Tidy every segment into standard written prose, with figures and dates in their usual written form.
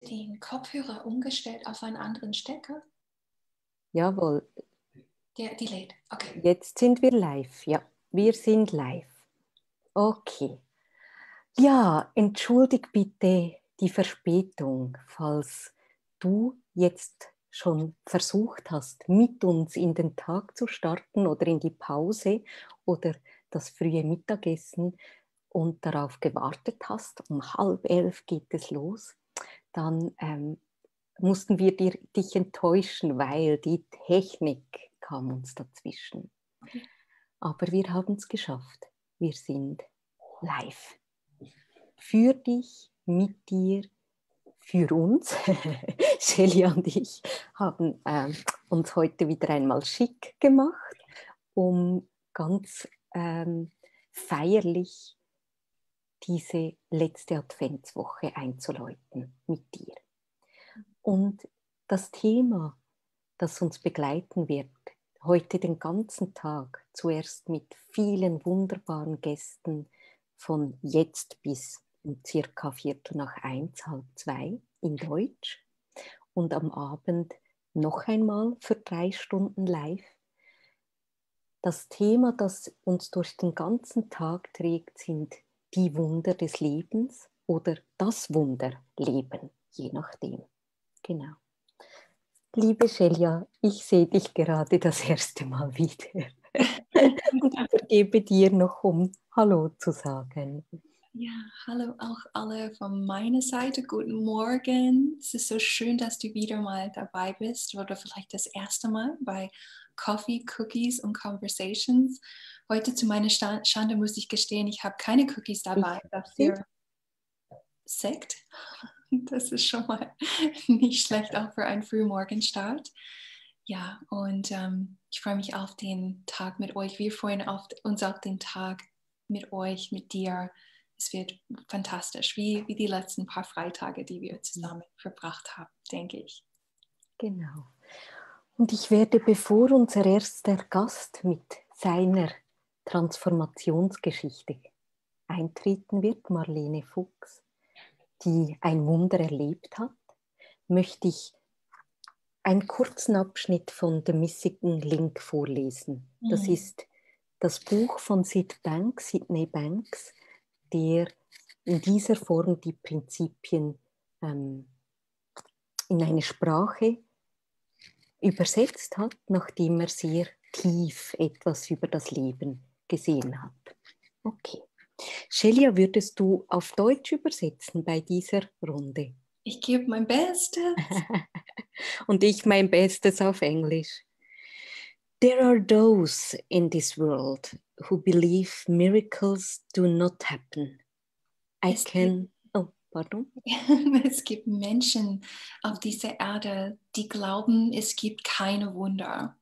Den Kopfhörer umgestellt auf einen anderen Stecker? Jawohl. Die lädt. Okay. Jetzt sind wir live. Ja, wir sind live. Okay. Ja, entschuldig bitte die Verspätung, falls du jetzt schon versucht hast, mit uns in den Tag zu starten oder in die Pause oder das frühe Mittagessen und darauf gewartet hast. Um 10:30 geht es los. Dann mussten wir dich enttäuschen, weil die Technik kam uns dazwischen. Okay. Aber wir haben es geschafft. Wir sind live. Für dich, mit dir, für uns. Shelia und ich haben uns heute wieder einmal schick gemacht, um ganz feierlich diese letzte Adventswoche einzuläuten mit dir. Und das Thema, das uns begleiten wird, heute den ganzen Tag, zuerst mit vielen wunderbaren Gästen von jetzt bis um circa 1:45, 1:30 in Deutsch und am Abend noch einmal für 3 Stunden live. Das Thema, das uns durch den ganzen Tag trägt, sind die Wunder des Lebens oder das Wunderleben, je nachdem. Genau. Liebe Shelia, ich sehe dich gerade das erste Mal wieder und übergebe dir noch, um Hallo zu sagen. Ja, hallo auch alle von meiner Seite. Guten Morgen. Es ist so schön, dass du wieder mal dabei bist oder vielleicht das erste Mal bei Coffee, Cookies und Conversations. Heute zu meiner Schande muss ich gestehen, ich habe keine Cookies dabei. Dafür Sekt. Das ist schon mal nicht schlecht, auch für einen Frühmorgenstart. Ja, und ich freue mich auf den Tag mit euch. Wir freuen uns auf den Tag mit euch, mit dir. Es wird fantastisch, wie die letzten paar Freitage, die wir zusammen verbracht haben, denke ich. Genau. Und ich werde, bevor unser erster Gast mit seiner Transformationsgeschichte eintreten wird, Marlene Fuchs, die ein Wunder erlebt hat, möchte ich einen kurzen Abschnitt von The Missing Link vorlesen. Das ist das Buch von Sydney Banks, der in dieser Form die Prinzipien in eine Sprache übersetzt hat, nachdem er sehr tief etwas über das Leben gesehen hat. Okay. Shelia, würdest du auf Deutsch übersetzen bei dieser Runde? Ich gebe mein Bestes. Und ich mein Bestes auf Englisch. There are those in this world who believe miracles do not happen. Es gibt Menschen auf dieser Erde, die glauben, es gibt keine Wunder.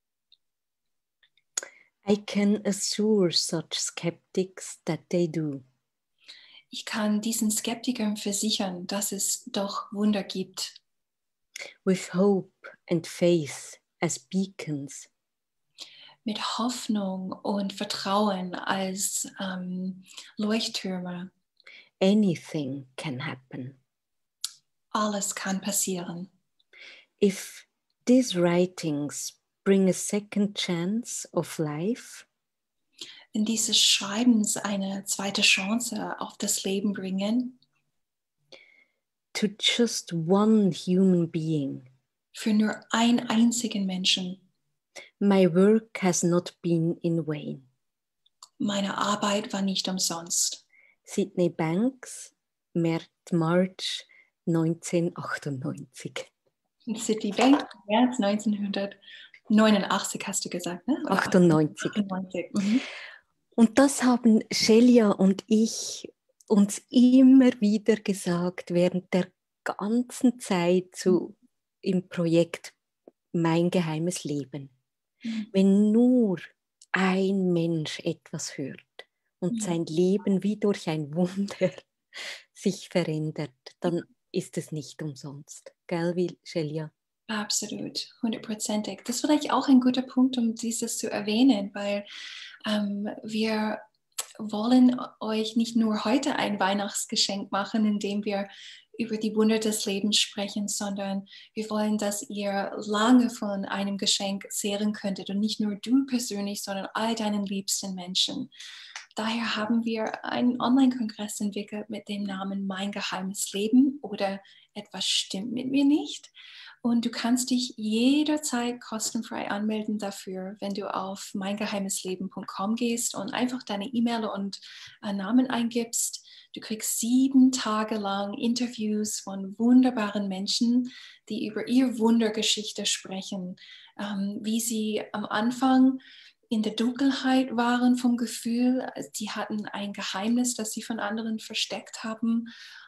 I can assure such skeptics that they do. Ich kann diesen Skeptikern versichern, dass es doch Wunder gibt. With hope and faith as beacons. Mit Hoffnung und Vertrauen als Leuchttürme. Anything can happen. Alles kann passieren. If these writings bring a second chance of life, wenn diese Schreibens eine zweite Chance auf das Leben bringen, to just one human being, für nur einen einzigen Menschen, my work has not been in vain. Meine Arbeit war nicht umsonst. Sydney Banks, March 1998. Sydney Banks, März 1989 hast du gesagt, ne? Oder 98. 98. Und das haben Shelia und ich uns immer wieder gesagt während der ganzen Zeit im Projekt Mein geheimes Leben. Wenn nur ein Mensch etwas hört und sein Leben wie durch ein Wunder sich verändert, dann ist es nicht umsonst. Gell, Shelia? Absolut, 100%. Das ist vielleicht auch ein guter Punkt, um dieses zu erwähnen, weil wir wollen euch nicht nur heute ein Weihnachtsgeschenk machen, indem wir über die Wunder des Lebens sprechen, sondern wir wollen, dass ihr lange von einem Geschenk zehren könntet und nicht nur du persönlich, sondern all deinen liebsten Menschen. Daher haben wir einen Online-Kongress entwickelt mit dem Namen Mein geheimes Leben oder Etwas stimmt mit mir nicht. Und du kannst dich jederzeit kostenfrei anmelden dafür, wenn du auf meingeheimesleben.com gehst und einfach deine E-Mail und Namen eingibst. Du kriegst 7 Tage lang Interviews von wunderbaren Menschen, die über ihre Wundergeschichte sprechen, wie sie am Anfang in der Dunkelheit waren vom Gefühl. Sie hatten ein Geheimnis, das sie von anderen versteckt haben.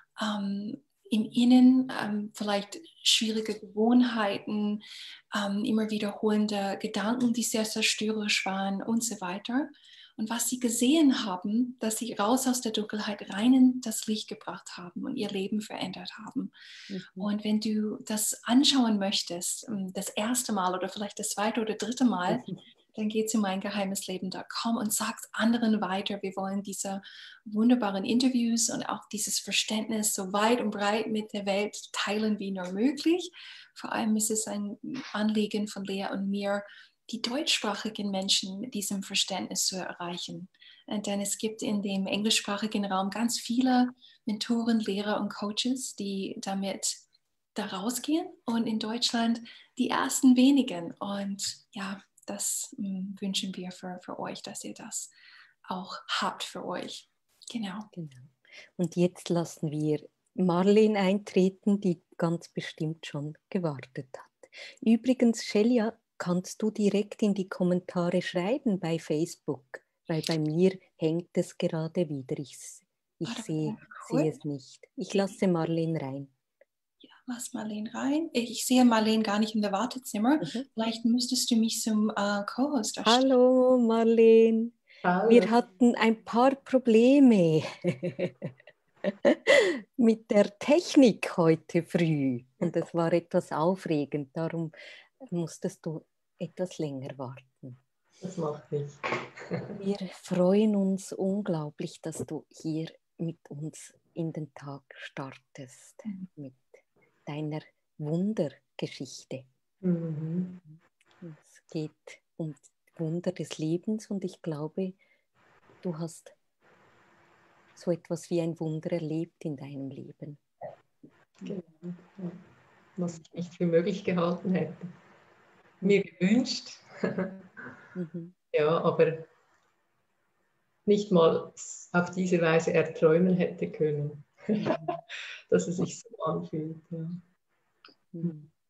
Im Innen vielleicht schwierige Gewohnheiten, immer wiederholende Gedanken, die sehr zerstörerisch waren und so weiter. Und was sie gesehen haben, dass sie raus aus der Dunkelheit rein in das Licht gebracht haben und ihr Leben verändert haben. Und wenn du das anschauen möchtest, das erste Mal oder vielleicht das zweite oder dritte Mal, dann geh zu meingeheimesleben.com und sag anderen weiter. Wir wollen diese wunderbaren Interviews und auch dieses Verständnis so weit und breit mit der Welt teilen wie nur möglich. Vor allem ist es ein Anliegen von Lea und mir, die deutschsprachigen Menschen mit diesem Verständnis zu erreichen. Denn es gibt in dem englischsprachigen Raum ganz viele Mentoren, Lehrer und Coaches, die damit da rausgehen, und in Deutschland die ersten wenigen. Und ja, das wünschen wir für euch, dass ihr das auch habt für euch. Genau. Und jetzt lassen wir Marlene eintreten, die ganz bestimmt schon gewartet hat. Übrigens, Shelia, kannst du direkt in die Kommentare schreiben bei Facebook, weil bei mir hängt es gerade wieder. Ich sehe es nicht. Ich lasse Marlene rein. Ja, lass Marlene rein. Ich sehe Marlene gar nicht in der Wartezimmer. Vielleicht müsstest du mich zum Co-Host erstellen. Hallo Marlene. Hallo. Wir hatten ein paar Probleme mit der Technik heute früh und es war etwas aufregend. Darum musstest du etwas länger warten. Das macht nichts. Wir freuen uns unglaublich, dass du hier mit uns in den Tag startest, mit deiner Wundergeschichte. Es geht um Wunder des Lebens und ich glaube, du hast so etwas wie ein Wunder erlebt in deinem Leben. Genau. Was ich nicht für möglich gehalten hätte. Mir gewünscht. Ja, aber nicht mal auf diese Weise erträumen hätte können, dass es sich so anfühlt. Ja.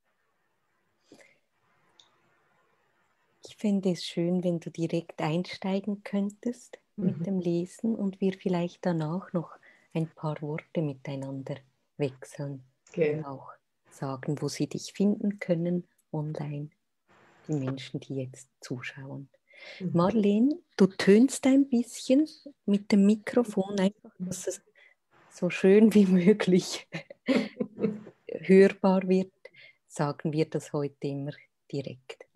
Ich fände es schön, wenn du direkt einsteigen könntest mit dem Lesen und wir vielleicht danach noch ein paar Worte miteinander wechseln. Okay. Und auch sagen, wo sie dich finden können online, die Menschen, die jetzt zuschauen. Marlene, du tönst ein bisschen mit dem Mikrofon, einfach, dass es so schön wie möglich hörbar wird. Sagen wir das heute immer direkt.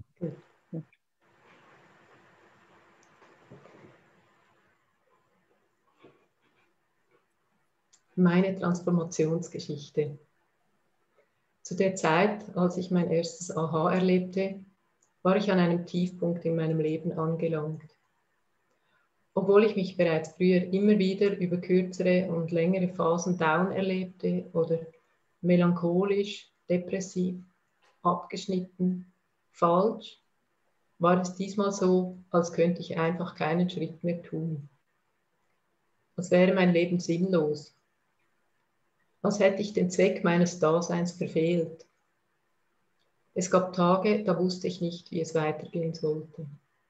Meine Transformationsgeschichte. Zu der Zeit, als ich mein erstes Aha erlebte, war ich an einem Tiefpunkt in meinem Leben angelangt. Obwohl ich mich bereits früher immer wieder über kürzere und längere Phasen down erlebte oder melancholisch, depressiv, abgeschnitten, falsch, war es diesmal so, als könnte ich einfach keinen Schritt mehr tun. Als wäre mein Leben sinnlos. Als hätte ich den Zweck meines Daseins verfehlt. Es gab Tage, da wusste ich nicht, wie es weitergehen sollte.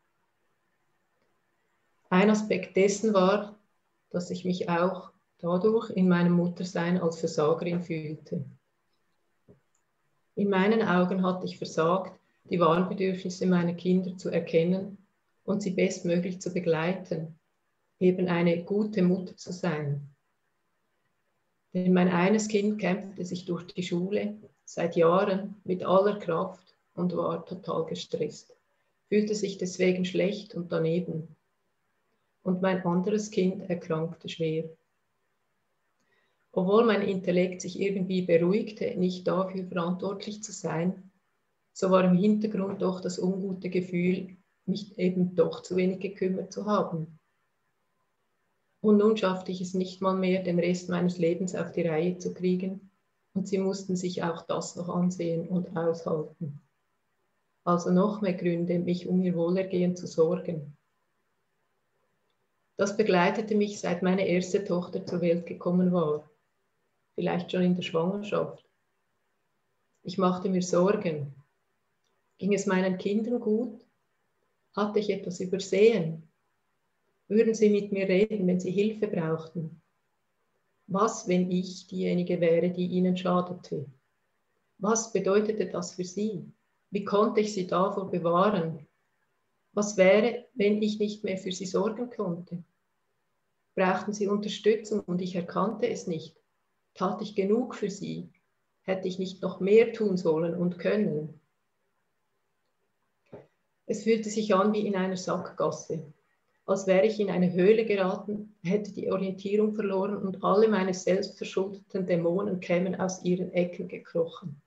Ein Aspekt dessen war, dass ich mich auch dadurch in meinem Muttersein als Versagerin fühlte. In meinen Augen hatte ich versagt, die wahren Bedürfnisse meiner Kinder zu erkennen und sie bestmöglich zu begleiten, eben eine gute Mutter zu sein. Denn mein eines Kind kämpfte sich durch die Schule seit Jahren mit aller Kraft und war total gestresst, fühlte sich deswegen schlecht und daneben. Und mein anderes Kind erkrankte schwer. Obwohl mein Intellekt sich irgendwie beruhigte, nicht dafür verantwortlich zu sein, so war im Hintergrund doch das ungute Gefühl, mich eben doch zu wenig gekümmert zu haben. Und nun schaffte ich es nicht mal mehr, den Rest meines Lebens auf die Reihe zu kriegen, und sie mussten sich auch das noch ansehen und aushalten. Also noch mehr Gründe, mich um ihr Wohlergehen zu sorgen. Das begleitete mich, seit meine erste Tochter zur Welt gekommen war, vielleicht schon in der Schwangerschaft. Ich machte mir Sorgen. Ging es meinen Kindern gut? Hatte ich etwas übersehen? Würden sie mit mir reden, wenn sie Hilfe brauchten? Was, wenn ich diejenige wäre, die ihnen schadete? Was bedeutete das für sie? Wie konnte ich sie davor bewahren? Was wäre, wenn ich nicht mehr für sie sorgen konnte? Brauchten sie Unterstützung und ich erkannte es nicht? Tat ich genug für sie? Hätte ich nicht noch mehr tun sollen und können? Es fühlte sich an wie in einer Sackgasse, als wäre ich in eine Höhle geraten, hätte die Orientierung verloren und alle meine selbstverschuldeten Dämonen kämen aus ihren Ecken gekrochen.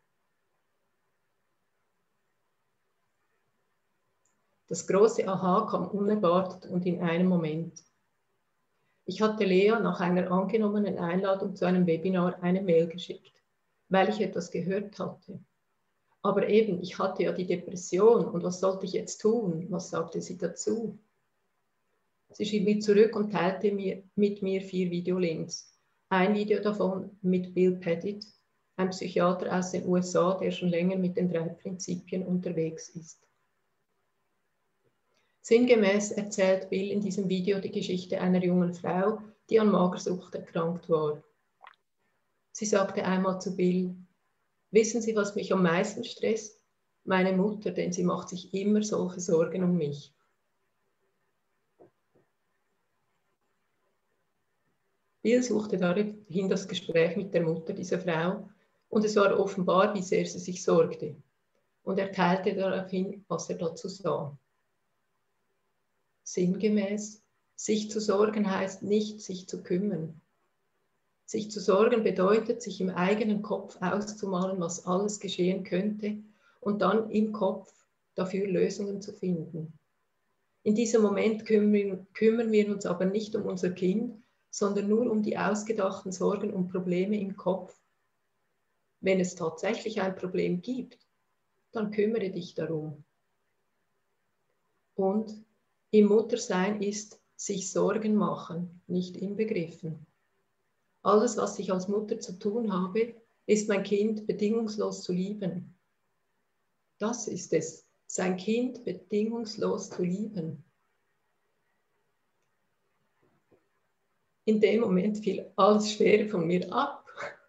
Das große Aha kam unerwartet und in einem Moment. Ich hatte Lea nach einer angenommenen Einladung zu einem Webinar eine Mail geschickt, weil ich etwas gehört hatte. Aber eben, ich hatte ja die Depression und was sollte ich jetzt tun? Was sagte sie dazu? Sie schrieb mir zurück und teilte mit mir 4 Videolinks. Ein Video davon mit Bill Pettit, ein Psychiater aus den USA, der schon länger mit den 3 Prinzipien unterwegs ist. Sinngemäß erzählt Bill in diesem Video die Geschichte einer jungen Frau, die an Magersucht erkrankt war. Sie sagte einmal zu Bill: Wissen Sie, was mich am meisten stresst? Meine Mutter, denn sie macht sich immer solche Sorgen um mich. Bill suchte daraufhin das Gespräch mit der Mutter dieser Frau und es war offenbar, wie sehr sie sich sorgte. Und er teilte daraufhin, was er dazu sah. Sinngemäß, sich zu sorgen heißt nicht, sich zu kümmern. Sich zu sorgen bedeutet, sich im eigenen Kopf auszumalen, was alles geschehen könnte und dann im Kopf dafür Lösungen zu finden. In diesem Moment kümmern wir uns aber nicht um unser Kind, sondern nur um die ausgedachten Sorgen und Probleme im Kopf. Wenn es tatsächlich ein Problem gibt, dann kümmere dich darum. Und im Muttersein ist sich Sorgen machen nicht inbegriffen. Alles, was ich als Mutter zu tun habe, ist mein Kind bedingungslos zu lieben. Das ist es, sein Kind bedingungslos zu lieben. In dem Moment fiel alles Schwere von mir ab.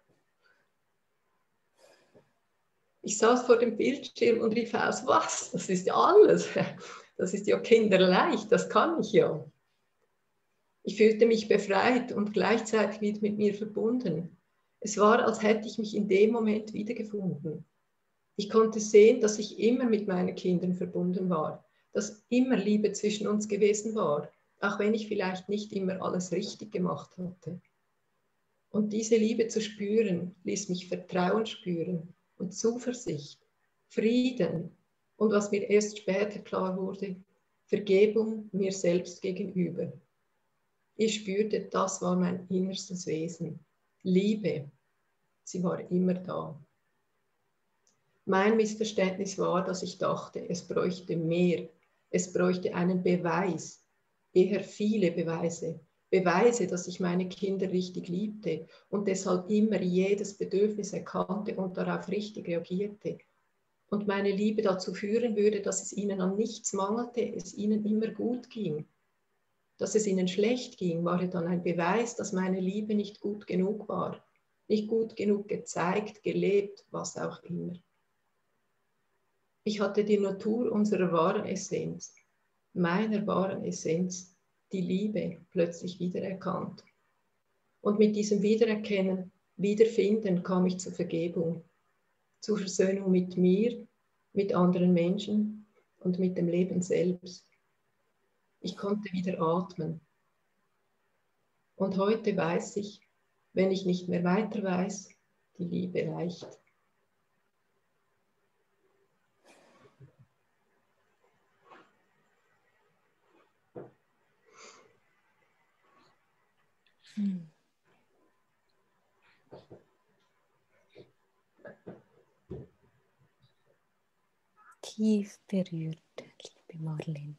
Ich saß vor dem Bildschirm und rief aus: Was? Das ist ja alles. Das ist ja kinderleicht, das kann ich ja. Ich fühlte mich befreit und gleichzeitig wieder mit mir verbunden. Es war, als hätte ich mich in dem Moment wiedergefunden. Ich konnte sehen, dass ich immer mit meinen Kindern verbunden war, dass immer Liebe zwischen uns gewesen war, auch wenn ich vielleicht nicht immer alles richtig gemacht hatte. Und diese Liebe zu spüren, ließ mich Vertrauen spüren und Zuversicht, Frieden und was mir erst später klar wurde, Vergebung mir selbst gegenüber. Ich spürte, das war mein innerstes Wesen. Liebe, sie war immer da. Mein Missverständnis war, dass ich dachte, es bräuchte mehr. Es bräuchte einen Beweis, eher viele Beweise. Beweise, dass ich meine Kinder richtig liebte und deshalb immer jedes Bedürfnis erkannte und darauf richtig reagierte. Und meine Liebe dazu führen würde, dass es ihnen an nichts mangelte, es ihnen immer gut ging. Dass es ihnen schlecht ging, war dann ein Beweis, dass meine Liebe nicht gut genug war, nicht gut genug gezeigt, gelebt, was auch immer. Ich hatte die Natur unserer wahren Essenz, meiner wahren Essenz, die Liebe, plötzlich wiedererkannt. Und mit diesem Wiedererkennen, Wiederfinden kam ich zur Vergebung, zur Versöhnung mit mir, mit anderen Menschen und mit dem Leben selbst. Ich konnte wieder atmen. Und heute weiß ich, wenn ich nicht mehr weiter weiß, die Liebe reicht. Tief berührt, liebe Marlene.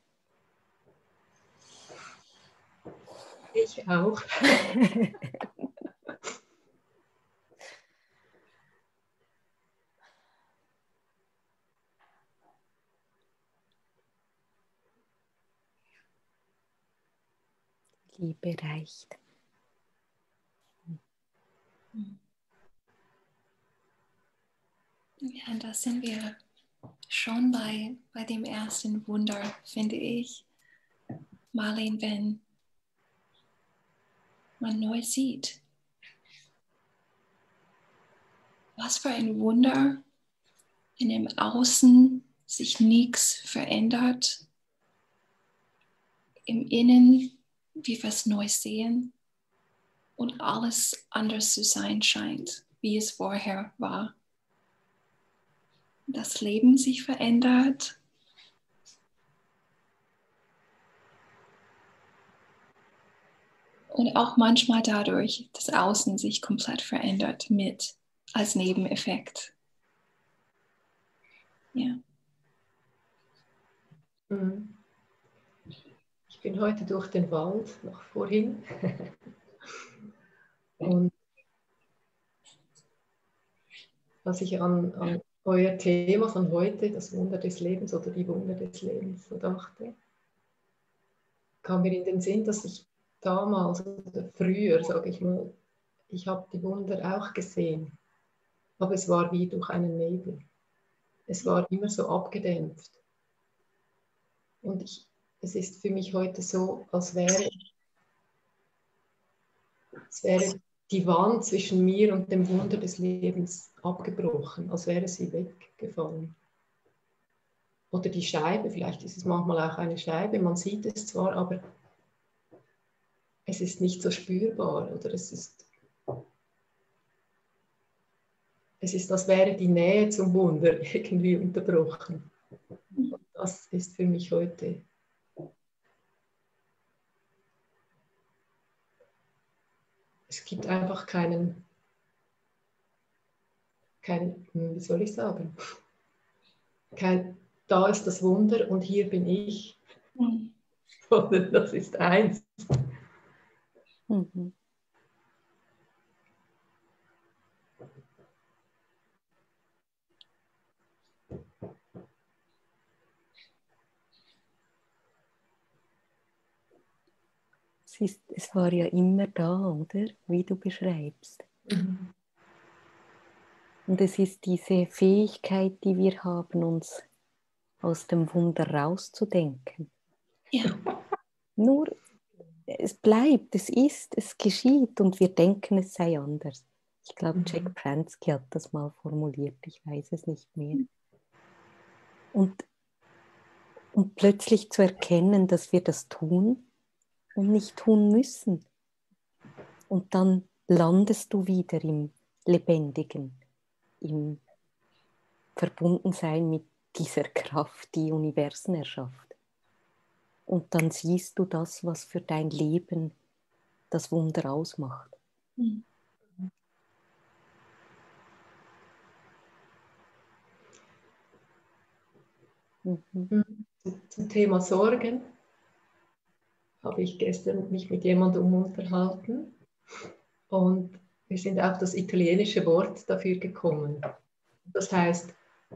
Ich auch. Liebe reicht. Ja, da sind wir schon bei dem ersten Wunder, finde ich. Marlene, wenn man neu sieht. Was für ein Wunder, in dem Außen sich nichts verändert, im Innen wir was Neues sehen und alles anders zu sein scheint, wie es vorher war. Das Leben sich verändert. Und auch manchmal dadurch, dass Außen sich komplett verändert mit als Nebeneffekt. Ja. Ich bin heute durch den Wald, noch vorhin. Und als ich an euer Thema von heute, das Wunder des Lebens oder die Wunder des Lebens, so dachte, kam mir in den Sinn, dass ich damals oder früher, sage ich mal, ich habe die Wunder auch gesehen, aber es war wie durch einen Nebel. Es war immer so abgedämpft. Und es ist für mich heute so, als wäre die Wand zwischen mir und dem Wunder des Lebens abgebrochen, als wäre sie weggefallen. Oder die Scheibe, vielleicht ist es manchmal auch eine Scheibe, man sieht es zwar, aber es ist nicht so spürbar. Oder es ist, als wäre die Nähe zum Wunder irgendwie unterbrochen. Und das ist für mich heute es gibt einfach wie soll ich sagen, da ist das Wunder und hier bin ich, sondern das ist eins. Mhm. Es war ja immer da, oder? Wie du beschreibst. Mhm. Und es ist diese Fähigkeit, die wir haben, uns aus dem Wunder rauszudenken. Ja. Nur, es bleibt, es ist, es geschieht und wir denken, es sei anders. Ich glaube, Jack Pransky hat das mal formuliert, ich weiß es nicht mehr. Und plötzlich zu erkennen, dass wir das tun und nicht tun müssen. Und dann landest du wieder im Lebendigen, im Verbundensein mit dieser Kraft, die Universen erschafft. Und dann siehst du das, was für dein Leben das Wunder ausmacht. Mhm. Mhm. Zum Thema Sorgen habe ich gestern mich mit jemandem unterhalten und wir sind auf das italienische Wort dafür gekommen. Das heißt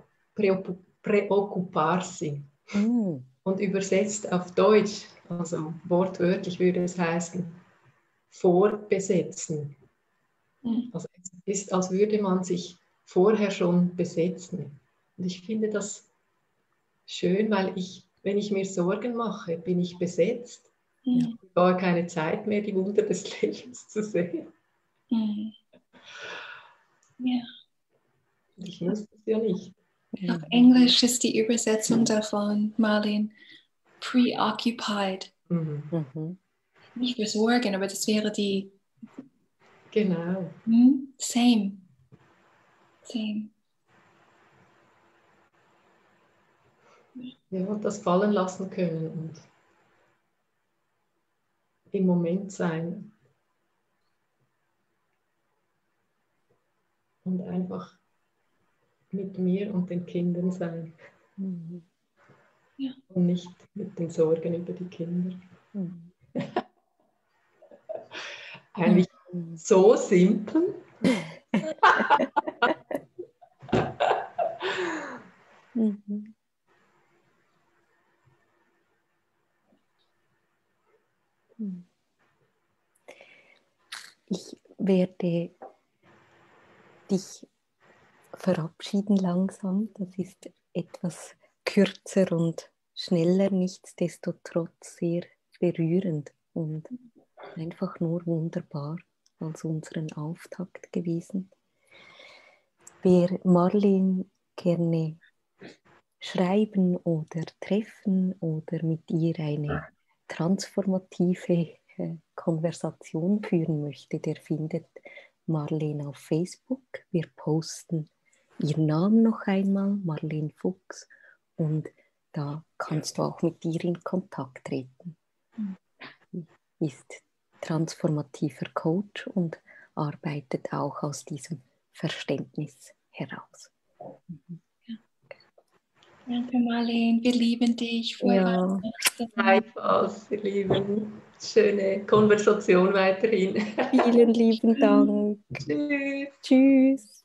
preoccuparsi. Mhm. Und übersetzt auf Deutsch, also wortwörtlich würde es heißen, vorbesetzen. Mhm. Also es ist, als würde man sich vorher schon besetzen. Und ich finde das schön, weil wenn ich mir Sorgen mache, bin ich besetzt. Ich habe gar keine Zeit mehr, die Wunder des Lebens zu sehen. Mhm. Ja. Und ich muss das ja nicht. Auf Englisch ist die Übersetzung davon, Marlene, preoccupied. Mhm. Mhm. Nicht für Sorgen, aber das wäre die Genau. Same. Same. Ja, und das fallen lassen können und im Moment sein. Und einfach mit mir und den Kindern sein. Ja. Und nicht mit den Sorgen über die Kinder. Eigentlich so simpel. Ich werde dich verabschieden langsam. Das ist etwas kürzer und schneller, nichtsdestotrotz sehr berührend und einfach nur wunderbar als unseren Auftakt gewesen. Wer Marlene gerne schreiben oder treffen oder mit ihr eine transformative Konversation führen möchte, der findet Marlene auf Facebook. Wir posten ihren Namen noch einmal, Marlene Fuchs, und da kannst du auch mit ihr in Kontakt treten. Ist transformativer Coach und arbeitet auch aus diesem Verständnis heraus. Danke, Marlene. Wir lieben dich. Ja. Gleichfalls, ihr Lieben. Schöne Konversation weiterhin. Vielen lieben Dank. Tschüss. Tschüss.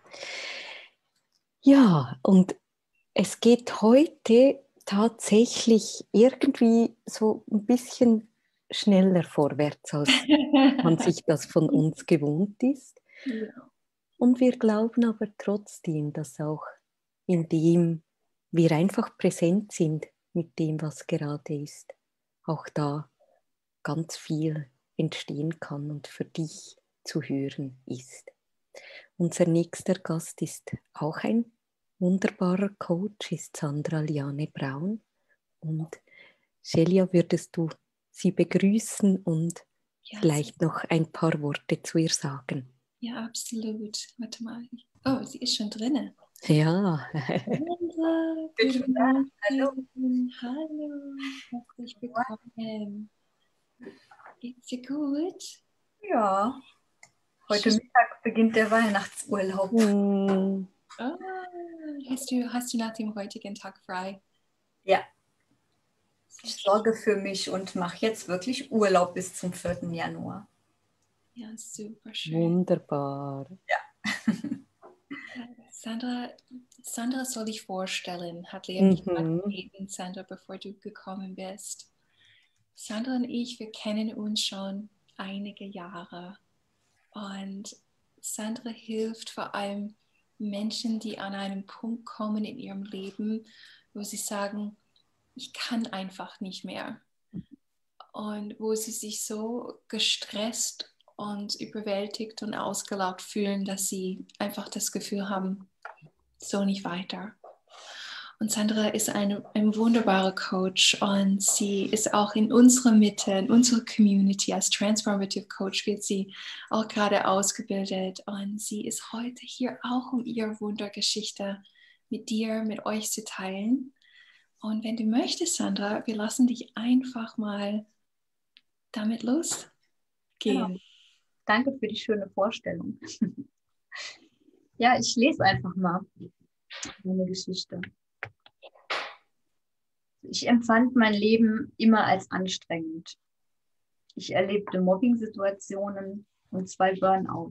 Ja, und es geht heute tatsächlich irgendwie so ein bisschen schneller vorwärts, als man sich das von uns gewohnt ist. Ja. Und wir glauben aber trotzdem, dass auch indem wir einfach präsent sind mit dem, was gerade ist, auch da ganz viel entstehen kann und für dich zu hören ist. Unser nächster Gast ist auch ein wunderbarer Coach, ist Sandra Liane Braun. Und Celia, würdest du sie begrüßen und vielleicht noch ein paar Worte zu ihr sagen? Ja, absolut. Warte mal. Oh, sie ist schon drin. Ja. Sandra, guten Morgen. Hallo, herzlich willkommen. Geht's dir gut? Ja, heute Mittag beginnt der Weihnachtsurlaub. Oh, hast du nach dem heutigen Tag frei? Ja, ich sorge für mich und mache jetzt wirklich Urlaub bis zum 4. Januar. Ja, super schön. Wunderbar. Ja. Sandra soll ich vorstellen, hat Lea mich gebeten, Sandra, bevor du gekommen bist. Sandra und ich, wir kennen uns schon einige Jahre und Sandra hilft vor allem Menschen, die an einen Punkt kommen in ihrem Leben, wo sie sagen, ich kann einfach nicht mehr. Und wo sie sich so gestresst und überwältigt und ausgelaugt fühlen, dass sie einfach das Gefühl haben, so nicht weiter. Und Sandra ist ein wunderbarer Coach und sie ist auch in unserer Mitte, in unserer Community als Transformative Coach wird sie auch gerade ausgebildet und sie ist heute hier auch, um ihre Wundergeschichte mit dir, mit euch zu teilen. Und wenn du möchtest, Sandra, wir lassen dich einfach mal damit losgehen. Genau. Danke für die schöne Vorstellung. Ja, ich lese einfach mal meine Geschichte. Ich empfand mein Leben immer als anstrengend. Ich erlebte Mobbing-Situationen und 2 Burnout.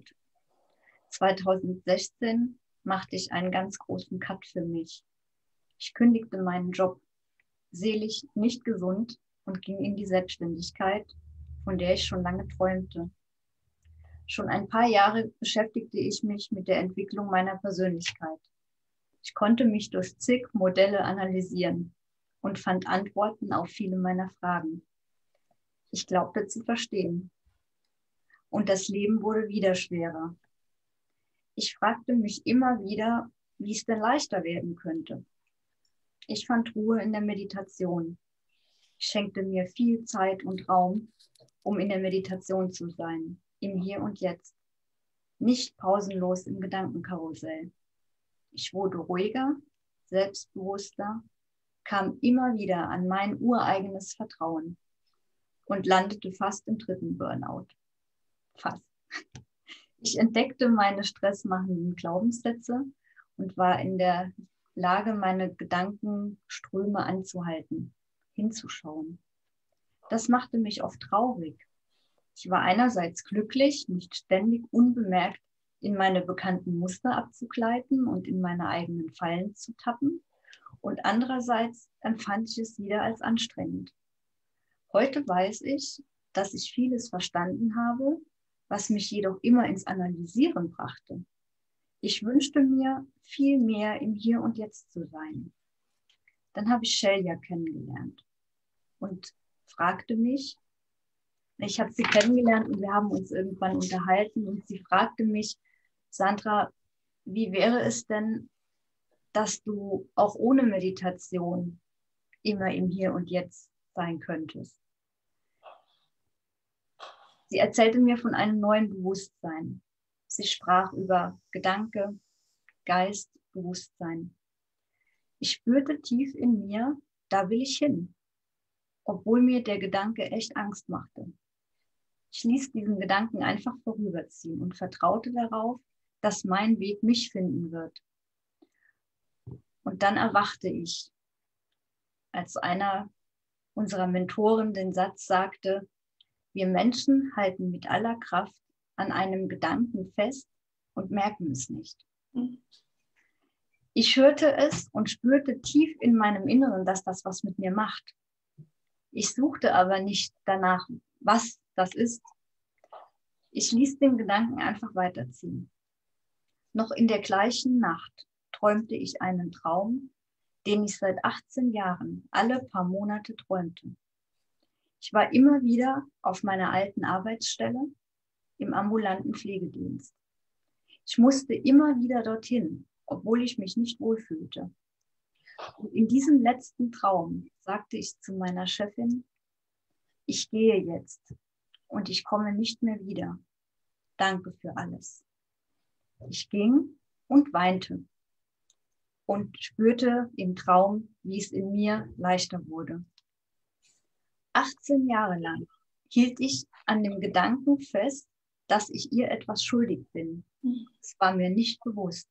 2016 machte ich einen ganz großen Cut für mich. Ich kündigte meinen Job, seelisch nicht gesund, und ging in die Selbstständigkeit, von der ich schon lange träumte. Schon ein paar Jahre beschäftigte ich mich mit der Entwicklung meiner Persönlichkeit. Ich konnte mich durch zig Modelle analysieren und fand Antworten auf viele meiner Fragen. Ich glaubte zu verstehen. Und das Leben wurde wieder schwerer. Ich fragte mich immer wieder, wie es denn leichter werden könnte. Ich fand Ruhe in der Meditation. Ich schenkte mir viel Zeit und Raum, um in der Meditation zu sein, im Hier und Jetzt. nicht pausenlos im Gedankenkarussell. Ich wurde ruhiger, selbstbewusster, kam immer wieder an mein ureigenes Vertrauen und landete fast im 3. Burnout. Fast. Ich entdeckte meine stressmachenden Glaubenssätze und war in der Lage, meine Gedankenströme anzuhalten, hinzuschauen. Das machte mich oft traurig. Ich war einerseits glücklich, nicht ständig unbemerkt in meine bekannten Muster abzugleiten und in meine eigenen Fallen zu tappen. Und andererseits empfand ich es wieder als anstrengend. Heute weiß ich, dass ich vieles verstanden habe, was mich jedoch immer ins Analysieren brachte. Ich wünschte mir, viel mehr im Hier und Jetzt zu sein. Dann habe ich Shelia kennengelernt und fragte mich, ich habe sie kennengelernt und wir haben uns irgendwann unterhalten und sie fragte mich, Sandra, wie wäre es denn, dass du auch ohne Meditation immer im Hier und Jetzt sein könntest? Sie erzählte mir von einem neuen Bewusstsein. Sie sprach über Gedanke, Geist, Bewusstsein. Ich spürte tief in mir, da will ich hin, obwohl mir der Gedanke echt Angst machte. Ich ließ diesen Gedanken einfach vorüberziehen und vertraute darauf, dass mein Weg mich finden wird. Und dann erwachte ich, als einer unserer Mentoren den Satz sagte, wir Menschen halten mit aller Kraft an einem Gedanken fest und merken es nicht. Ich hörte es und spürte tief in meinem Inneren, dass das was mit mir macht. Ich suchte aber nicht danach, was das ist. Ich ließ den Gedanken einfach weiterziehen. Noch in der gleichen Nacht träumte ich einen Traum, den ich seit 18 Jahren alle paar Monate träumte. Ich war immer wieder auf meiner alten Arbeitsstelle im ambulanten Pflegedienst. Ich musste immer wieder dorthin, obwohl ich mich nicht wohlfühlte. Und in diesem letzten Traum sagte ich zu meiner Chefin, ich gehe jetzt und ich komme nicht mehr wieder. Danke für alles. Ich ging und weinte und spürte im Traum, wie es in mir leichter wurde. 18 Jahre lang hielt ich an dem Gedanken fest, dass ich ihr etwas schuldig bin. Es war mir nicht bewusst.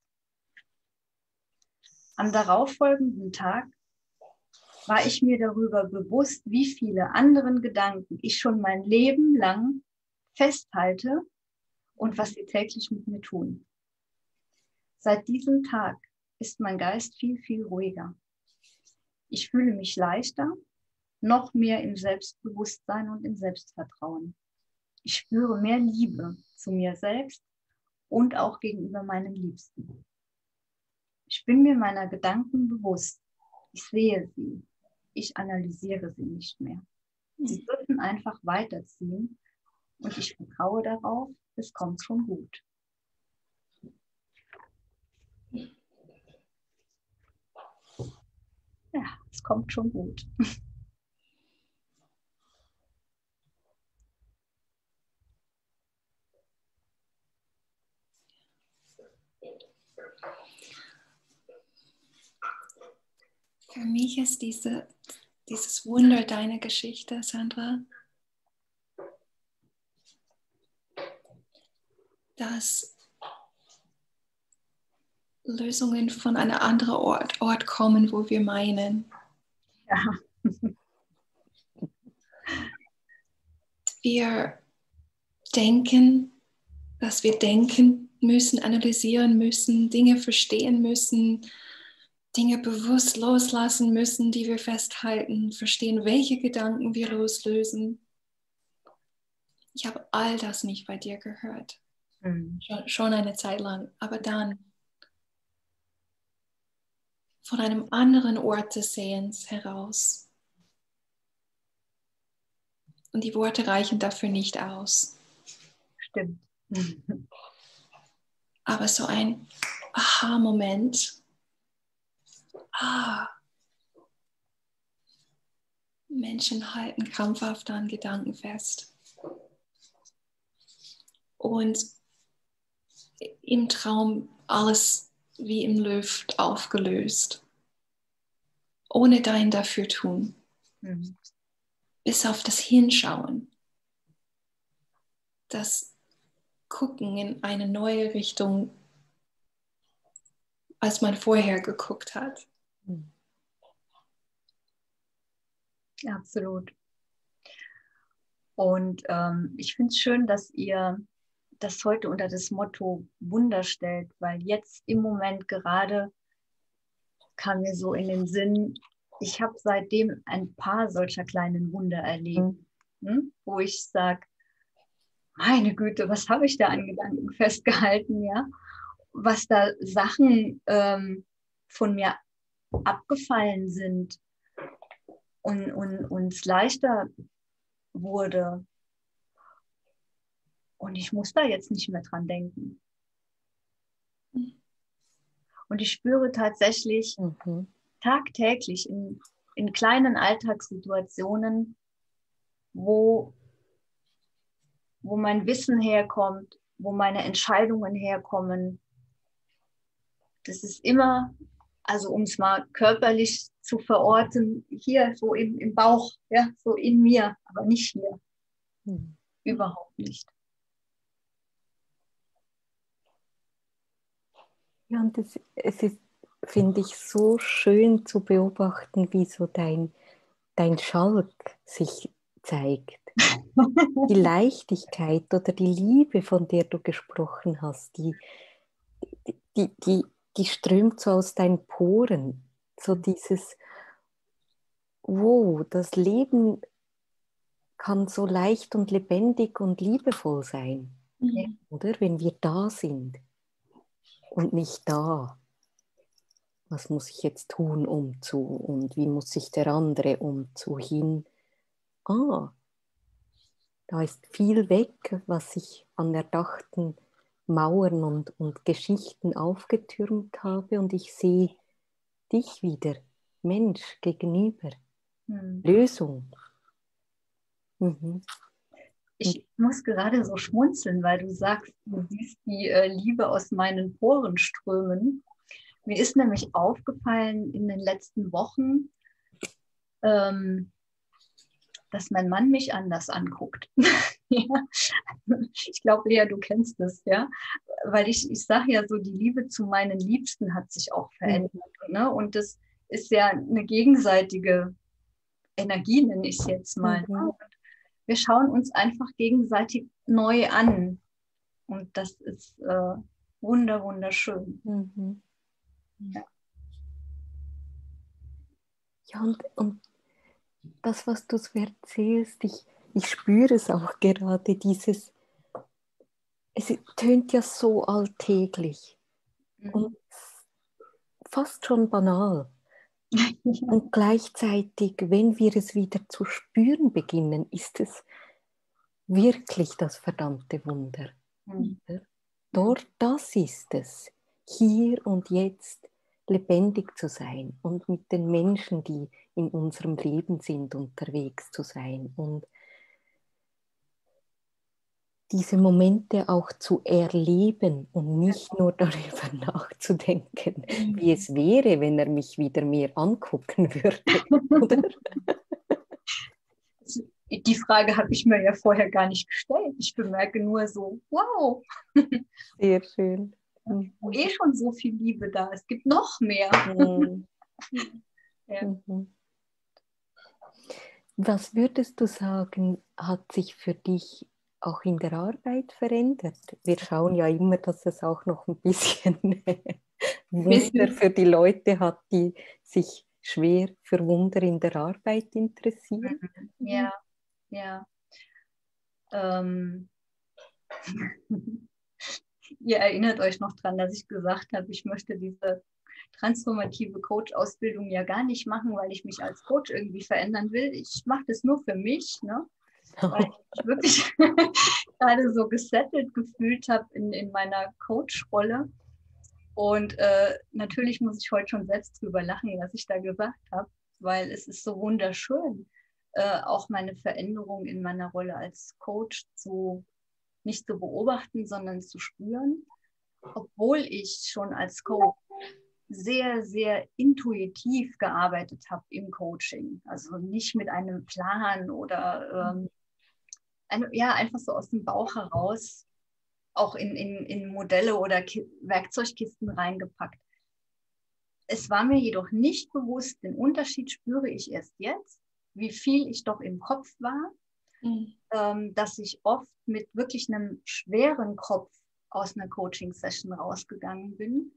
Am darauffolgenden Tag war ich mir darüber bewusst, wie viele anderen Gedanken ich schon mein Leben lang festhalte und was sie täglich mit mir tun. Seit diesem Tag ist mein Geist viel, viel ruhiger. Ich fühle mich leichter, noch mehr im Selbstbewusstsein und im Selbstvertrauen. Ich spüre mehr Liebe zu mir selbst und auch gegenüber meinen Liebsten. Ich bin mir meiner Gedanken bewusst. Ich sehe sie. Ich analysiere sie nicht mehr. Sie dürfen einfach weiterziehen und ich vertraue darauf, es kommt schon gut. Ja, es kommt schon gut. Für mich ist dieses Wunder deiner Geschichte, Sandra, dass Lösungen von einem anderen Ort kommen, wo wir meinen. Ja. Wir denken, dass wir denken müssen, analysieren müssen, Dinge verstehen müssen, Dinge bewusst loslassen müssen, die wir festhalten, verstehen, welche Gedanken wir loslösen. Ich habe all das nicht bei dir gehört. Schon eine Zeit lang. Aber dann von einem anderen Ort des Sehens heraus. Und die Worte reichen dafür nicht aus. Stimmt. Aber so ein Aha-Moment. Menschen halten krampfhaft an Gedanken fest. Und im Traum alles wie im Luft aufgelöst, ohne dein Dafürtun, bis auf das Hinschauen, das Gucken in eine neue Richtung, als man vorher geguckt hat. Absolut. Und ich finde es schön, dass ihr das heute unter das Motto Wunder stellt, weil jetzt im Moment gerade kam mir so in den Sinn, ich habe seitdem ein paar solcher kleinen Wunder erlebt, wo ich sage, meine Güte, was habe ich da an Gedanken festgehalten, ja? Was da Sachen von mir abgefallen sind und es leichter wurde. Und ich muss da jetzt nicht mehr dran denken. Und ich spüre tatsächlich tagtäglich in kleinen Alltagssituationen, wo mein Wissen herkommt, wo meine Entscheidungen herkommen. Das ist immer, also um es mal körperlich zu verorten, hier so im Bauch, ja, so in mir, aber nicht hier. Überhaupt nicht. Ja, und es ist, finde ich, so schön zu beobachten, wie so dein Schalk sich zeigt. Die Leichtigkeit oder die Liebe, von der du gesprochen hast, die strömt so aus deinen Poren. So dieses, wow, das Leben kann so leicht und lebendig und liebevoll sein. Oder? Wenn wir da sind und nicht da. Was muss ich jetzt tun, und wie muss sich der andere hin? Da ist viel weg, was sich an erdachten Mauern und Geschichten aufgetürmt habe, und ich sehe dich wieder, Mensch, gegenüber. Lösung. Ich muss gerade so schmunzeln, weil du sagst, du siehst die Liebe aus meinen Poren strömen. Mir ist nämlich aufgefallen in den letzten Wochen, dass mein Mann mich anders anguckt. Ja. Ich glaube, Lea, du kennst das, ja. Weil ich sage ja so, die Liebe zu meinen Liebsten hat sich auch verändert. Ne? Und das ist ja eine gegenseitige Energie, nenne ich es jetzt mal. Und wir schauen uns einfach gegenseitig neu an. Und das ist wunderschön. Ja, und das, was du so erzählst, ich spüre es auch gerade, es tönt ja so alltäglich und fast schon banal. Und gleichzeitig, wenn wir es wieder zu spüren beginnen, ist es wirklich das verdammte Wunder. Dort, das ist es, hier und jetzt lebendig zu sein und mit den Menschen, die in unserem Leben sind, unterwegs zu sein und diese Momente auch zu erleben und nicht nur darüber nachzudenken, wie es wäre, wenn er mich wieder mehr angucken würde. Oder? Die Frage habe ich mir ja vorher gar nicht gestellt. Ich bemerke nur so, wow. Sehr schön. Wo schon so viel Liebe da ist. Es gibt noch mehr. Ja. Was würdest du sagen, hat sich für dich auch in der Arbeit verändert? Wir schauen ja immer, dass es auch noch ein bisschen Wunder für die Leute hat, die sich schwer für Wunder in der Arbeit interessieren. Ja. Ihr erinnert euch noch dran, dass ich gesagt habe, ich möchte diese transformative Coach-Ausbildung ja gar nicht machen, weil ich mich als Coach irgendwie verändern will. Ich mache das nur für mich, ne? Weil ich mich wirklich gerade so gesettelt gefühlt habe in meiner Coach-Rolle. Und natürlich muss ich heute schon selbst drüber lachen, was ich da gesagt habe, weil es ist so wunderschön, auch meine Veränderung in meiner Rolle als Coach nicht zu beobachten, sondern zu spüren. obwohl ich schon als Coach sehr, sehr intuitiv gearbeitet habe im Coaching. Also nicht mit einem Plan oder einfach so aus dem Bauch heraus, auch in Modelle oder Werkzeugkisten reingepackt. Es war mir jedoch nicht bewusst, den Unterschied spüre ich erst jetzt, wie viel ich doch im Kopf war, dass ich oft mit wirklich einem schweren Kopf aus einer Coaching-Session rausgegangen bin.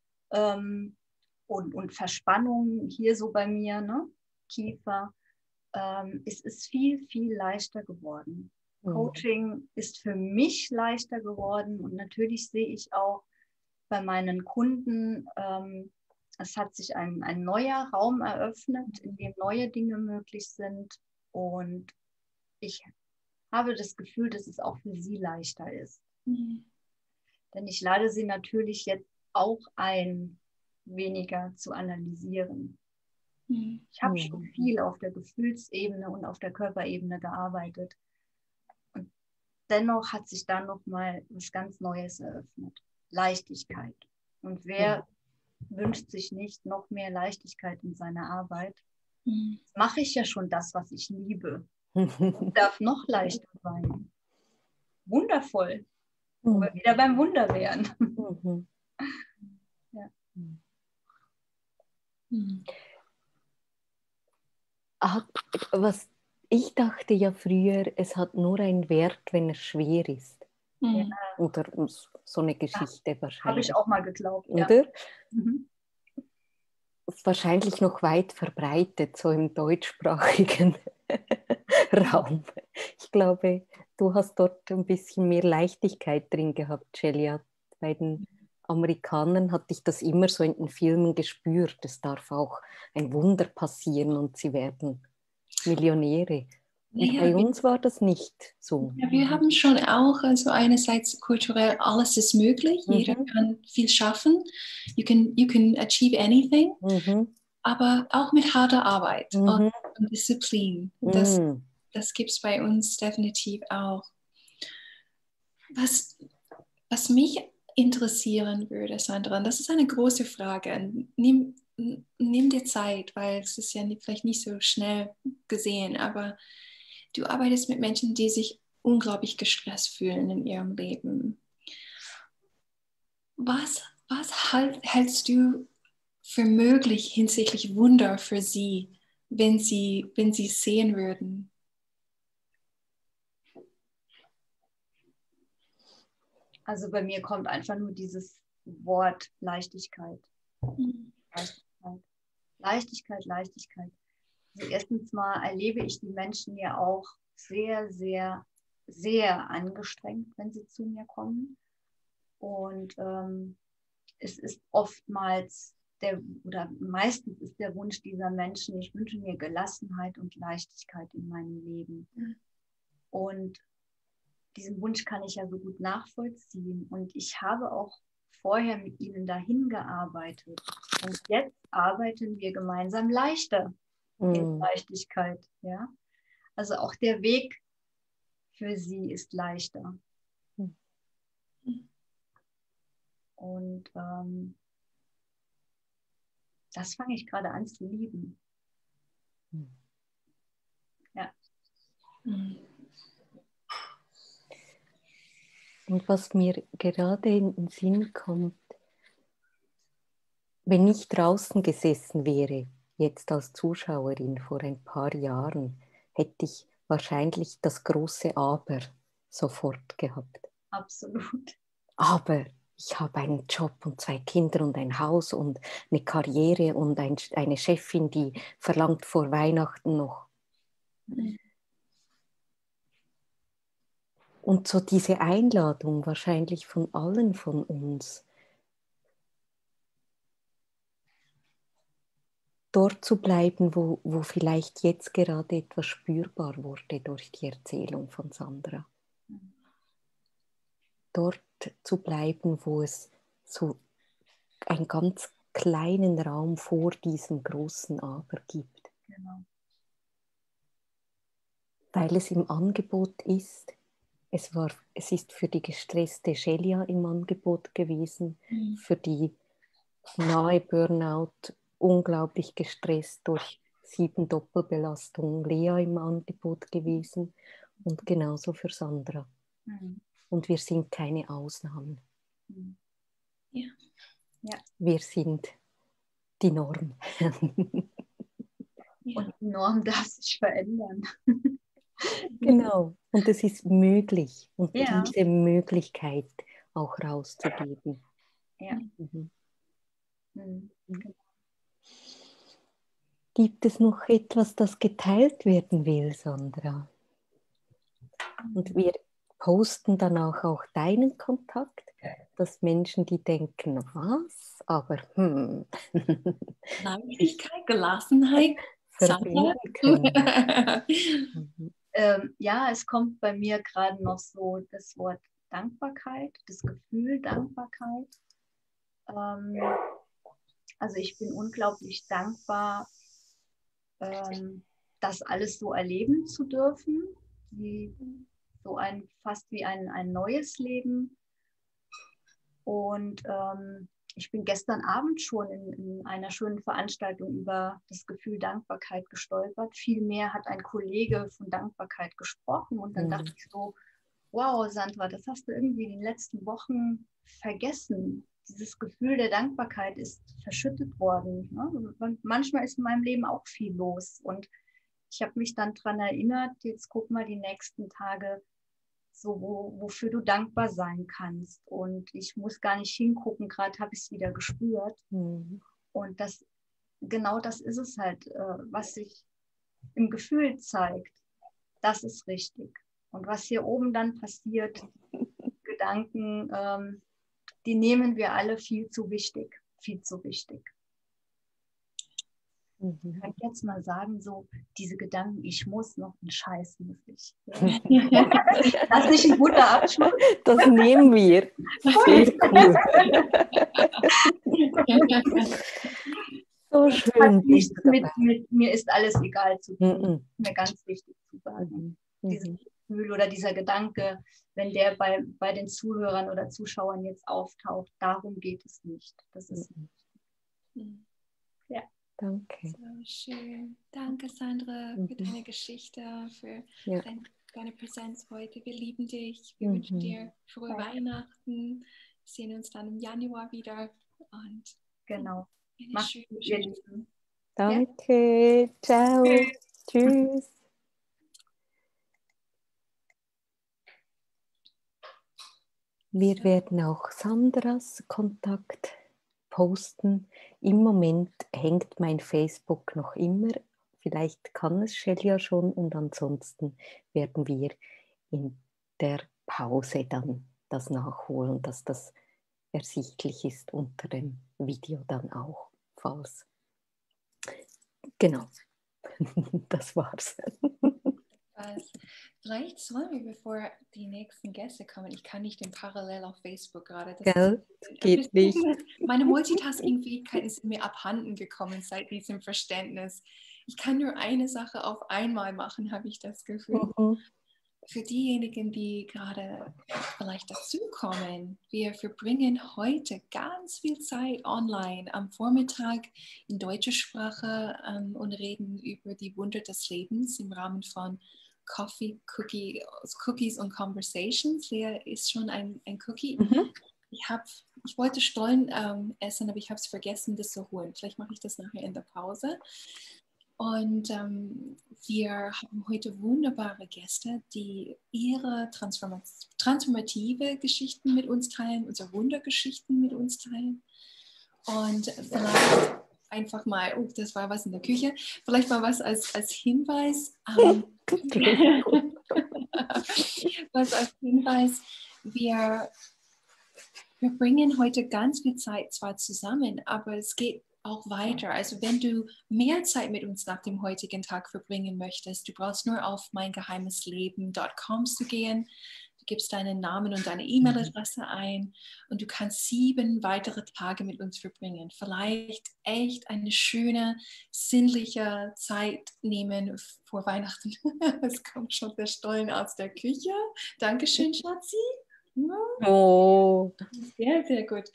Und Verspannung hier so bei mir, ne? Kiefer, es ist viel, viel leichter geworden. Coaching ist für mich leichter geworden und natürlich sehe ich auch bei meinen Kunden, es hat sich ein neuer Raum eröffnet, in dem neue Dinge möglich sind und ich habe das Gefühl, dass es auch für sie leichter ist. Denn ich lade sie natürlich jetzt auch ein, weniger zu analysieren. Ich habe schon viel auf der Gefühlsebene und auf der Körperebene gearbeitet. Und dennoch hat sich dann nochmal was ganz Neues eröffnet. Leichtigkeit. Und wer wünscht sich nicht noch mehr Leichtigkeit in seiner Arbeit? Mache ich ja schon das, was ich liebe. Darf noch leichter sein. Wundervoll. Wo wir wieder beim Wunder wären. Ja. Was ich dachte ja früher, es hat nur einen Wert, wenn es schwer ist. Ja. Oder so eine Geschichte wahrscheinlich. Habe ich auch mal geglaubt. Oder? Ja. Ist wahrscheinlich noch weit verbreitet, so im deutschsprachigen Raum. Ich glaube, du hast dort ein bisschen mehr Leichtigkeit drin gehabt, Celia. Bei den Amerikanern hatte ich das immer so in den Filmen gespürt. Es darf auch ein Wunder passieren und sie werden Millionäre. Und bei uns war das nicht so. Ja, wir haben schon auch, also einerseits kulturell, alles ist möglich. Jeder kann viel schaffen. You can achieve anything. Aber auch mit harter Arbeit und Disziplin. Das gibt es bei uns definitiv auch. Was mich interessieren würde, Sandra, das ist eine große Frage. Nimm dir Zeit, weil es ist ja vielleicht nicht so schnell gesehen, aber du arbeitest mit Menschen, die sich unglaublich gestresst fühlen in ihrem Leben. Was hältst du für möglich hinsichtlich Wunder für sie, wenn sie sehen würden? Also bei mir kommt einfach nur dieses Wort Leichtigkeit. Leichtigkeit. Also erstens mal erlebe ich die Menschen ja auch sehr, sehr, sehr angestrengt, wenn sie zu mir kommen. Und es ist oftmals meistens ist der Wunsch dieser Menschen, ich wünsche mir Gelassenheit und Leichtigkeit in meinem Leben. Und diesen Wunsch kann ich ja so gut nachvollziehen. Und ich habe auch vorher mit ihnen dahin gearbeitet. Und jetzt arbeiten wir gemeinsam leichter in Leichtigkeit. Ja? Also auch der Weg für sie ist leichter. Und das fange ich gerade an zu lieben. Ja. Und was mir gerade in den Sinn kommt, wenn ich draußen gesessen wäre, jetzt als Zuschauerin vor ein paar Jahren, hätte ich wahrscheinlich das große Aber sofort gehabt. Absolut. Aber ich habe einen Job und 2 Kinder und ein Haus und eine Karriere und eine Chefin, die verlangt vor Weihnachten noch. Und so diese Einladung wahrscheinlich von allen von uns, dort zu bleiben, wo vielleicht jetzt gerade etwas spürbar wurde durch die Erzählung von Sandra. Dort zu bleiben, wo es so einen ganz kleinen Raum vor diesem großen Aber gibt. Genau. Weil es im Angebot ist, Es ist für die gestresste Shelia im Angebot gewesen, für die nahe Burnout, unglaublich gestresst durch 7 Doppelbelastungen, Lea im Angebot gewesen und genauso für Sandra. Und wir sind keine Ausnahmen. Ja. Ja. Wir sind die Norm. Und die Norm darf sich verändern. Genau. Und es ist möglich. Und Ja. diese Möglichkeit auch rauszugeben. Ja. Gibt es noch etwas, das geteilt werden will, Sandra? Und wir posten dann auch deinen Kontakt, dass Menschen, die denken, was? Aber Leichtigkeit, Gelassenheit, verbinden können. Ja, es kommt bei mir gerade noch so das Wort Dankbarkeit, das Gefühl Dankbarkeit. Also ich bin unglaublich dankbar, das alles so erleben zu dürfen, so fast wie ein neues Leben. Und ich bin gestern Abend schon in einer schönen Veranstaltung über das Gefühl Dankbarkeit gestolpert. Vielmehr hat ein Kollege von Dankbarkeit gesprochen und dann dachte ich so, wow, Sandra, das hast du irgendwie in den letzten Wochen vergessen. Dieses Gefühl der Dankbarkeit ist verschüttet worden. Ne? Manchmal ist in meinem Leben auch viel los und ich habe mich dann daran erinnert, jetzt guck mal die nächsten Tage, so wofür du dankbar sein kannst. Und ich muss gar nicht hingucken, gerade habe ich es wieder gespürt. Und genau das ist es halt, was sich im Gefühl zeigt. Das ist richtig. Und was hier oben dann passiert, Gedanken, die nehmen wir alle viel zu wichtig. Viel zu wichtig. Ich kann jetzt mal sagen, so diese Gedanken, ich muss noch einen Scheiß, muss ich. Das ist nicht ein guter Abschluss. Das nehmen wir. Sehr cool. So schön. Mit mir ist alles egal zu tun. Mir ganz wichtig zu sagen. Dieses Gefühl oder dieser Gedanke, wenn der bei den Zuhörern oder Zuschauern jetzt auftaucht, darum geht es nicht. Das ist ja. Danke. So schön. Danke, Sandra, für deine Geschichte, für deine Präsenz heute. Wir lieben dich. Wir wünschen dir frohe Weihnachten. Wir sehen uns dann im Januar wieder. Und genau. Macht's gut, ihr Lieben. Danke. Ciao. Tschüss. Wir werden auch Sandras Kontakt posten. Im Moment hängt mein Facebook noch immer. Vielleicht kann es Shelia schon und ansonsten werden wir in der Pause dann das nachholen, dass das ersichtlich ist unter dem Video dann auch, falls. Genau, das war's. Vielleicht sollen wir, bevor die nächsten Gäste kommen, ich kann nicht parallel auf Facebook gerade. Das geht nicht. Meine Multitasking-Fähigkeiten sind mir abhanden gekommen seit diesem Verständnis. Ich kann nur eine Sache auf einmal machen, habe ich das Gefühl. Für diejenigen, die gerade vielleicht dazukommen, wir verbringen heute ganz viel Zeit online am Vormittag in deutscher Sprache und reden über die Wunder des Lebens im Rahmen von Coffee, Cookies und Conversations. Lea ist schon ein Cookie. Ich wollte Stollen essen, aber ich habe es vergessen, das zu holen. Vielleicht mache ich das nachher in der Pause. Und wir haben heute wunderbare Gäste, die ihre transformative Geschichten mit uns teilen, unsere Wundergeschichten mit uns teilen. Und vielleicht einfach mal, das war was in der Küche, vielleicht mal was als Hinweis. Was als Hinweis, wir bringen heute ganz viel Zeit zwar zusammen, aber es geht auch weiter. Also wenn du mehr Zeit mit uns nach dem heutigen Tag verbringen möchtest, du brauchst nur auf meingeheimesleben.com zu gehen. Du gibst deinen Namen und deine E-Mail-Adresse ein und du kannst 7 weitere Tage mit uns verbringen. Vielleicht echt eine schöne, sinnliche Zeit nehmen vor Weihnachten. Es kommt schon der Stollen aus der Küche. Dankeschön, Schatzi. Oh. Sehr, sehr gut.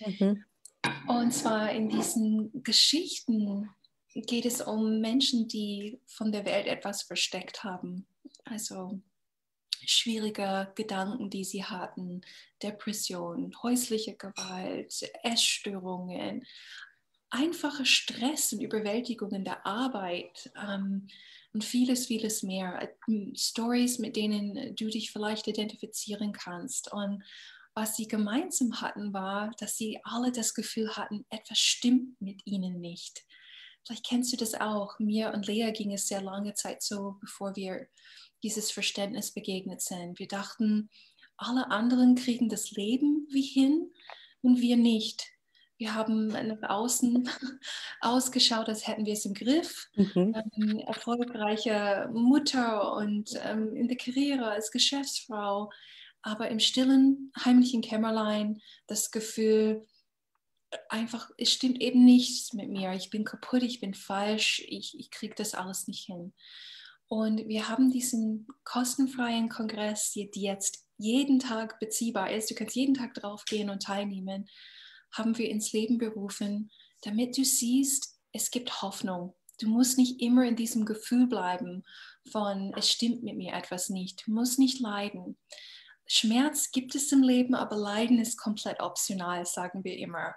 Und zwar in diesen Geschichten geht es um Menschen, die von der Welt etwas versteckt haben. Also schwierige Gedanken, die sie hatten, Depression, häusliche Gewalt, Essstörungen, einfache Stress und Überwältigung in der Arbeit und vieles, vieles mehr. Stories, mit denen du dich vielleicht identifizieren kannst. Und was sie gemeinsam hatten, war, dass sie alle das Gefühl hatten, etwas stimmt mit ihnen nicht. Vielleicht kennst du das auch. Mir und Lea ging es sehr lange Zeit so, bevor wir dieses Verständnis begegnet sind. Wir dachten, alle anderen kriegen das Leben wie hin und wir nicht. Wir haben nach außen ausgeschaut, als hätten wir es im Griff. Erfolgreiche Mutter und in der Karriere als Geschäftsfrau. Aber im stillen, heimlichen Kämmerlein das Gefühl, einfach, es stimmt eben nichts mit mir. Ich bin kaputt, ich bin falsch, ich kriege das alles nicht hin. Und wir haben diesen kostenfreien Kongress, die jetzt jeden Tag beziehbar ist, du kannst jeden Tag drauf gehen und teilnehmen, haben wir ins Leben berufen, damit du siehst, es gibt Hoffnung. Du musst nicht immer in diesem Gefühl bleiben von, es stimmt mit mir etwas nicht. Du musst nicht leiden. Schmerz gibt es im Leben, aber Leiden ist komplett optional, sagen wir immer.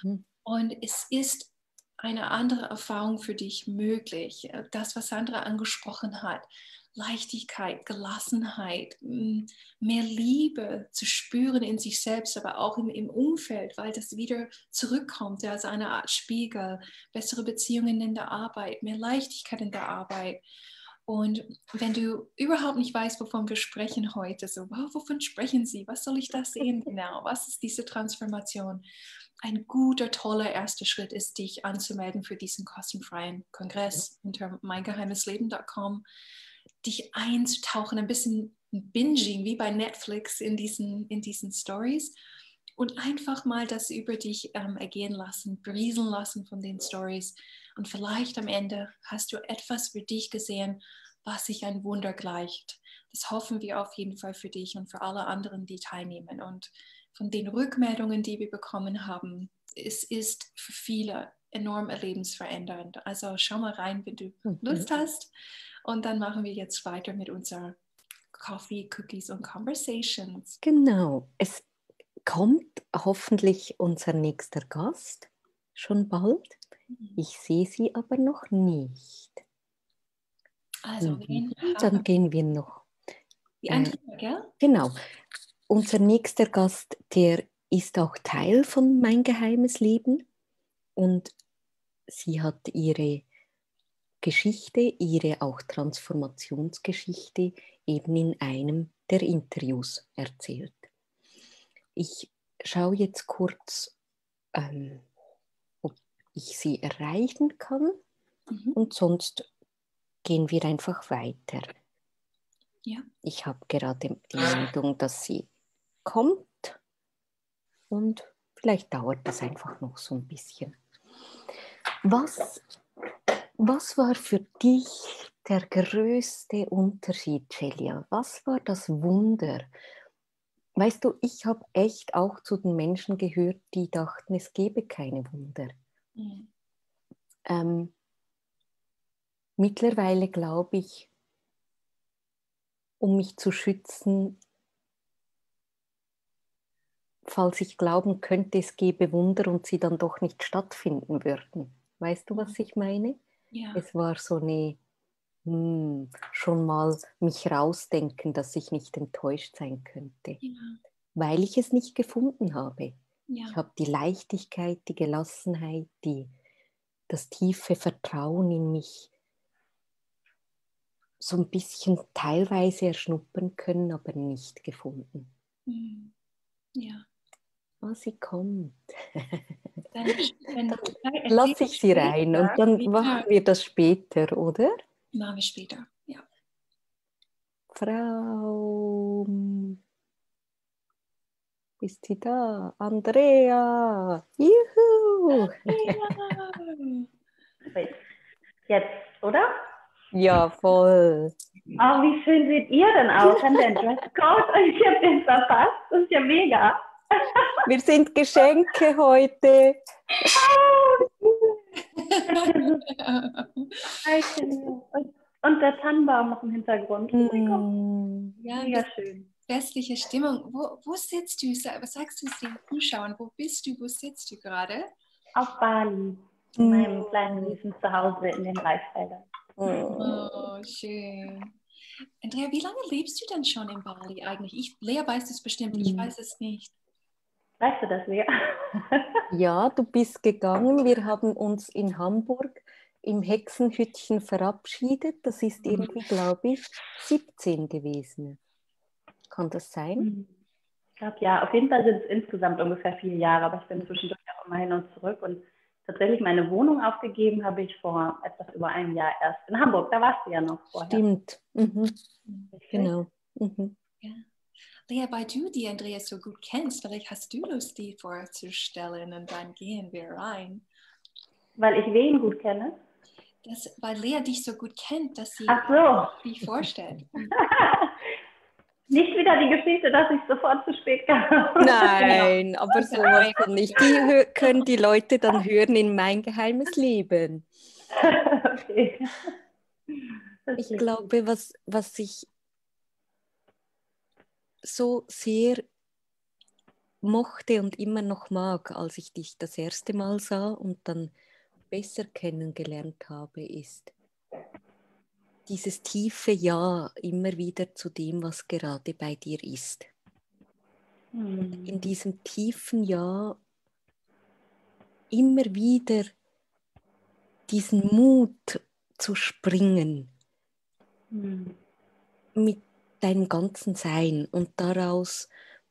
Und es ist eine andere Erfahrung für dich möglich. Das, was Sandra angesprochen hat, Leichtigkeit, Gelassenheit, mehr Liebe zu spüren in sich selbst, aber auch im Umfeld, weil das wieder zurückkommt, ja, als eine Art Spiegel, bessere Beziehungen in der Arbeit, mehr Leichtigkeit in der Arbeit. Und wenn du überhaupt nicht weißt, wovon wir sprechen heute, so, wow, wovon sprechen Sie? Was soll ich da sehen genau? Was ist diese Transformation? Ein guter, toller erster Schritt ist, dich anzumelden für diesen kostenfreien Kongress unter meingeheimesleben.com, dich einzutauchen, ein bisschen binging, wie bei Netflix in diesen Stories und einfach mal das über dich ergehen lassen, berieseln lassen von den Stories. Und vielleicht am Ende hast du etwas für dich gesehen, was sich ein Wunder gleicht. Das hoffen wir auf jeden Fall für dich und für alle anderen, die teilnehmen. Und von den Rückmeldungen, die wir bekommen haben, es ist für viele enorm lebensverändernd. Also schau mal rein, wenn du Lust hast. Und dann machen wir jetzt weiter mit unserer Coffee, Cookies und Conversations. Genau, es kommt hoffentlich unser nächster Gast schon bald. Ich sehe sie aber noch nicht. Also, dann gehen wir noch. Die andere, gell? Genau. Unser nächster Gast, der ist auch Teil von Mein geheimes Leben und sie hat ihre Geschichte, ihre auch Transformationsgeschichte eben in einem der Interviews erzählt. Ich schaue jetzt kurz, ob ich sie erreichen kann und sonst gehen wir einfach weiter. Ja. Ich habe gerade die Meldung, dass sie kommt und vielleicht dauert das einfach noch so ein bisschen. Was war für dich der größte Unterschied, Celia? Was war das Wunder? Weißt du, ich habe echt auch zu den Menschen gehört, die dachten, es gebe keine Wunder. Mittlerweile glaube ich, um mich zu schützen, falls ich glauben könnte, es gebe Wunder und sie dann doch nicht stattfinden würden. Weißt du, was ich meine? Ja. Es war so eine, schon mal mich rausdenken, dass ich nicht enttäuscht sein könnte, weil ich es nicht gefunden habe. Ja. Ich habe die Leichtigkeit, die Gelassenheit, das tiefe Vertrauen in mich so ein bisschen teilweise erschnuppern können, aber nicht gefunden. Ja. Oh, sie kommt. Dann lasse ich sie rein und dann machen wir das später, oder? Machen wir später, ja. Frau Ist sie da? Andrea! Juhu! Jetzt, oder? Ja, voll. Oh, wie schön seht ihr denn aus? Haben wir einen Dresscode? Ich habe den verpasst. Das ist ja mega. Wir sind Geschenke heute. Und der Tannenbaum noch im Hintergrund. Ja, mega schön. Festliche Stimmung. Wo sitzt du? Was sagst du den Zuschauern? Wo bist du? Wo sitzt du gerade? Auf Bali. In meinem kleinen süßen Zuhause in den Reisfeldern. Oh, schön. Andrea, wie lange lebst du denn schon in Bali eigentlich? Lea weiß es bestimmt, ich weiß es nicht. Weißt du das, Lea? Ja, du bist gegangen. Wir haben uns in Hamburg im Hexenhütchen verabschiedet. Das ist irgendwie, glaube ich, 17 gewesen. Kann das sein? Ich glaube, ja. Auf jeden Fall sind es insgesamt ungefähr 4 Jahre, aber ich bin zwischendurch auch immer hin und zurück. Und tatsächlich meine Wohnung aufgegeben habe ich vor etwas über einem Jahr erst in Hamburg. Da warst du ja noch vorher. Stimmt. Genau. Ja. Lea, weil du die Andrea so gut kennst, vielleicht hast du Lust, die vorzustellen und dann gehen wir rein. Weil ich wen gut kenne? Weil Lea dich so gut kennt, dass sie dich vorstellt. Nicht wieder die Geschichte, dass ich sofort zu spät kam. Nein, aber sowas von nicht. Die können die Leute dann hören in Mein geheimes Leben. Okay. Ich glaube, was ich so sehr mochte und immer noch mag, als ich dich das erste Mal sah und dann besser kennengelernt habe, ist dieses tiefe Ja immer wieder zu dem, was gerade bei dir ist. Und in diesem tiefen Ja immer wieder diesen Mut zu springen mit deinem ganzen Sein, und daraus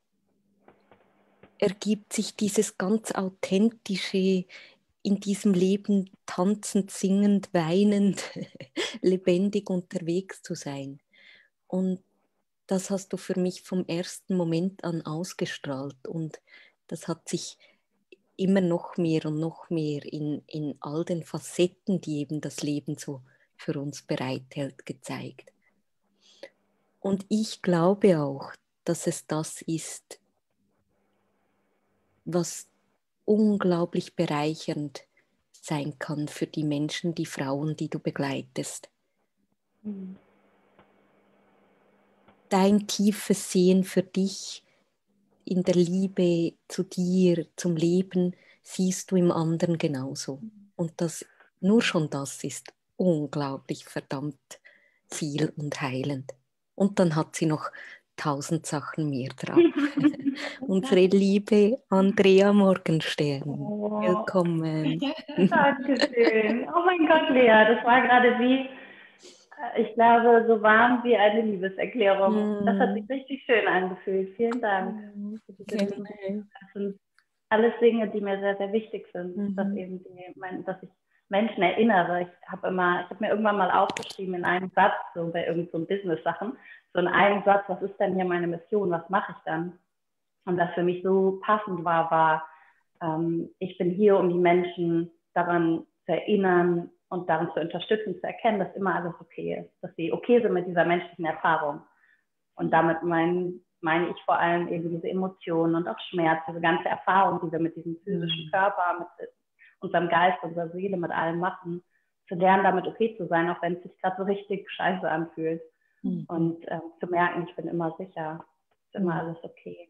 ergibt sich dieses ganz authentische, in diesem Leben tanzend, singend, weinend, lebendig unterwegs zu sein. Und das hast du für mich vom ersten Moment an ausgestrahlt, und das hat sich immer noch mehr und noch mehr in all den Facetten, die eben das Leben so für uns bereithält, gezeigt. Und ich glaube auch, dass es das ist, was unglaublich bereichernd sein kann für die Menschen, die Frauen, die du begleitest. Dein tiefes Sehen für dich in der Liebe zu dir, zum Leben, siehst du im anderen genauso. Und nur schon das ist unglaublich verdammt viel und heilend. Und dann hat sie noch 1000 Sachen mehr drauf. Unsere liebe Andrea Morgenstern. Willkommen. Dankeschön. Oh mein Gott, Lea, das war gerade wie, ich glaube, so warm wie eine Liebeserklärung. Das hat sich richtig schön angefühlt. Vielen Dank. Das sind alles Dinge, die mir sehr, sehr wichtig sind, dass ich Menschen erinnere. Ich habe mir irgendwann mal aufgeschrieben in einem Satz, so bei irgendeinem Business-Sachen, so in einem Satz, was ist denn hier meine Mission, was mache ich dann? Und was für mich so passend war, ich bin hier, um die Menschen daran zu erinnern und daran zu unterstützen, zu erkennen, dass immer alles okay ist, dass sie okay sind mit dieser menschlichen Erfahrung. Und damit meine ich vor allem eben diese Emotionen und auch Schmerz, diese ganze Erfahrung, die wir mit diesem physischen Körper, mit unserem Geist, unserer Seele, mit allem machen, zu lernen, damit okay zu sein, auch wenn es sich gerade so richtig scheiße anfühlt. Und zu merken, ich bin immer sicher, ist immer alles okay.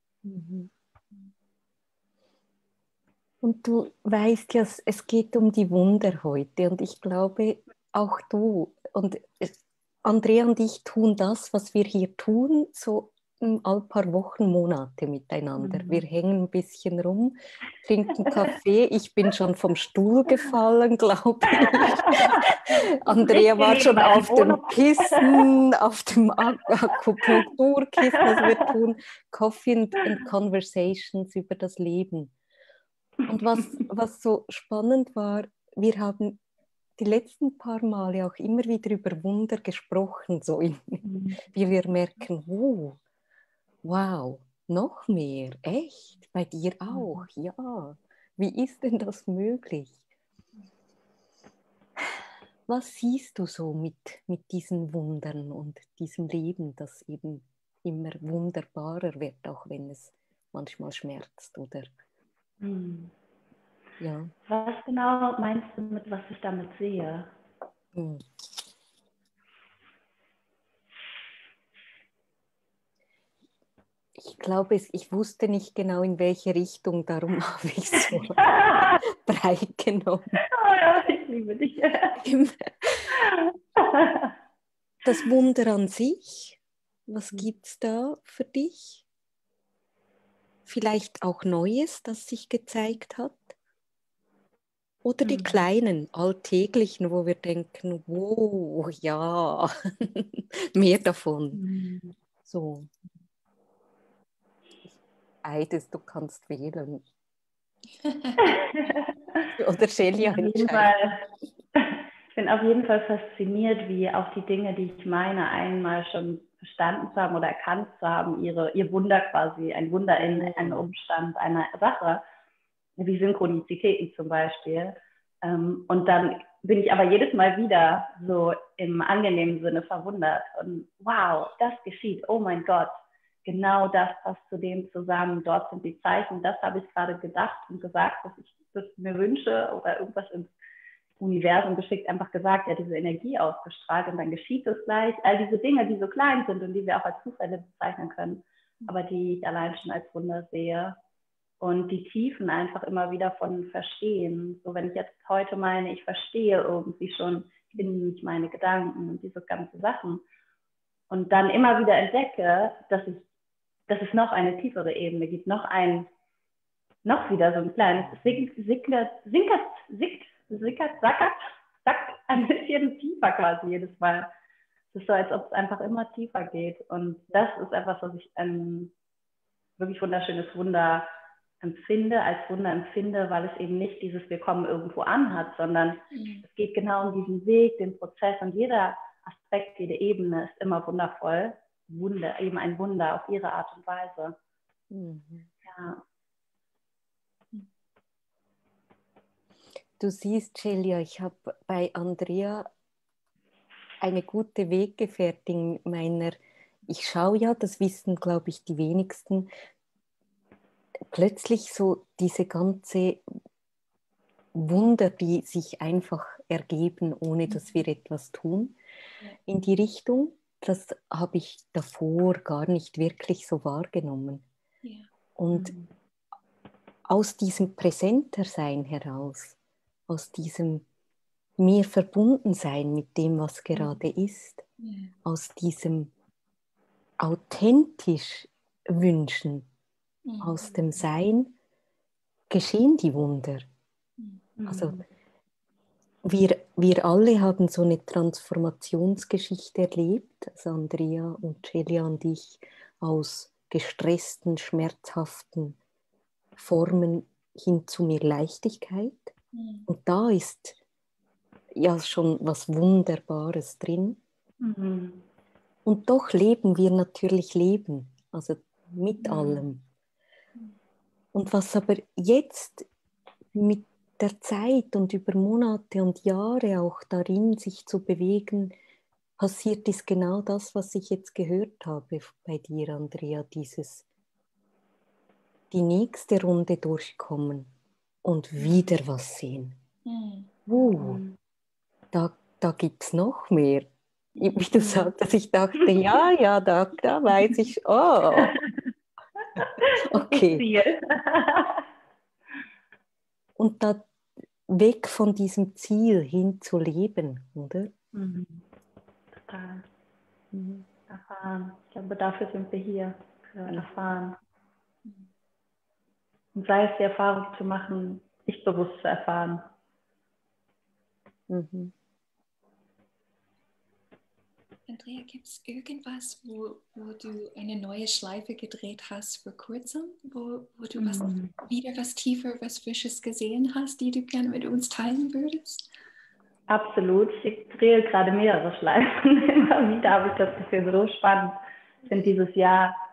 Und du weißt ja, es geht um die Wunder heute, und ich glaube, auch du und Andrea und ich tun das, was wir hier tun, so all paar Wochen, Monate miteinander. Wir hängen ein bisschen rum, trinken Kaffee. Ich bin schon vom Stuhl gefallen, glaube ich. Andrea war schon auf dem Kissen, auf dem Akupunkturkissen. Also wir tun Coffee and Conversations über das Leben. Und was so spannend war, wir haben die letzten paar Male auch immer wieder über Wunder gesprochen, so wie wir merken, wow, Noch mehr, echt? Bei dir auch, ja. Wie ist denn das möglich? Was siehst du so mit diesen Wundern und diesem Leben, das eben immer wunderbarer wird, auch wenn es manchmal schmerzt, oder? Ja. Was genau meinst du mit, was ich damit sehe? Ich glaube, ich wusste nicht genau, in welche Richtung, darum habe ich so breit genommen. Oh ja, ich liebe dich. Das Wunder an sich, was gibt es da für dich? Vielleicht auch Neues, das sich gezeigt hat? Oder die kleinen, alltäglichen, wo wir denken, wow, ja, mehr davon. So. Beides, du kannst wählen. Oder Celia entscheiden. Ich bin auf jeden Fall fasziniert, wie auch die Dinge, die ich meine, einmal schon verstanden zu haben oder erkannt zu haben, ihr Wunder quasi, ein Wunder in einem Umstand, einer Sache, wie Synchronizitäten zum Beispiel. Und dann bin ich aber jedes Mal wieder so im angenehmen Sinne verwundert. Und wow, das geschieht, oh mein Gott, genau das passt zu dem zusammen, dort sind die Zeichen, das habe ich gerade gedacht und gesagt, dass ich das mir wünsche oder irgendwas ins Universum geschickt, einfach gesagt, ja, diese Energie ausgestrahlt und dann geschieht es gleich. All diese Dinge, die so klein sind und die wir auch als Zufälle bezeichnen können, aber die ich allein schon als Wunder sehe. Und die Tiefen einfach immer wieder von Verstehen. So, wenn ich jetzt heute meine, ich verstehe irgendwie schon in mich meine Gedanken und diese ganzen Sachen. Und dann immer wieder entdecke, dass es noch eine tiefere Ebene gibt, noch wieder so ein kleines sackt ein bisschen tiefer quasi jedes Mal. Es ist so, als ob es einfach immer tiefer geht. Und das ist etwas, was ich ein wirklich wunderschönes Wunder als Wunder empfinde, weil es eben nicht dieses Wir kommen irgendwo an hat, sondern es geht genau um diesen Weg, den Prozess und jeder Aspekt, jede Ebene ist immer wundervoll. Eben ein Wunder auf ihre Art und Weise. Ja. Du siehst, Celia, ich habe bei Andrea eine gute Weggefährtin meiner, ich schaue ja, das wissen, glaube ich, die wenigsten, plötzlich so diese ganze Wunder, die sich einfach ergeben, ohne dass wir etwas tun, in die Richtung, das habe ich davor gar nicht wirklich so wahrgenommen. Und aus diesem Präsentersein heraus, aus diesem mir verbunden sein mit dem, was gerade ist, aus diesem authentisch Wünschen, aus dem Sein, geschehen die Wunder. Also wir alle haben so eine Transformationsgeschichte erlebt, also Andrea und Celia und ich, aus gestressten, schmerzhaften Formen hin zu mehr Leichtigkeit. Und da ist ja schon was Wunderbares drin. Und doch leben wir natürlich Leben, also mit allem. Und was aber jetzt mit der Zeit und über Monate und Jahre auch darin sich zu bewegen, passiert ist genau das, was ich jetzt gehört habe bei dir, Andrea, die nächste Runde durchkommen und wieder was sehen. Da gibt es noch mehr. Wie du sagst, dass ich dachte, ja, da weiß ich, okay. Und da weg von diesem Ziel hin zu leben, oder? Total. Erfahren. Ich glaube, dafür sind wir hier, für erfahren. Und sei es die Erfahrung zu machen, ich bewusst zu erfahren. Andrea, gibt es irgendwas, wo du eine neue Schleife gedreht hast vor kurzem, wo du wieder was tiefer, was Frisches gesehen hast, die du gerne mit uns teilen würdest? Absolut. Ich drehe gerade mehrere Schleifen. Immer wieder habe ich das Gefühl, so spannend. Ich finde dieses Jahr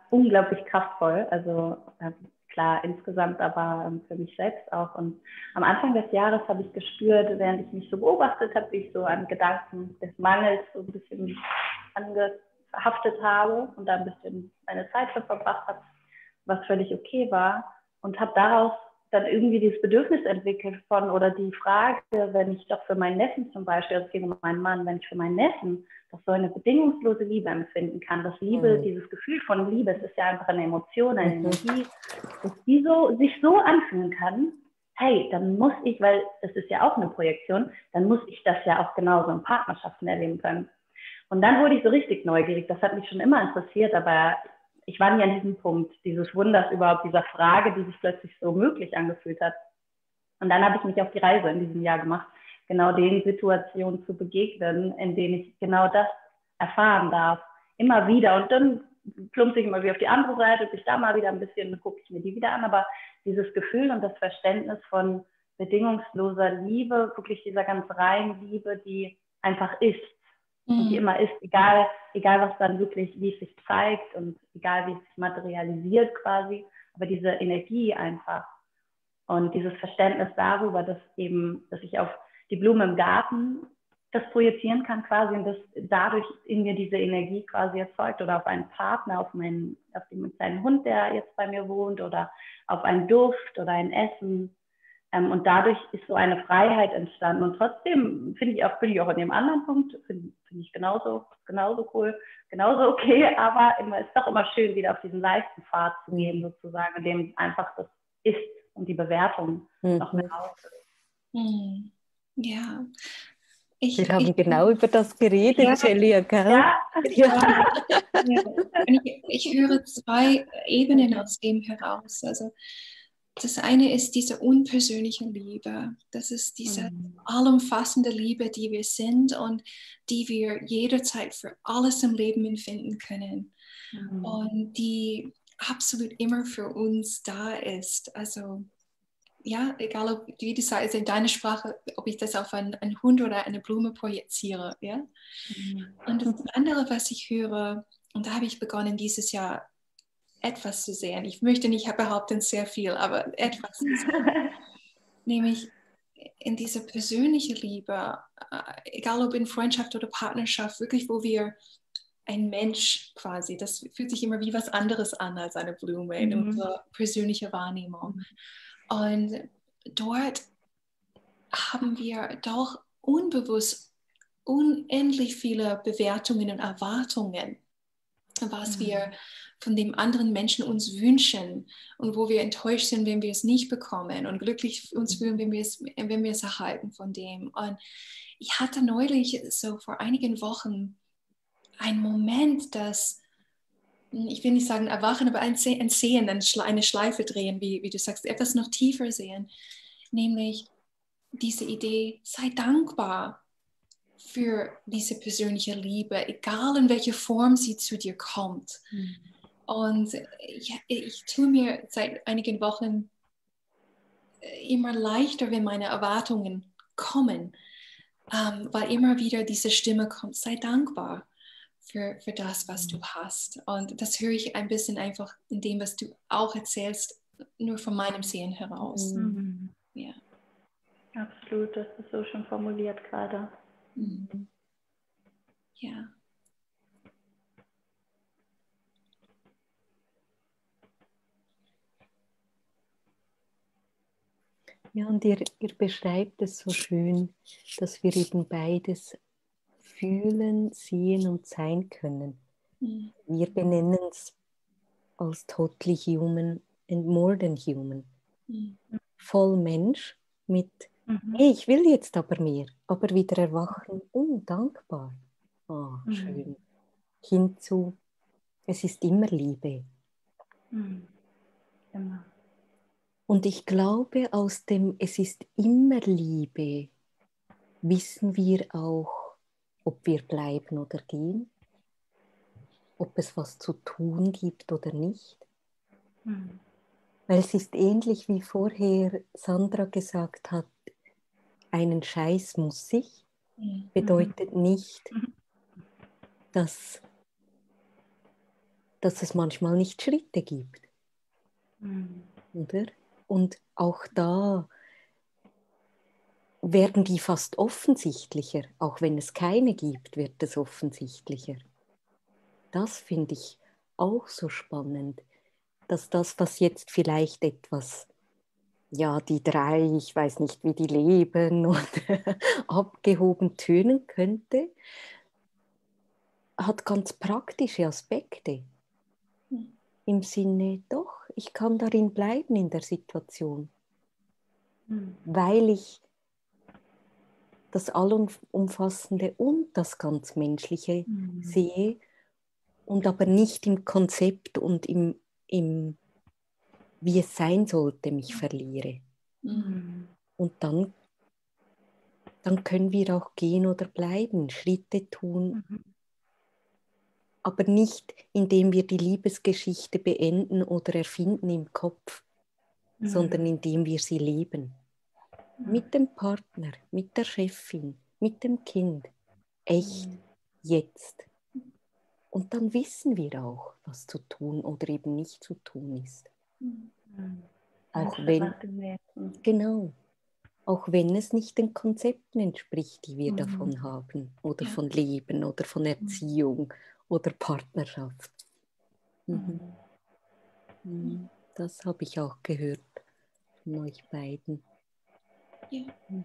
unglaublich kraftvoll. Also klar, insgesamt, aber für mich selbst auch. Und am Anfang des Jahres habe ich gespürt, während ich mich so beobachtet habe, wie ich so an Gedanken des Mangels so ein bisschen angehaftet habe und da ein bisschen meine Zeit für verbracht habe, was völlig okay war. Und habe daraus dann irgendwie dieses Bedürfnis entwickelt von, oder die Frage, wenn ich doch für meinen Neffen zum Beispiel, es geht um meinen Mann, wenn ich für meinen Neffen doch so eine bedingungslose Liebe empfinden kann, dass Liebe, dieses Gefühl von Liebe, es ist ja einfach eine Emotion, eine Energie, dass die sich so anfühlen kann, hey, dann muss ich, weil das ist ja auch eine Projektion, dann muss ich das ja auch genauso in Partnerschaften erleben können. Und dann wurde ich so richtig neugierig, das hat mich schon immer interessiert, aber ich war nie an diesem Punkt, dieses Wunders überhaupt, dieser Frage, die sich plötzlich so möglich angefühlt hat. Und dann habe ich mich auf die Reise in diesem Jahr gemacht, genau den Situationen zu begegnen, in denen ich genau das erfahren darf. Immer wieder. Und dann plumpse ich immer wieder auf die andere Seite, bis da mal wieder ein bisschen, gucke ich mir die wieder an. Aber dieses Gefühl und das Verständnis von bedingungsloser Liebe, wirklich dieser ganz reinen Liebe, die einfach ist. Und die immer ist, egal was dann wirklich, wie es sich zeigt und egal wie es sich materialisiert quasi, aber diese Energie einfach und dieses Verständnis darüber, dass ich auf die Blume im Garten das projizieren kann quasi und dass dadurch in mir diese Energie quasi erzeugt oder auf einen Partner, auf den kleinen Hund, der jetzt bei mir wohnt oder auf einen Duft oder ein Essen. Und dadurch ist so eine Freiheit entstanden. Und trotzdem bin ich auch an dem anderen Punkt, finde ich genauso cool, genauso okay, aber es ist doch immer schön, wieder auf diesen leichten Pfad zu gehen, sozusagen, in dem einfach das ist und die Bewertung noch mit raus ist. Ja. Wir haben genau über das geredet, Celia, gell? Ja. Und ich höre zwei Ebenen aus dem heraus. Also das eine ist diese unpersönliche Liebe. Das ist diese allumfassende Liebe, die wir sind und die wir jederzeit für alles im Leben empfinden können. Und die absolut immer für uns da ist. Also ja, egal ob, wie du sagst, in deiner Sprache, ob ich das auf einen Hund oder eine Blume projiziere. Ja? Und das andere, was ich höre, und da habe ich begonnen dieses Jahr etwas zu sehen. Ich möchte nicht behaupten sehr viel, aber etwas zu sehen. Nämlich in dieser persönlichen Liebe, egal ob in Freundschaft oder Partnerschaft, wirklich, wo wir ein Mensch quasi, das fühlt sich immer wie was anderes an als eine Blume in unserer persönlichen Wahrnehmung. Und dort haben wir doch unbewusst unendlich viele Bewertungen und Erwartungen, was wir von dem anderen Menschen uns wünschen und wo wir enttäuscht sind, wenn wir es nicht bekommen und glücklich uns fühlen, wenn wir es erhalten von dem. Und ich hatte neulich, so vor einigen Wochen, einen Moment, dass, ich will nicht sagen erwachen, aber ein Sehen, eine Schleife drehen, wie du sagst, etwas noch tiefer sehen, nämlich diese Idee, sei dankbar für diese persönliche Liebe, egal in welcher Form sie zu dir kommt. Und ich tue mir seit einigen Wochen immer leichter, wenn meine Erwartungen kommen, weil immer wieder diese Stimme kommt, sei dankbar für das, was du hast. Und das höre ich ein bisschen einfach in dem, was du auch erzählst, nur von meinem Sehen heraus. Ja. Absolut, das ist so schon formuliert gerade. Ja. Ja, und ihr beschreibt es so schön, dass wir eben beides fühlen, sehen und sein können. Wir benennen es als totally human and more than human. Voll Mensch mit, hey, ich will jetzt aber mehr, aber wieder erwachen, dankbar. Schön. Hinzu, es ist immer Liebe. Immer. Und ich glaube, aus dem es ist immer Liebe, wissen wir auch, ob wir bleiben oder gehen, ob es was zu tun gibt oder nicht. Weil es ist ähnlich wie vorher Sandra gesagt hat, einen Scheiß muss ich, bedeutet nicht, dass dass es manchmal nicht Schritte gibt. Oder? Und auch da werden die fast offensichtlicher. Auch wenn es keine gibt, wird es offensichtlicher. Das finde ich auch so spannend, dass das, was jetzt vielleicht etwas, ja, die drei, ich weiß nicht, wie die leben und abgehoben tönen könnte, hat ganz praktische Aspekte. Im Sinne, doch, ich kann darin bleiben in der Situation, weil ich das Allumfassende und das ganz Menschliche sehe und aber nicht im Konzept und im wie es sein sollte, mich verliere. Und dann können wir auch gehen oder bleiben, Schritte tun, aber nicht, indem wir die Liebesgeschichte beenden oder erfinden im Kopf, sondern indem wir sie leben. Mit dem Partner, mit der Chefin, mit dem Kind. Echt, jetzt. Und dann wissen wir auch, was zu tun oder eben nicht zu tun ist. Auch wenn, genau, auch wenn es nicht den Konzepten entspricht, die wir davon haben oder von Leben oder von Erziehung oder Partnerschaft. Das habe ich auch gehört von euch beiden. Ja.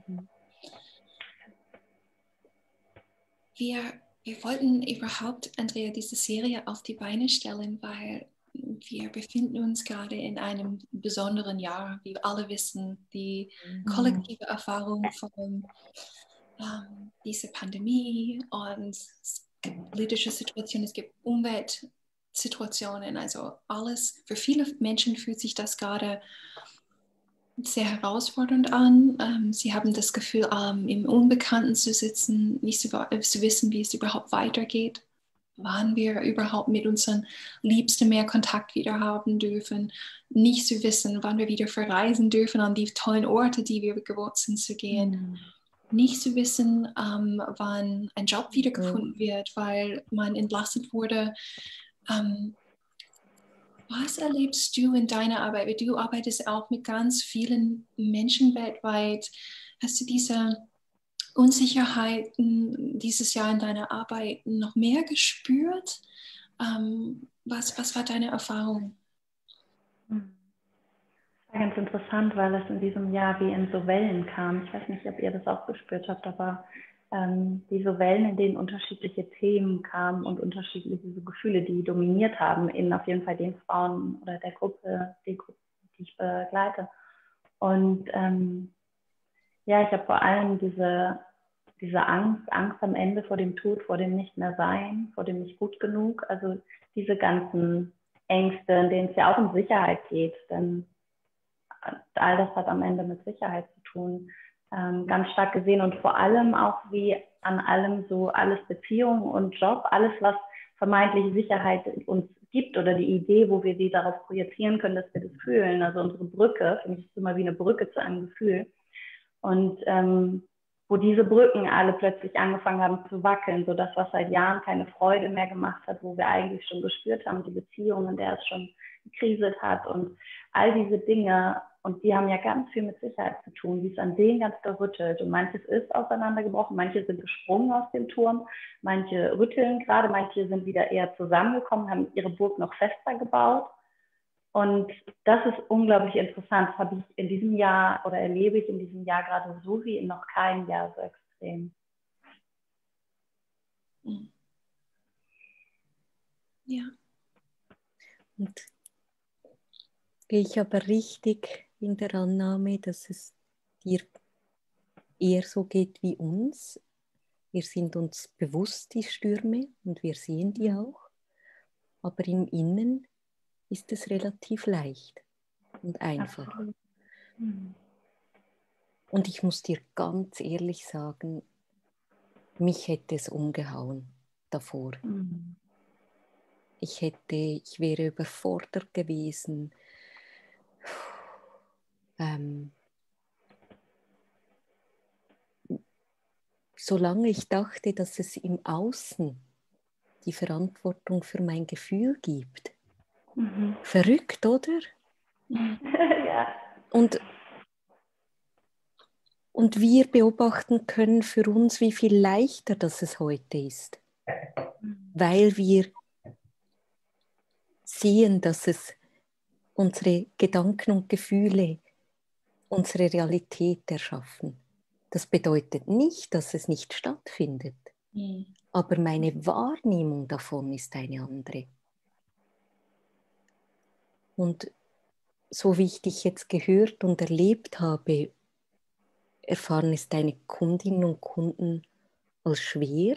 Wir wollten überhaupt, Andrea, diese Serie auf die Beine stellen, weil wir befinden uns gerade in einem besonderen Jahr. Wie wir alle wissen, die kollektive Erfahrung von dieser Pandemie und es gibt politische Situationen, es gibt Umweltsituationen, also alles. Für viele Menschen fühlt sich das gerade sehr herausfordernd an. Sie haben das Gefühl, im Unbekannten zu sitzen, nicht zu wissen, wie es überhaupt weitergeht, wann wir überhaupt mit unseren Liebsten mehr Kontakt wieder haben dürfen, nicht zu wissen, wann wir wieder verreisen dürfen an die tollen Orte, die wir gewohnt sind zu gehen. Nicht zu wissen, wann ein Job wiedergefunden wird, weil man entlassen wurde. Was erlebst du in deiner Arbeit? Du arbeitest auch mit ganz vielen Menschen weltweit. Hast du diese Unsicherheiten dieses Jahr in deiner Arbeit noch mehr gespürt? Was war deine Erfahrung? Das war ganz interessant, weil es in diesem Jahr wie in so Wellen kam. Ich weiß nicht, ob ihr das auch gespürt habt, aber diese Wellen, in denen unterschiedliche Themen kamen und unterschiedliche so Gefühle, die dominiert haben in auf jeden Fall den Frauen oder der Gruppe, die ich begleite. Und ja, ich habe vor allem diese Angst am Ende vor dem Tod, vor dem Nicht-mehr-Sein, vor dem nicht gut genug. Also diese ganzen Ängste, in denen es ja auch um Sicherheit geht, denn all das hat am Ende mit Sicherheit zu tun, ganz stark gesehen und vor allem auch wie an allem so alles Beziehung und Job, alles was vermeintliche Sicherheit uns gibt oder die Idee, wo wir die darauf projizieren können, dass wir das fühlen, also unsere Brücke, für mich ist es immer wie eine Brücke zu einem Gefühl und wo diese Brücken alle plötzlich angefangen haben zu wackeln, so das, was seit Jahren keine Freude mehr gemacht hat, wo wir eigentlich schon gespürt haben, die Beziehung, in der es schon gekriselt hat und all diese Dinge, und die haben ja ganz viel mit Sicherheit zu tun, wie es an denen ganz gerüttelt. Und manches ist auseinandergebrochen, manche sind gesprungen aus dem Turm, manche rütteln gerade, manche sind wieder eher zusammengekommen, haben ihre Burg noch fester gebaut. Und das ist unglaublich interessant. Das habe ich in diesem Jahr oder erlebe ich in diesem Jahr gerade so wie in noch keinem Jahr so extrem. Ja. Und gehe ich aber richtig in der Annahme, dass es dir eher so geht wie uns. Wir sind uns bewusst, die Stürme, und wir sehen die auch. Aber im Innen ist es relativ leicht und einfach. Und ich muss dir ganz ehrlich sagen, mich hätte es umgehauen davor. Ich wäre überfordert gewesen. Solange ich dachte, dass es im Außen die Verantwortung für mein Gefühl gibt. Verrückt, oder? Ja. Und wir beobachten können für uns, wie viel leichter das es heute ist. Weil wir sehen, dass es unsere Gedanken und Gefühle unsere Realität erschaffen. Das bedeutet nicht, dass es nicht stattfindet. Aber meine Wahrnehmung davon ist eine andere. Und so wie ich dich jetzt gehört und erlebt habe, erfahren es deine Kundinnen und Kunden als schwer.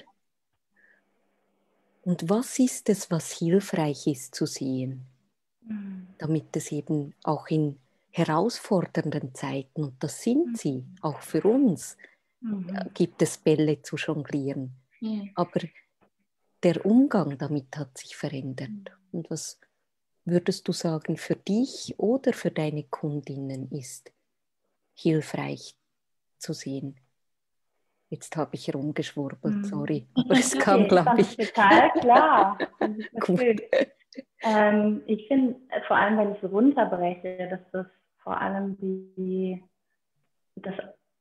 Und was ist es, was hilfreich ist zu sehen, damit es eben auch in herausfordernden Zeiten, und das sind sie, auch für uns, gibt es Bälle zu jonglieren. Aber der Umgang damit hat sich verändert. Und was würdest du sagen, für dich oder für deine Kundinnen ist hilfreich zu sehen? Jetzt habe ich rumgeschwurbelt, sorry. Aber es kam, glaube ich. Total klar. Gut. Ich finde, vor allem, wenn ich so runterbreche, dass das vor allem das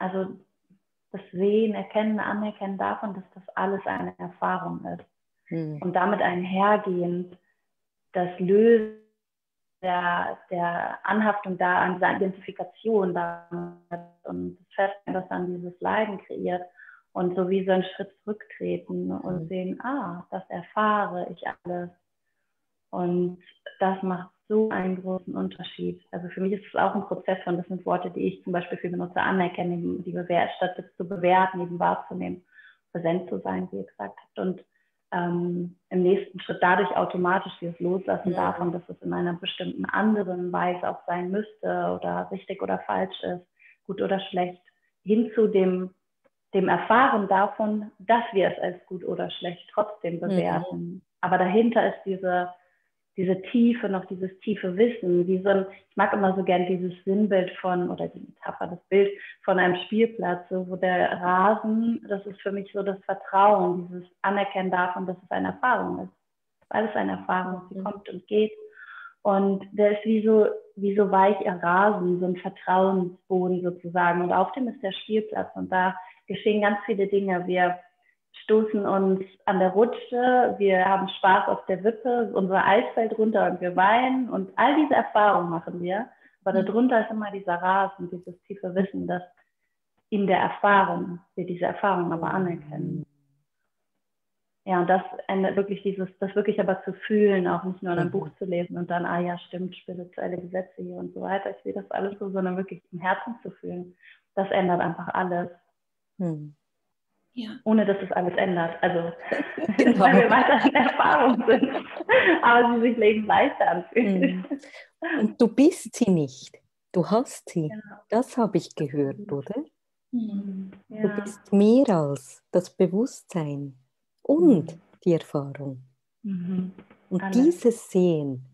Sehen, Erkennen, Anerkennen davon, dass das alles eine Erfahrung ist. Und damit einhergehend das Lösen der Anhaftung da an dieser Identifikation damit und das Feststellen, was dann dieses Leiden kreiert und so wie so einen Schritt zurücktreten und sehen, das erfahre ich alles. Und das macht so einen großen Unterschied. Also für mich ist es auch ein Prozess von, das sind Worte, die ich zum Beispiel viel benutze, anerkennen, statt das zu bewerten, eben wahrzunehmen, präsent zu sein, wie ihr gesagt habt. Und im nächsten Schritt dadurch automatisch dieses Loslassen davon, dass es in einer bestimmten anderen Weise auch sein müsste oder richtig oder falsch ist, gut oder schlecht, hin zu dem Erfahren davon, dass wir es als gut oder schlecht trotzdem bewerten. Aber dahinter ist diese Tiefe, noch dieses tiefe Wissen, ich mag immer so gern dieses Sinnbild oder die Metapher, das Bild von einem Spielplatz, wo der Rasen, das ist für mich so das Vertrauen, dieses Anerkennen davon, dass es eine Erfahrung ist. Weil es eine Erfahrung ist, sie kommt und geht. Und der ist wie so weicher Rasen, so ein Vertrauensboden sozusagen. Und auf dem ist der Spielplatz und da geschehen ganz viele Dinge. Wir stoßen uns an der Rutsche, wir haben Spaß auf der Wippe, unser Eis fällt runter und wir weinen und all diese Erfahrungen machen wir. Aber darunter ist immer dieser Rasen, dieses tiefe Wissen, dass in der Erfahrung wir diese Erfahrung aber anerkennen. Ja, und das ändert wirklich das wirklich aber zu fühlen, auch nicht nur in einem Buch zu lesen und dann, ja stimmt, spirituelle Gesetze hier und so weiter, ich sehe das alles so, sondern wirklich im Herzen zu fühlen. Das ändert einfach alles. Ja. Ohne dass es alles ändert. Also, weil wir weiter in Erfahrung sind. Aber sie sich Leben leichter anfühlen. Und du bist sie nicht. Du hast sie. Ja. Das habe ich gehört, oder? Ja. Du bist mehr als das Bewusstsein und die Erfahrung. Und alles. Dieses Sehen.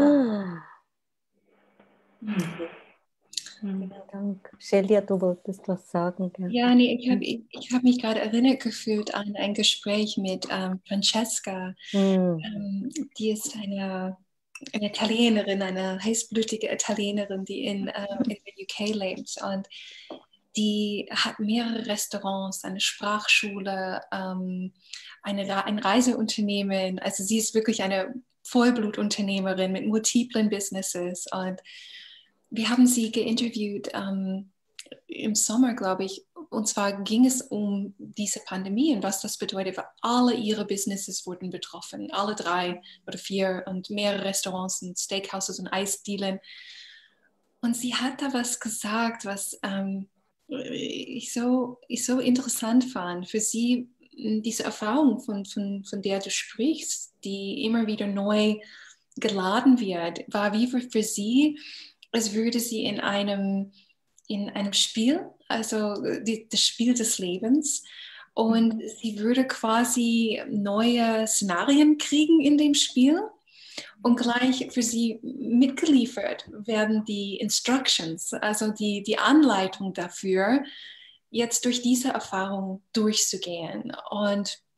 Vielen Dank. Shelia, du wolltest was sagen? Ja, nee, ich hab mich gerade erinnert gefühlt an ein Gespräch mit Francesca. Die ist eine Italienerin, eine heißblütige Italienerin, die in der UK lebt. Und die hat mehrere Restaurants, eine Sprachschule, ein Reiseunternehmen. Also sie ist wirklich eine Vollblutunternehmerin mit multiplen Businesses. Und wir haben sie geinterviewt im Sommer, glaube ich. Und zwar ging es um diese Pandemie und was das bedeutet, weil alle ihre Businesses wurden betroffen. Alle 3 oder 4 und mehrere Restaurants und Steakhouses und Eisdielen. Und sie hat da was gesagt, was ich so interessant fand. Für sie diese Erfahrung, von der du sprichst, die immer wieder neu geladen wird, war wie für sie, als würde sie in einem Spiel, also das Spiel des Lebens, und sie würde quasi neue Szenarien kriegen in dem Spiel und gleich für sie mitgeliefert werden die Instructions, also die Anleitung dafür, jetzt durch diese Erfahrung durchzugehen. Und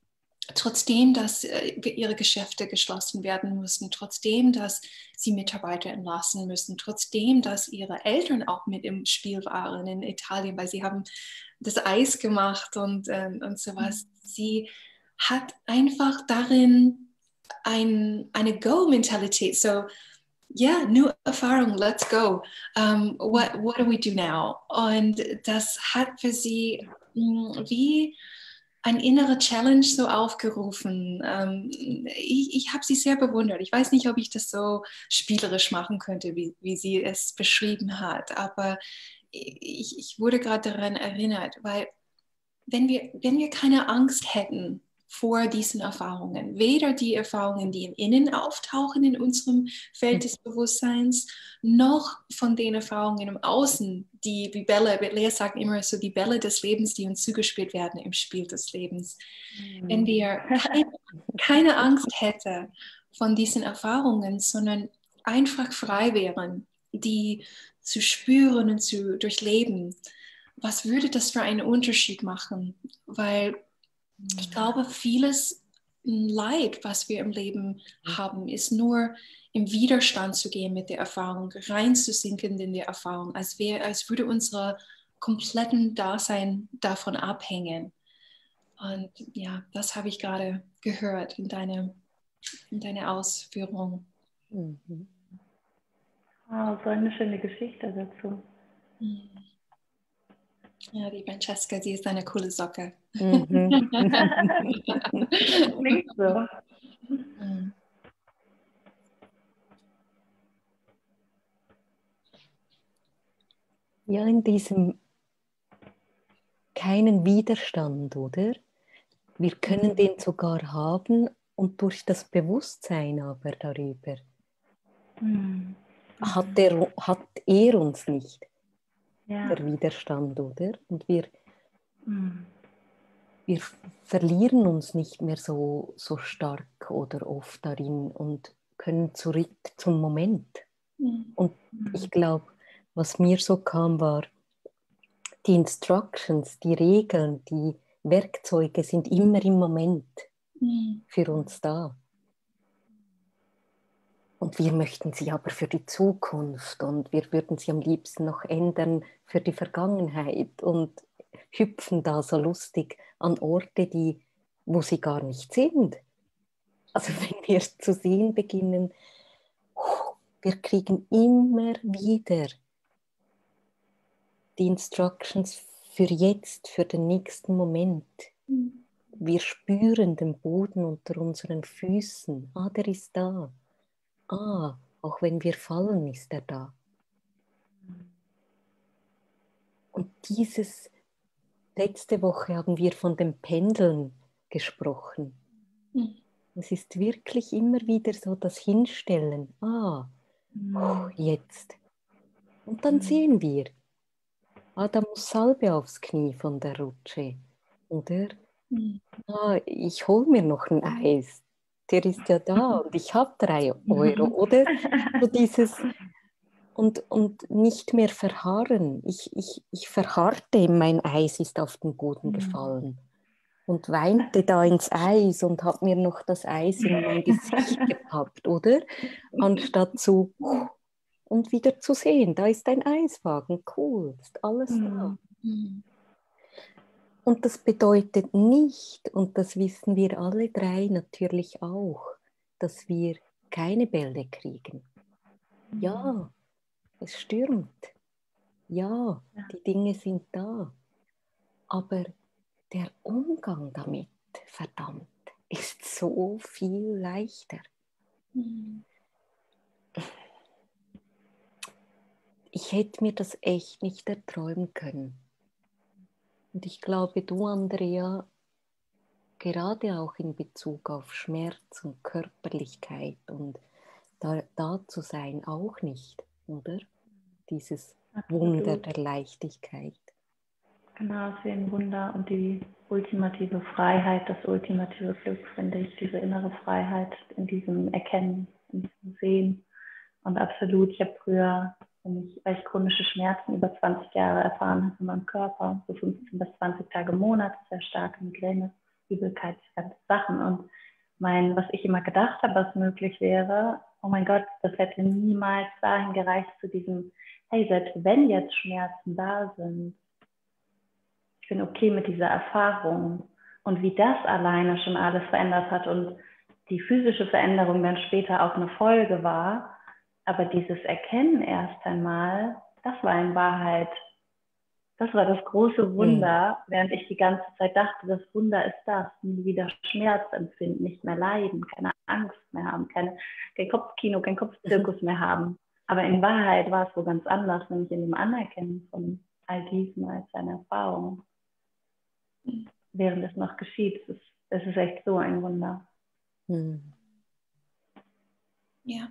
trotzdem, dass ihre Geschäfte geschlossen werden mussten, trotzdem, dass sie Mitarbeiter entlassen müssen, trotzdem, dass ihre Eltern auch mit im Spiel waren in Italien, weil sie haben das Eis gemacht und sowas. Sie hat einfach darin eine Go-Mentalität. So, yeah, neue Erfahrung, let's go. What do we do now? Und das hat für sie wie ein innerer Challenge so aufgerufen. Ich habe sie sehr bewundert. Ich weiß nicht, ob ich das so spielerisch machen könnte, wie sie es beschrieben hat, aber ich wurde gerade daran erinnert, weil wenn wir keine Angst hätten vor diesen Erfahrungen, weder die Erfahrungen, die im Innen auftauchen in unserem Feld des Bewusstseins, noch von den Erfahrungen im Außen, die, wie Lea sagt immer so, die Bälle des Lebens, die uns zugespielt werden im Spiel des Lebens. Wenn wir keine Angst hätten von diesen Erfahrungen, sondern einfach frei wären, die zu spüren und zu durchleben, was würde das für einen Unterschied machen? Weil ich glaube, vieles Leid, was wir im Leben haben, ist nur im Widerstand zu gehen mit der Erfahrung, reinzusinken in die Erfahrung, als würde unser kompletten Dasein davon abhängen. Und ja, das habe ich gerade gehört in deiner Ausführung. Mhm. Wow, so eine schöne Geschichte dazu. Ja, die Francesca, sie ist eine coole Socke. Klingt so. Ja, in diesem keinen Widerstand, oder? Wir können den sogar haben und durch das Bewusstsein aber darüber hat er uns nicht, der Widerstand, oder? Und wir verlieren uns nicht mehr so stark oder oft darin und können zurück zum Moment. Und ich glaube, was mir so kam, war, die Instructions, die Regeln, die Werkzeuge sind immer im Moment für uns da. Und wir möchten sie aber für die Zukunft und wir würden sie am liebsten noch ändern für die Vergangenheit und hüpfen da so lustig an Orte, wo sie gar nicht sind. Also wenn wir zu sehen beginnen, wir kriegen immer wieder die Instructions für jetzt, für den nächsten Moment. Wir spüren den Boden unter unseren Füßen. Der ist da. Auch wenn wir fallen, ist er da. Und letzte Woche haben wir von dem Pendeln gesprochen. Es ist wirklich immer wieder so das Hinstellen. Jetzt. Und dann sehen wir, da muss Salbe aufs Knie von der Rutsche. Oder? Ich hole mir noch ein Eis. Der ist ja da und ich habe 3 Euro, oder? So dieses und nicht mehr verharren. Ich verharrte, mein Eis ist auf den Boden gefallen und weinte da ins Eis und habe mir noch das Eis in mein Gesicht gepackt, oder? Anstatt und wieder zu sehen, da ist ein Eiswagen, cool, ist alles da. Und das bedeutet nicht, und das wissen wir alle 3 natürlich auch, dass wir keine Bälle kriegen. Ja, es stürmt. Ja, die Dinge sind da. Aber der Umgang damit, verdammt, ist so viel leichter. Ich hätte mir das echt nicht erträumen können. Und ich glaube, du, Andrea, gerade auch in Bezug auf Schmerz und Körperlichkeit und da zu sein, auch nicht, oder? Dieses Wunder der Leichtigkeit. Genau, es ist ein Wunder und die ultimative Freiheit, das ultimative Glück, finde ich, diese innere Freiheit in diesem Erkennen, in diesem Sehen. Und absolut, ich habe früher, weil ich chronische Schmerzen über 20 Jahre erfahren habe in meinem Körper, so 15 bis 20 Tage im Monat, sehr starke Migräne, Übelkeit, die ganzen Sachen. Und was ich immer gedacht habe, was möglich wäre, oh mein Gott, das hätte niemals dahin gereicht zu diesem, hey, selbst wenn jetzt Schmerzen da sind, ich bin okay mit dieser Erfahrung. Und wie das alleine schon alles verändert hat und die physische Veränderung dann später auch eine Folge war, aber dieses Erkennen erst einmal, das war in Wahrheit, das war das große Wunder, während ich die ganze Zeit dachte, das Wunder ist das, nie wieder Schmerz empfinden, nicht mehr leiden, keine Angst mehr haben, kein Kopfkino, kein Kopfzirkus mehr haben. Aber in Wahrheit war es so ganz anders, nämlich in dem Anerkennen von all diesem als eine Erfahrung. Während es noch geschieht, es ist echt so ein Wunder. Ja.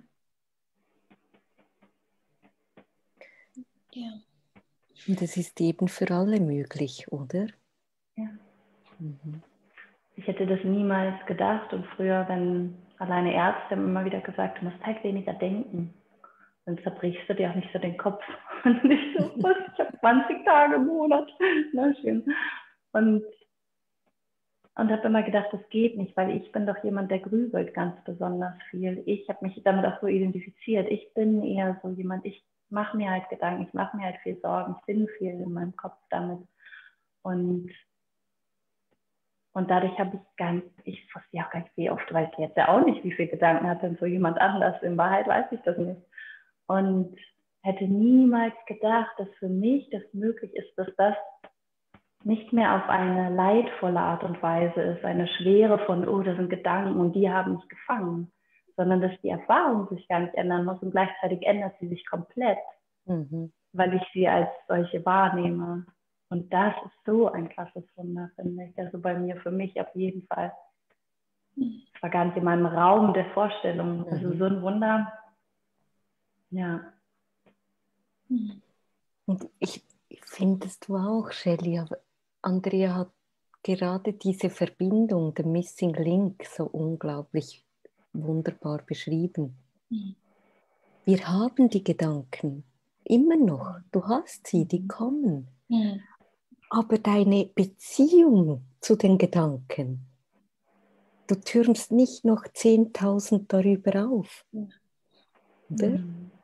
Ja. Und es ist eben für alle möglich, oder? Ja. Ich hätte das niemals gedacht und früher, wenn alleine Ärzte haben immer wieder gesagt, du musst halt weniger denken, dann zerbrichst du dir auch nicht so den Kopf. Und nicht so, was, ich habe 20 Tage im Monat. Na schön. Und habe immer gedacht, das geht nicht, weil ich bin doch jemand, der grübelt ganz besonders viel. Ich habe mich damit auch so identifiziert. Ich bin eher so jemand, ich mache mir halt Gedanken, ich mache mir halt viel Sorgen, ich bin viel in meinem Kopf damit. Und dadurch habe ich wusste ja auch gar nicht, wie oft, weiß ich jetzt ja auch nicht, wie viele Gedanken hat denn so jemand anders. In Wahrheit weiß ich das nicht. Und hätte niemals gedacht, dass für mich das möglich ist, dass das nicht mehr auf eine leidvolle Art und Weise ist, eine Schwere von, oh, das sind Gedanken und die haben mich gefangen, sondern dass die Erfahrung sich gar nicht ändern muss und gleichzeitig ändert sie sich komplett, weil ich sie als solche wahrnehme. Und das ist so ein krasses Wunder, finde ich. Also bei mir, für mich auf jeden Fall. Es war gar nicht in meinem Raum der Vorstellung. Also so ein Wunder. Ja. Und ich findest du auch, Shelley, aber Andrea hat gerade diese Verbindung, der Missing Link, so unglaublich wunderbar beschrieben. Wir haben die Gedanken immer noch. Du hast sie, die kommen. Aber deine Beziehung zu den Gedanken, du türmst nicht noch 10.000 darüber auf. Oder?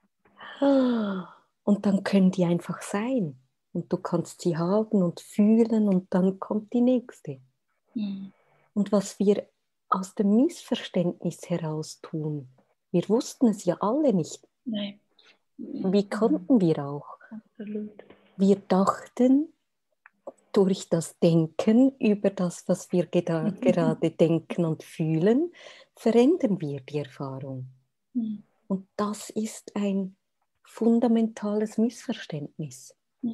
Und dann können die einfach sein. Und du kannst sie haben und fühlen und dann kommt die nächste. Und was wir aus dem Missverständnis heraus tun, wir wussten es ja alle nicht. Nein. Wie konnten wir auch? Absolut. Wir dachten, durch das Denken über das, was wir gerade denken und fühlen, verändern wir die Erfahrung. Und das ist ein fundamentales Missverständnis.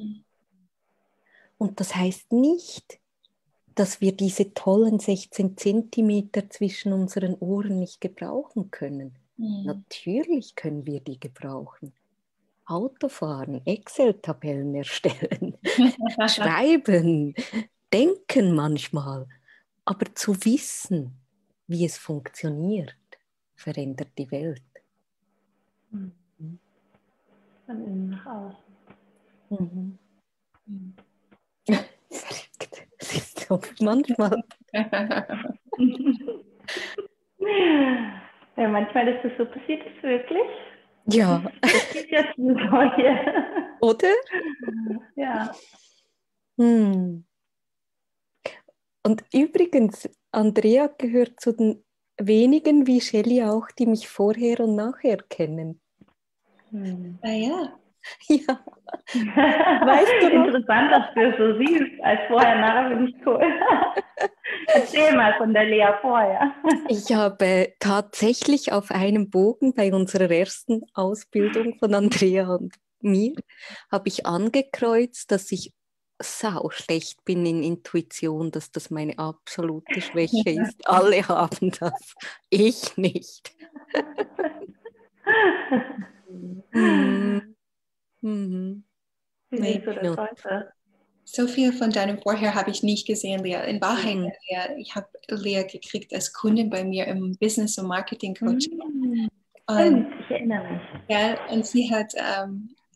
Und das heißt nicht, dass wir diese tollen 16 Zentimeter zwischen unseren Ohren nicht gebrauchen können. Natürlich können wir die gebrauchen. Autofahren, Excel-Tabellen erstellen, schreiben, denken manchmal. Aber zu wissen, wie es funktioniert, verändert die Welt. Von innen nach außen. Verrückt. Das ist so manchmal. Ja, manchmal ist es so, passiert es wirklich? Ja. Das ist jetzt eine neue. Oder? Ja. Und übrigens, Andrea gehört zu den wenigen wie Shelley auch, die mich vorher und nachher kennen. Ja. Ja. Weißt du noch? Interessant, dass du es so siehst. Als vorher, nachher bin ich cool. Erzähl mal von der Lea vorher. Ich habe tatsächlich auf einem Bogen bei unserer ersten Ausbildung von Andrea und mir, habe ich angekreuzt, dass ich sau schlecht bin in Intuition, dass das meine absolute Schwäche ist. Alle haben das, ich nicht. So viel von deinem Vorher habe ich nicht gesehen, Lea. In Wahrheit, Lea, ich habe Lea gekriegt als Kundin bei mir im Business- und Marketing-Coaching. Ich erinnere mich. Ja, und sie hat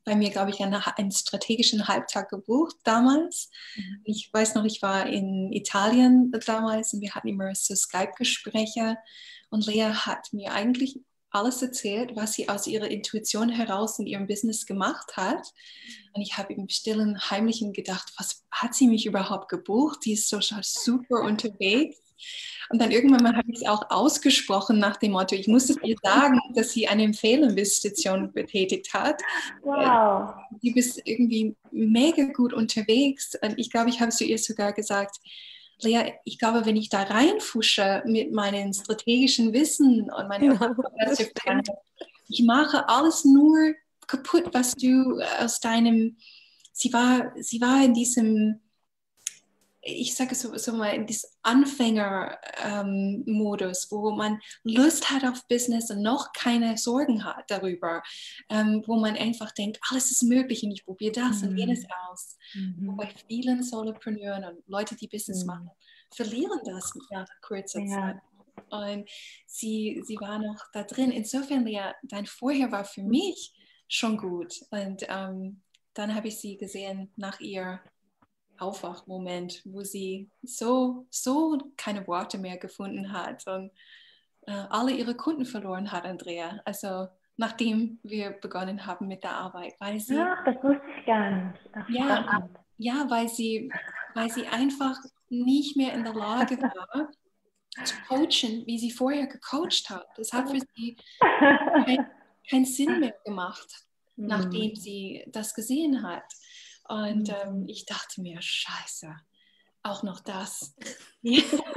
bei mir, glaube ich, einen strategischen Halbtag gebucht damals. Ich weiß noch, ich war in Italien damals und wir hatten immer so Skype-Gespräche und Lea hat mir eigentlich alles erzählt, was sie aus ihrer Intuition heraus in ihrem Business gemacht hat. Und ich habe im Stillen, Heimlichen gedacht, was hat sie mich überhaupt gebucht? Die ist so super unterwegs. Und dann irgendwann mal habe ich es auch ausgesprochen nach dem Motto, ich muss es ihr sagen, dass sie eine Fehlinvestition betätigt hat. Wow. Du bist irgendwie mega gut unterwegs. Und ich glaube, ich habe zu ihr sogar gesagt, Lea, ich glaube, wenn ich da reinfusche mit meinem strategischen Wissen und meiner ich mache alles nur kaputt, was du aus deinem, sie war in diesem, ich sage es so mal, in diesem Anfänger-Modus, wo man Lust hat auf Business und noch keine Sorgen hat darüber, wo man einfach denkt, alles ist möglich und ich probiere das und jenes aus. Bei vielen Solopreneuren und Leute, die Business machen, verlieren das nach kurzer Zeit. Und sie war noch da drin. Insofern, Lea, dein Vorher war für mich schon gut. Und dann habe ich sie gesehen nach ihr Aufwachmoment, wo sie so keine Worte mehr gefunden hat und alle ihre Kunden verloren hat, Andrea. Also nachdem wir begonnen haben mit der Arbeit, weil sie das wusste ich gar nicht. Ach, weil sie einfach nicht mehr in der Lage war zu coachen, wie sie vorher gecoacht hat. Das hat für sie keinen Sinn mehr gemacht, nachdem sie das gesehen hat. Und ich dachte mir, scheiße, auch noch das. Und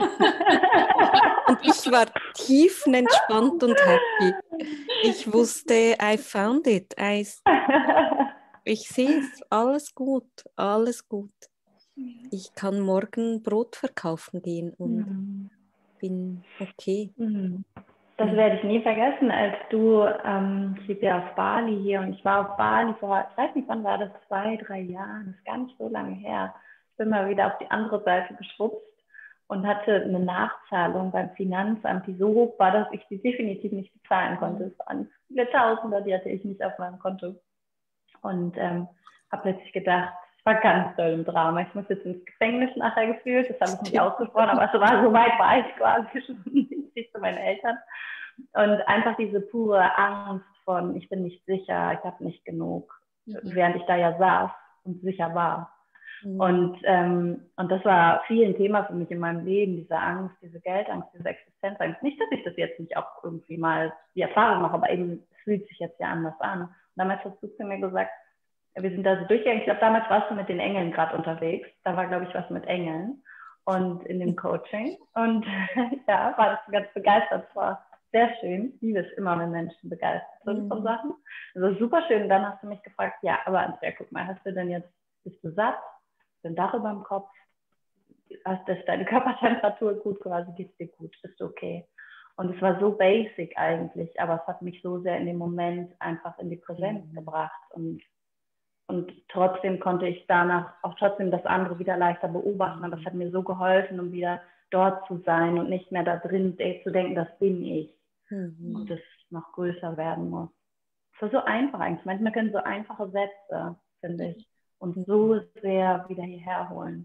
ich war tiefenentspannt und happy. Ich wusste, I found it. Ich sehe es, alles gut, alles gut. Ich kann morgen Brot verkaufen gehen und bin okay. Das werde ich nie vergessen, als du, ich lebe ja auf Bali hier und ich war auf Bali vor, ich weiß nicht, wann war das, 2-3 Jahren, das ist gar nicht so lange her. Ich bin mal wieder auf die andere Seite geschwupst und hatte eine Nachzahlung beim Finanzamt, die so hoch war, dass ich sie definitiv nicht bezahlen konnte. Es waren viele Tausender, die hatte ich nicht auf meinem Konto. Und habe plötzlich gedacht, ich war ganz doll im Drama. Ich muss jetzt ins Gefängnis nachher gefühlt, das habe ich nicht ausgesprochen, aber so weit war ich quasi schon nicht zu meinen Eltern. Und einfach diese pure Angst von, ich bin nicht sicher, ich habe nicht genug, während ich da ja saß und sicher war. Und das war viel ein Thema für mich in meinem Leben, diese Angst, diese Geldangst, diese Existenzangst. Nicht, dass ich das jetzt nicht auch irgendwie mal die Erfahrung mache, aber eben, es fühlt sich jetzt ja anders an. Und damals hast du zu mir gesagt, wir sind da so durchgegangen. Ich glaube, damals warst du mit den Engeln gerade unterwegs. Da war, glaube ich, was mit Engeln und in dem Coaching. Und ja, war das ganz begeistert. Es war sehr schön. Ich liebe es immer, wenn Menschen begeistert sind von Sachen. Also super schön. Und dann hast du mich gefragt, ja, aber Andrea, guck mal, hast du denn jetzt, bist du satt? Hast du ein Dach über dem Kopf? Ist deine Körpertemperatur gut quasi? Geht's dir gut? Bist du okay? Und es war so basic eigentlich, aber es hat mich so sehr in dem Moment einfach in die Präsenz gebracht. Und trotzdem konnte ich danach auch trotzdem das andere wieder leichter beobachten. Aber es hat mir so geholfen, um wieder dort zu sein und nicht mehr da drin zu denken, das bin ich. Und es noch größer werden muss. Es war so einfach eigentlich. Manchmal können so einfache Sätze, finde ich, uns so sehr wieder hierher holen.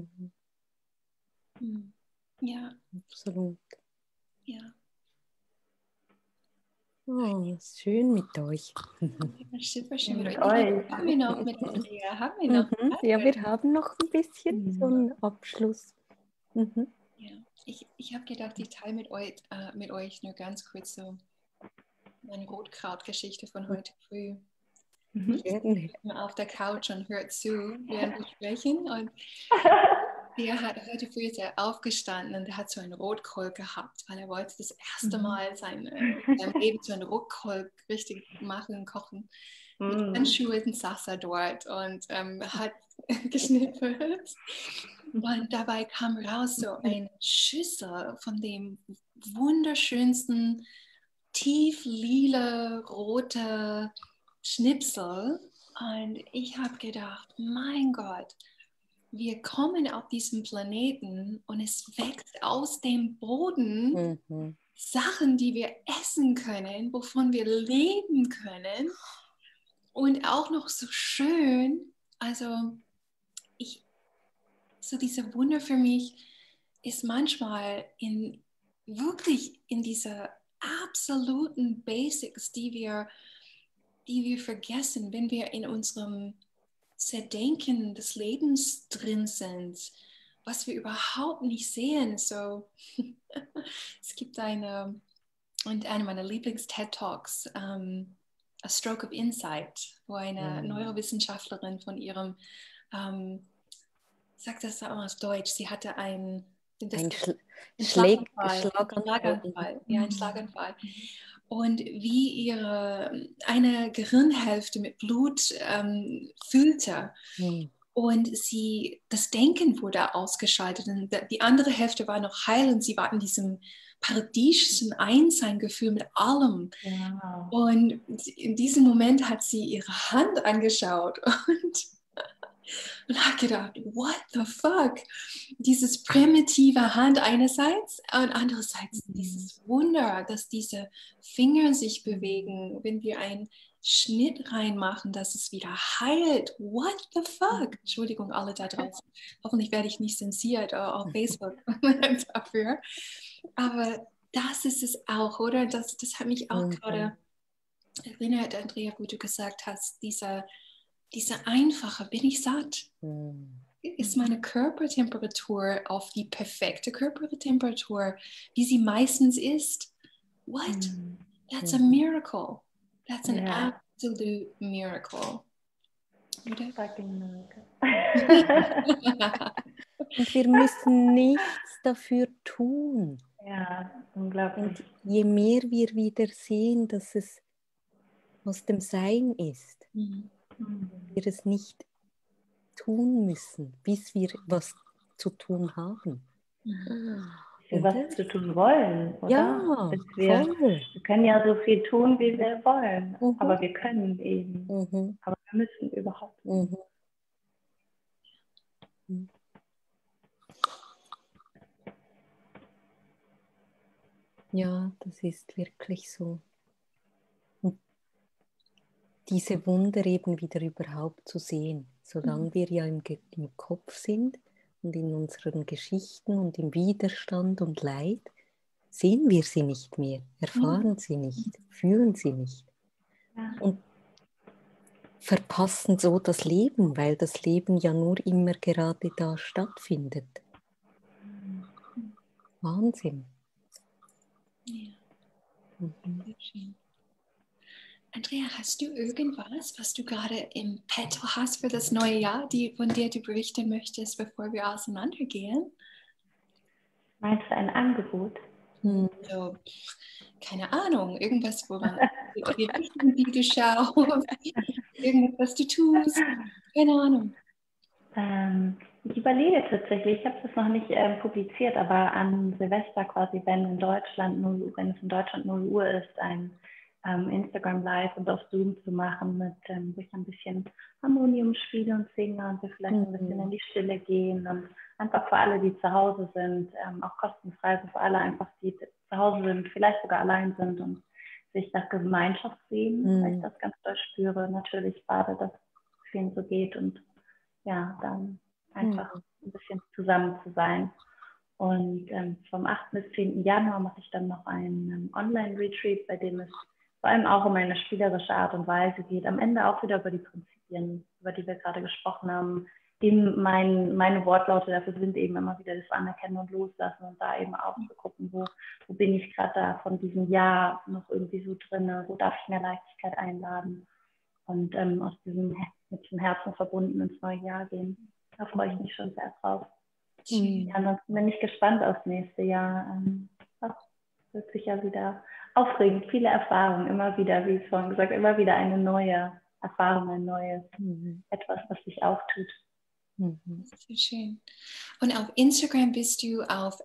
Ja. Absolut. Ja. Oh, schön mit euch. Super schön mit euch. Haben wir noch mit Andrea? Haben wir noch? Ja, wir haben noch ein bisschen so einen Abschluss. Ja. Ich habe gedacht, ich teile mit euch nur ganz kurz so meine Rotkrautgeschichte von heute früh. Ich bin auf der Couch und hört zu, während wir sprechen. Und der hat heute früh aufgestanden und er hat so einen Rotkohl gehabt, weil er wollte das erste Mal sein Leben so einen Rotkohl richtig machen, kochen. Mit Handschuhen saß er dort und hat geschnippelt. Und dabei kam raus so eine Schüssel von dem wunderschönsten tieflila rote Schnipsel. Und ich habe gedacht, mein Gott, wir kommen auf diesen Planeten und es wächst aus dem Boden Sachen, die wir essen können, wovon wir leben können. Und auch noch so schön, also so dieser Wunder für mich ist manchmal wirklich in dieser absoluten Basics, die wir vergessen, wenn wir in unserem Zerdenken des Lebens drin sind, was wir überhaupt nicht sehen. So, es gibt eine meiner Lieblings-TED-Talks, A Stroke of Insight, wo eine Neurowissenschaftlerin von ihrem sagt das auch auf Deutsch, sie hatte einen Schlaganfall. Ja, einen Schlaganfall. Und wie eine Gehirnhälfte mit Blut füllte. Und das Denken wurde ausgeschaltet und die andere Hälfte war noch heil und sie war in diesem paradiesischen Einseingefühl mit allem. Wow. Und in diesem Moment hat sie ihre Hand angeschaut und habe gedacht, what the fuck? Dieses primitive Hand einerseits und andererseits dieses Wunder, dass diese Finger sich bewegen, wenn wir einen Schnitt reinmachen, dass es wieder heilt. What the fuck? Entschuldigung, alle da draußen. Hoffentlich werde ich nicht zensiert auf Facebook dafür. Aber das ist es auch, oder? Das hat mich auch gerade erinnert, Andrea, wo du gesagt hast, diese einfache, bin ich satt? Ist meine Körpertemperatur auf die perfekte Körpertemperatur, wie sie meistens ist? What? That's a miracle. That's an absolute miracle. Oder? Fucking miracle. Und wir müssen nichts dafür tun. Ja, unglaublich. Und je mehr wir wieder sehen, dass es aus dem Sein ist, wir es nicht tun müssen, bis wir was zu tun haben. Was zu tun wollen, oder? Ja, wir können ja so viel tun, wie wir wollen, aber wir können eben. Aber wir müssen überhaupt nicht. Ja, das ist wirklich so. Und diese Wunder eben wieder überhaupt zu sehen, solange wir ja im Kopf sind und in unseren Geschichten und im Widerstand und Leid, sehen wir sie nicht mehr, erfahren sie nicht, fühlen sie nicht. Und verpassen so das Leben, weil das Leben ja nur immer gerade da stattfindet. Wahnsinn. Ja. Sehr schön. Andrea, hast du irgendwas, was du gerade im Petto hast für das neue Jahr, von der du berichten möchtest, bevor wir auseinandergehen? Meinst du ein Angebot? So, keine Ahnung, irgendwas, woran die Richtung, die du schaust, irgendwas, was du tust, keine Ahnung. Ich überlege tatsächlich, ich habe das noch nicht publiziert, aber an Silvester quasi, wenn es in Deutschland 0 Uhr ist, ein Instagram Live und auf Zoom zu machen, wo ich ein bisschen Harmonium spiele und singe und wir vielleicht ein bisschen in die Stille gehen und einfach für alle, die zu Hause sind, auch kostenfrei, für alle einfach, die zu Hause sind, vielleicht sogar allein sind und sich nach Gemeinschaft sehen, weil ich das ganz doll spüre. Natürlich gerade, dass es vielen so geht und ja, dann einfach ein bisschen zusammen zu sein. Und vom 8. bis 10. Januar mache ich dann noch einen Online-Retreat, bei dem es vor allem auch um eine spielerische Art und Weise geht. Am Ende auch wieder über die Prinzipien, über die wir gerade gesprochen haben. Eben meine Wortlaute dafür sind eben immer wieder das Anerkennen und Loslassen und da eben auch zu gucken, wo bin ich gerade da von diesem Jahr noch irgendwie so drin, wo darf ich mehr Leichtigkeit einladen und aus diesem mit dem Herzen verbunden ins neue Jahr gehen. Da freue ich mich schon sehr drauf. Ja, ansonsten bin ich gespannt aufs nächste Jahr. Das wird sicher wieder aufregend, viele Erfahrungen, immer wieder, wie ich vorhin gesagt habe, immer wieder eine neue Erfahrung, ein neues, etwas, was sich auftut. Das ist so schön. Und auf Instagram bist du auf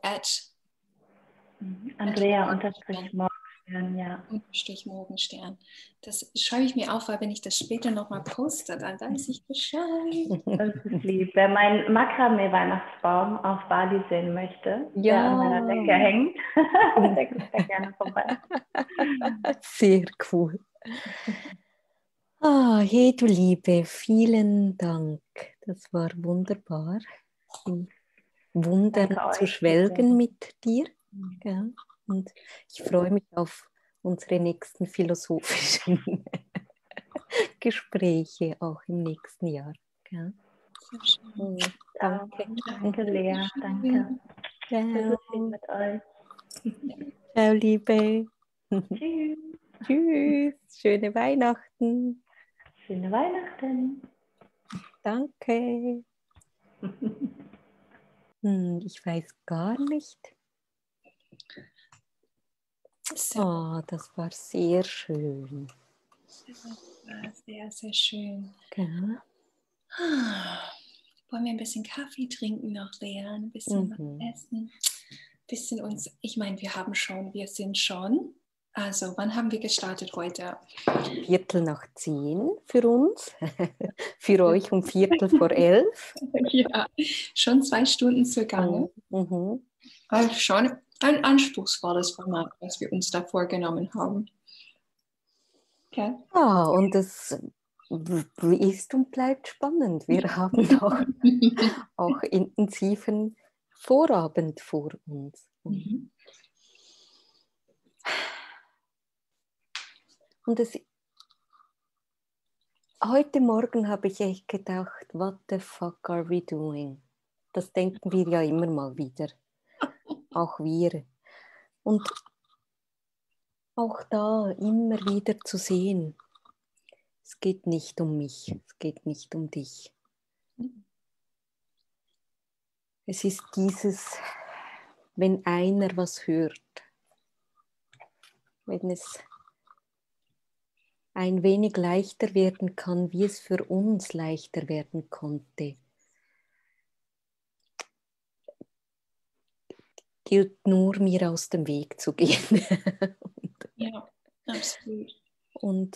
Andrea_Morgenstern, ja. _Morgenstern. Das schreibe ich mir auf, weil wenn ich das später nochmal poste, dann weiß ich Bescheid. Das ist lieb. Wer meinen Makramee-Weihnachtsbaum auf Bali sehen möchte, der an meiner Decke hängt, der guckt da gerne vorbei. Sehr cool. Hey du Liebe, vielen Dank. Das war wunderbar. Im Wundern zu schwelgen mit dir. Ja. Und ich freue mich auf unsere nächsten philosophischen Gespräche auch im nächsten Jahr. Ja. So schön. Danke. Danke, Lea. Danke. Ciao. Mit euch. Ciao, Liebe. Tschüss. Tschüss. Schöne Weihnachten. Schöne Weihnachten. Danke. Ich weiß gar nicht. So. Das war sehr schön. Das war sehr, sehr schön. Ja. Wollen wir ein bisschen Kaffee trinken noch, Lea? Ein bisschen was essen? Ein bisschen uns, ich meine, wir sind schon, also wann haben wir gestartet heute? 9:15 für uns, für euch um 11:15. Ja, schon 2 Stunden zugange. Also schon ein anspruchsvolles Format, was wir uns da vorgenommen haben. Okay. Ja, und es ist und bleibt spannend. Wir haben noch auch intensiven Vorabend vor uns. Und heute Morgen habe ich echt gedacht, what the fuck are we doing? Das denken wir ja immer mal wieder. Auch wir. Und auch da immer wieder zu sehen, es geht nicht um mich, es geht nicht um dich. Es ist dieses, wenn einer was hört, wenn es ein wenig leichter werden kann, wie es für uns leichter werden konnte, gilt nur, mir aus dem Weg zu gehen. Ja, absolut. Und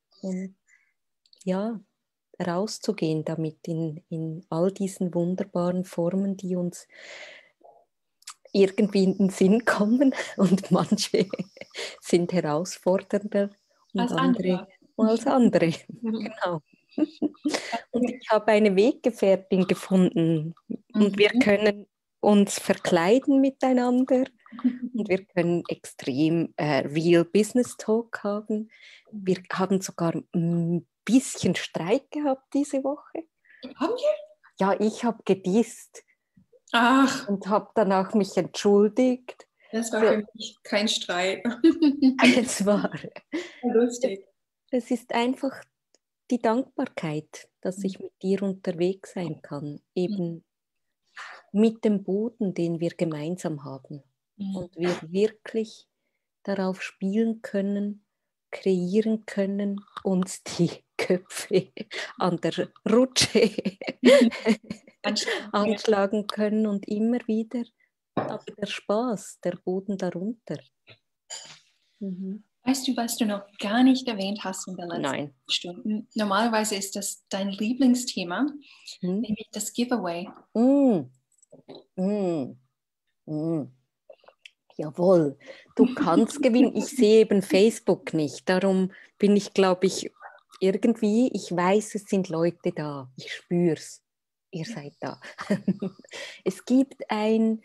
ja, rauszugehen damit in all diesen wunderbaren Formen, die uns irgendwie in den Sinn kommen, und manche sind herausfordernder und andere als andere. Genau. Und ich habe eine Weggefährtin gefunden und wir können uns verkleiden miteinander und wir können extrem Real Business Talk haben. Wir haben sogar ein bisschen Streit gehabt diese Woche. Haben wir? Ja, ich habe gedisst. Ach. Und habe danach mich entschuldigt. Das war für mich kein Streit. Es war lustig. Es ist einfach die Dankbarkeit, dass ich mit dir unterwegs sein kann, eben mit dem Boden, den wir gemeinsam haben. Und wir wirklich darauf spielen können, kreieren können, uns die Köpfe an der Rutsche anschlagen können und immer wieder, aber der Spaß, der Boden darunter. Weißt du, was du noch gar nicht erwähnt hast in den letzten Stunden? Normalerweise ist das dein Lieblingsthema, nämlich das Giveaway. Jawohl, du kannst gewinnen. Ich sehe eben Facebook nicht. Darum bin ich, glaube ich, irgendwie, ich weiß, es sind Leute da. Ich spüre es. Ihr seid da. Es gibt ein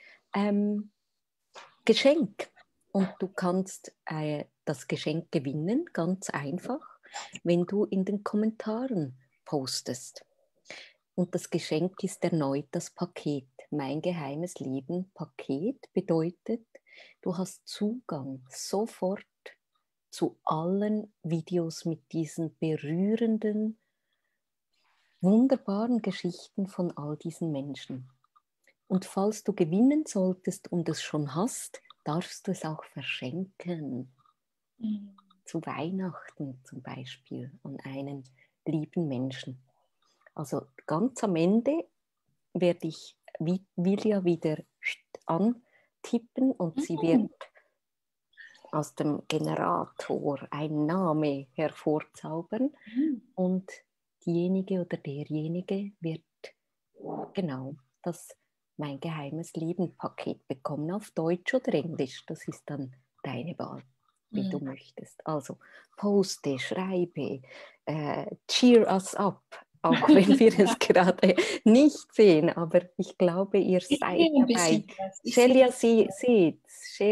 Geschenk und du kannst das Geschenk gewinnen, ganz einfach, wenn du in den Kommentaren postest. Und das Geschenk ist erneut das Paket. Mein geheimes Leben Paket bedeutet, du hast Zugang sofort zu allen Videos mit diesen berührenden, wunderbaren Geschichten von all diesen Menschen. Und falls du gewinnen solltest und es schon hast, darfst du es auch verschenken. Zu Weihnachten zum Beispiel an einen lieben Menschen. Also ganz am Ende werde ich Vilja wieder antippen und sie wird aus dem Generator einen Namen hervorzaubern und diejenige oder derjenige wird genau das Mein geheimes Leben Paket bekommen, auf Deutsch oder Englisch. Das ist dann deine Wahl. wie du möchtest. Also poste, schreibe, cheer us up, auch wenn wir es gerade nicht sehen, aber ich glaube, ihr seid dabei. Shelia sieht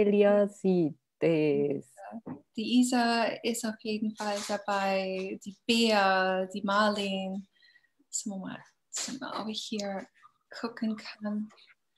es. Die Isa ist auf jeden Fall dabei, die Bea, die Marlene. Mal, ob ich hier gucken kann.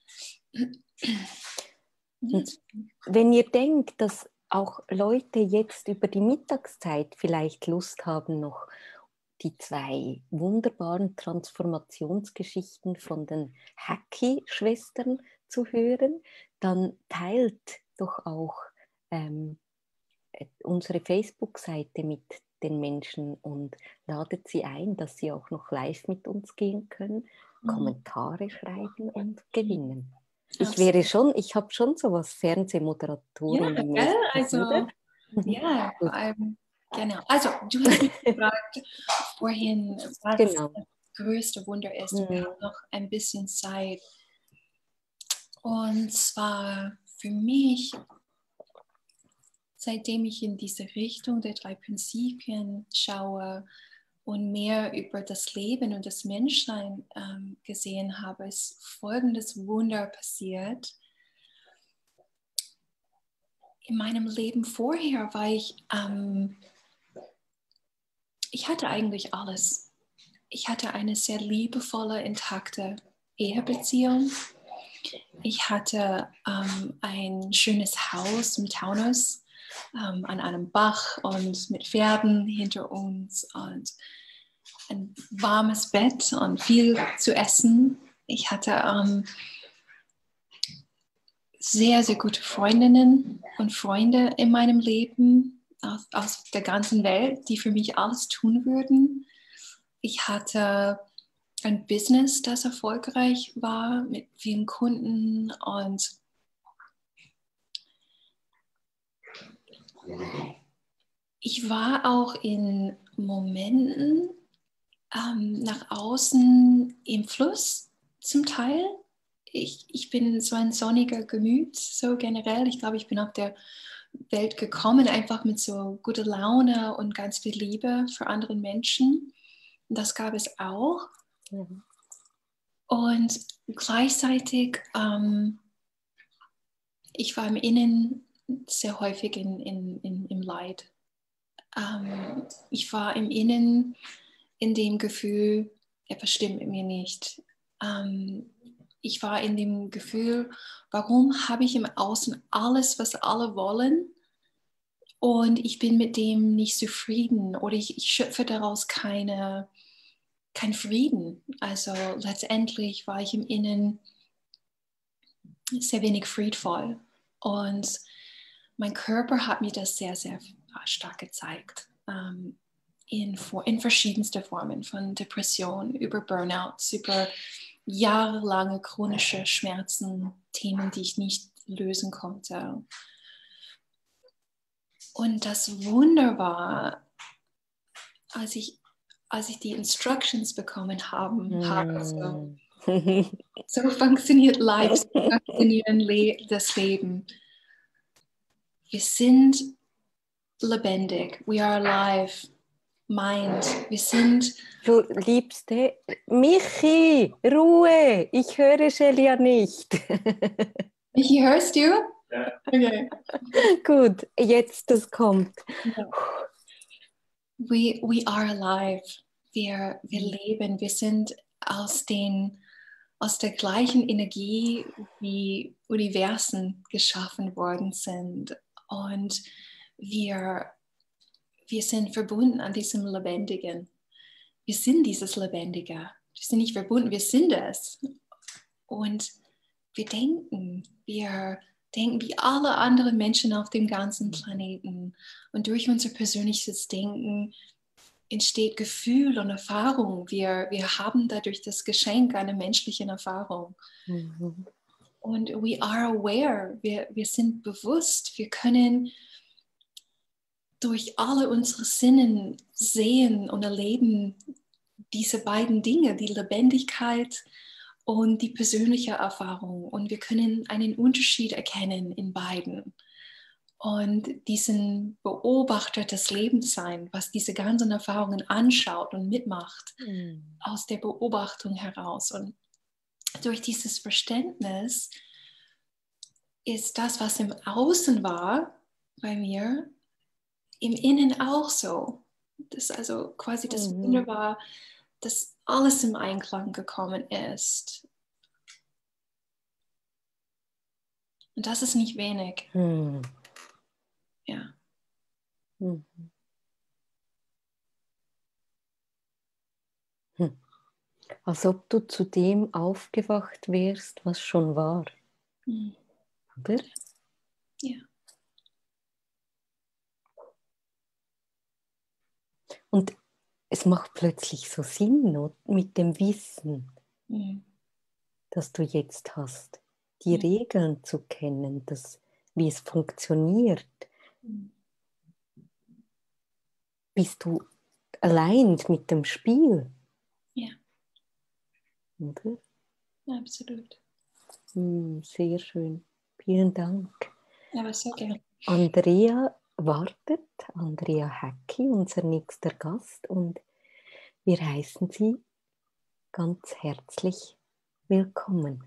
Wenn ihr denkt, dass auch Leute jetzt über die Mittagszeit vielleicht Lust haben, noch die 2 wunderbaren Transformationsgeschichten von den Hacky-Schwestern zu hören, dann teilt doch auch unsere Facebook-Seite mit den Menschen und ladet sie ein, dass sie auch noch live mit uns gehen können, Kommentare schreiben und gewinnen. Ich habe schon sowas Fernsehmoderatorin. Ja, also, ja, vor allem, genau. Also, du hast mich gefragt vorhin, was das größte Wunder ist. Wir haben noch ein bisschen Zeit. Und zwar für mich, seitdem ich in diese Richtung der 3 Prinzipien schaue und mehr über das Leben und das Menschsein gesehen habe, ist folgendes Wunder passiert. In meinem Leben vorher war ich hatte eigentlich alles. Ich hatte eine sehr liebevolle, intakte Ehebeziehung. Ich hatte ein schönes Haus im Taunus an einem Bach und mit Pferden hinter uns und ein warmes Bett und viel zu essen. Ich hatte sehr, sehr gute Freundinnen und Freunde in meinem Leben aus der ganzen Welt, die für mich alles tun würden. Ich hatte ein Business, das erfolgreich war mit vielen Kunden und ich war auch in Momenten nach außen im Fluss zum Teil. Ich bin so ein sonniger Gemüt, so generell. Ich glaube, ich bin auf der Welt gekommen, einfach mit so guter Laune und ganz viel Liebe für andere Menschen. Und das gab es auch. Mhm. Und gleichzeitig, ich war im Innen sehr häufig im Leid. Ich war im Innen in dem Gefühl, etwas stimmt mit mir nicht. Ich war in dem Gefühl, warum habe ich im Außen alles, was alle wollen und ich bin mit dem nicht zufrieden oder ich schöpfe daraus keinen Frieden. Also letztendlich war ich im Innen sehr wenig friedvoll und mein Körper hat mir das sehr, sehr stark gezeigt. In verschiedensten Formen, von Depression über Burnouts, über jahrelange chronische Schmerzen, Themen, die ich nicht lösen konnte. Und das Wunder war, als ich die Instructions bekommen habe, so funktioniert Life, so funktioniert das Leben. Wir sind lebendig, we are alive. Meint, wir sind... Du Liebste, Michi, Ruhe, ich höre Shelia nicht. Michi, hörst du? Ja. Okay. Gut, jetzt das kommt. We are alive, wir leben, wir sind aus der gleichen Energie, wie Universen geschaffen worden sind und wir sind verbunden an diesem Lebendigen. Wir sind dieses Lebendige. Wir sind nicht verbunden, wir sind es. Und wir denken wie alle anderen Menschen auf dem ganzen Planeten. Und durch unser persönliches Denken entsteht Gefühl und Erfahrung. Wir haben dadurch das Geschenk einer menschlichen Erfahrung. Mhm. Und we are aware, wir sind bewusst, wir können durch alle unsere Sinnen sehen und erleben diese beiden Dinge, die Lebendigkeit und die persönliche Erfahrung. Und wir können einen Unterschied erkennen in beiden. und diesen Beobachter des Lebens sein, was diese ganzen Erfahrungen anschaut und mitmacht, aus der Beobachtung heraus. Und durch dieses Verständnis ist das, was im Außen war bei mir, im Innen auch so. Das ist also quasi das Wunder war, dass alles im Einklang gekommen ist. Und das ist nicht wenig. Ja. Als ob du zu dem aufgewacht wärst, was schon war. Oder? Ja. Und es macht plötzlich so Sinn mit dem Wissen, das du jetzt hast. Die Regeln zu kennen, wie es funktioniert. Bist du allein mit dem Spiel? Ja. Oder? Absolut. Sehr schön. Vielen Dank. Aber sehr gerne. Andrea wartet, Andrea Häcki, unser nächster Gast, und wir heißen sie ganz herzlich willkommen.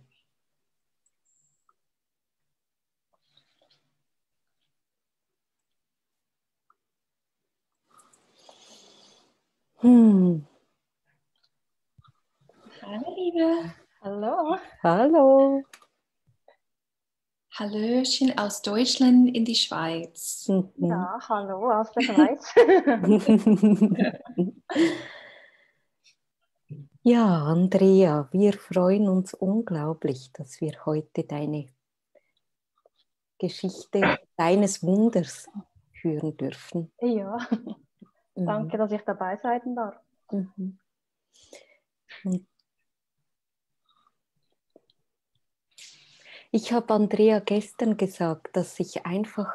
Hallo, Liebe. Hallo. Hallo. Hallöchen aus Deutschland in die Schweiz. Ja, hallo aus der Schweiz. Ja, Andrea, wir freuen uns unglaublich, dass wir heute deine Geschichte deines Wunders hören dürfen. Ja, danke, dass ich dabei sein darf. Und ich habe Andrea gestern gesagt, dass ich einfach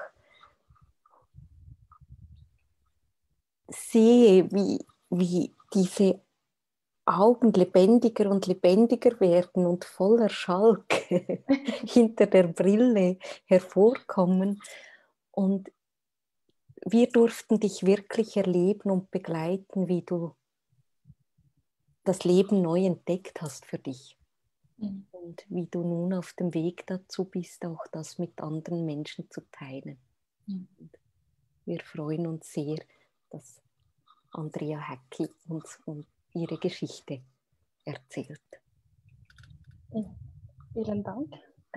sehe, wie diese Augen lebendiger und lebendiger werden und voller Schalk hinter der Brille hervorkommen. Und wir durften dich wirklich erleben und begleiten, wie du das Leben neu entdeckt hast für dich. Und wie du nun auf dem Weg dazu bist, auch das mit anderen Menschen zu teilen. Wir freuen uns sehr, dass Andrea Häcki uns ihre Geschichte erzählt. Vielen Dank.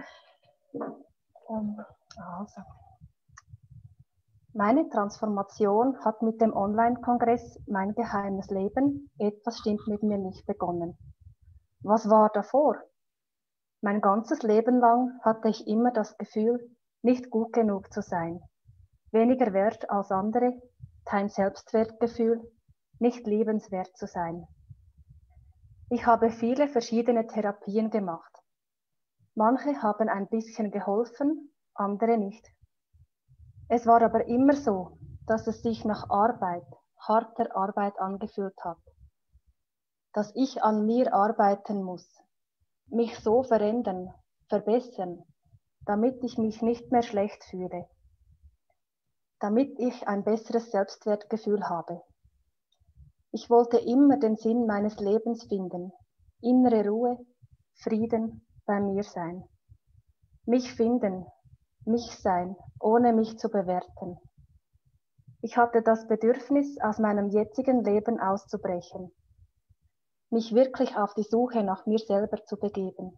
Also. Meine Transformation hat mit dem Online-Kongress Mein geheimes Leben, etwas stimmt mit mir nicht begonnen. Was war davor? Mein ganzes Leben lang hatte ich immer das Gefühl, nicht gut genug zu sein, weniger wert als andere, kein Selbstwertgefühl, nicht liebenswert zu sein. Ich habe viele verschiedene Therapien gemacht. Manche haben ein bisschen geholfen, andere nicht. Es war aber immer so, dass es sich nach Arbeit, harter Arbeit angefühlt hat. Dass ich an mir arbeiten muss, mich so verändern, verbessern, damit ich mich nicht mehr schlecht fühle, damit ich ein besseres Selbstwertgefühl habe. Ich wollte immer den Sinn meines Lebens finden, innere Ruhe, Frieden, bei mir sein. Mich finden, mich sein, ohne mich zu bewerten. Ich hatte das Bedürfnis, aus meinem jetzigen Leben auszubrechen, mich wirklich auf die Suche nach mir selber zu begeben.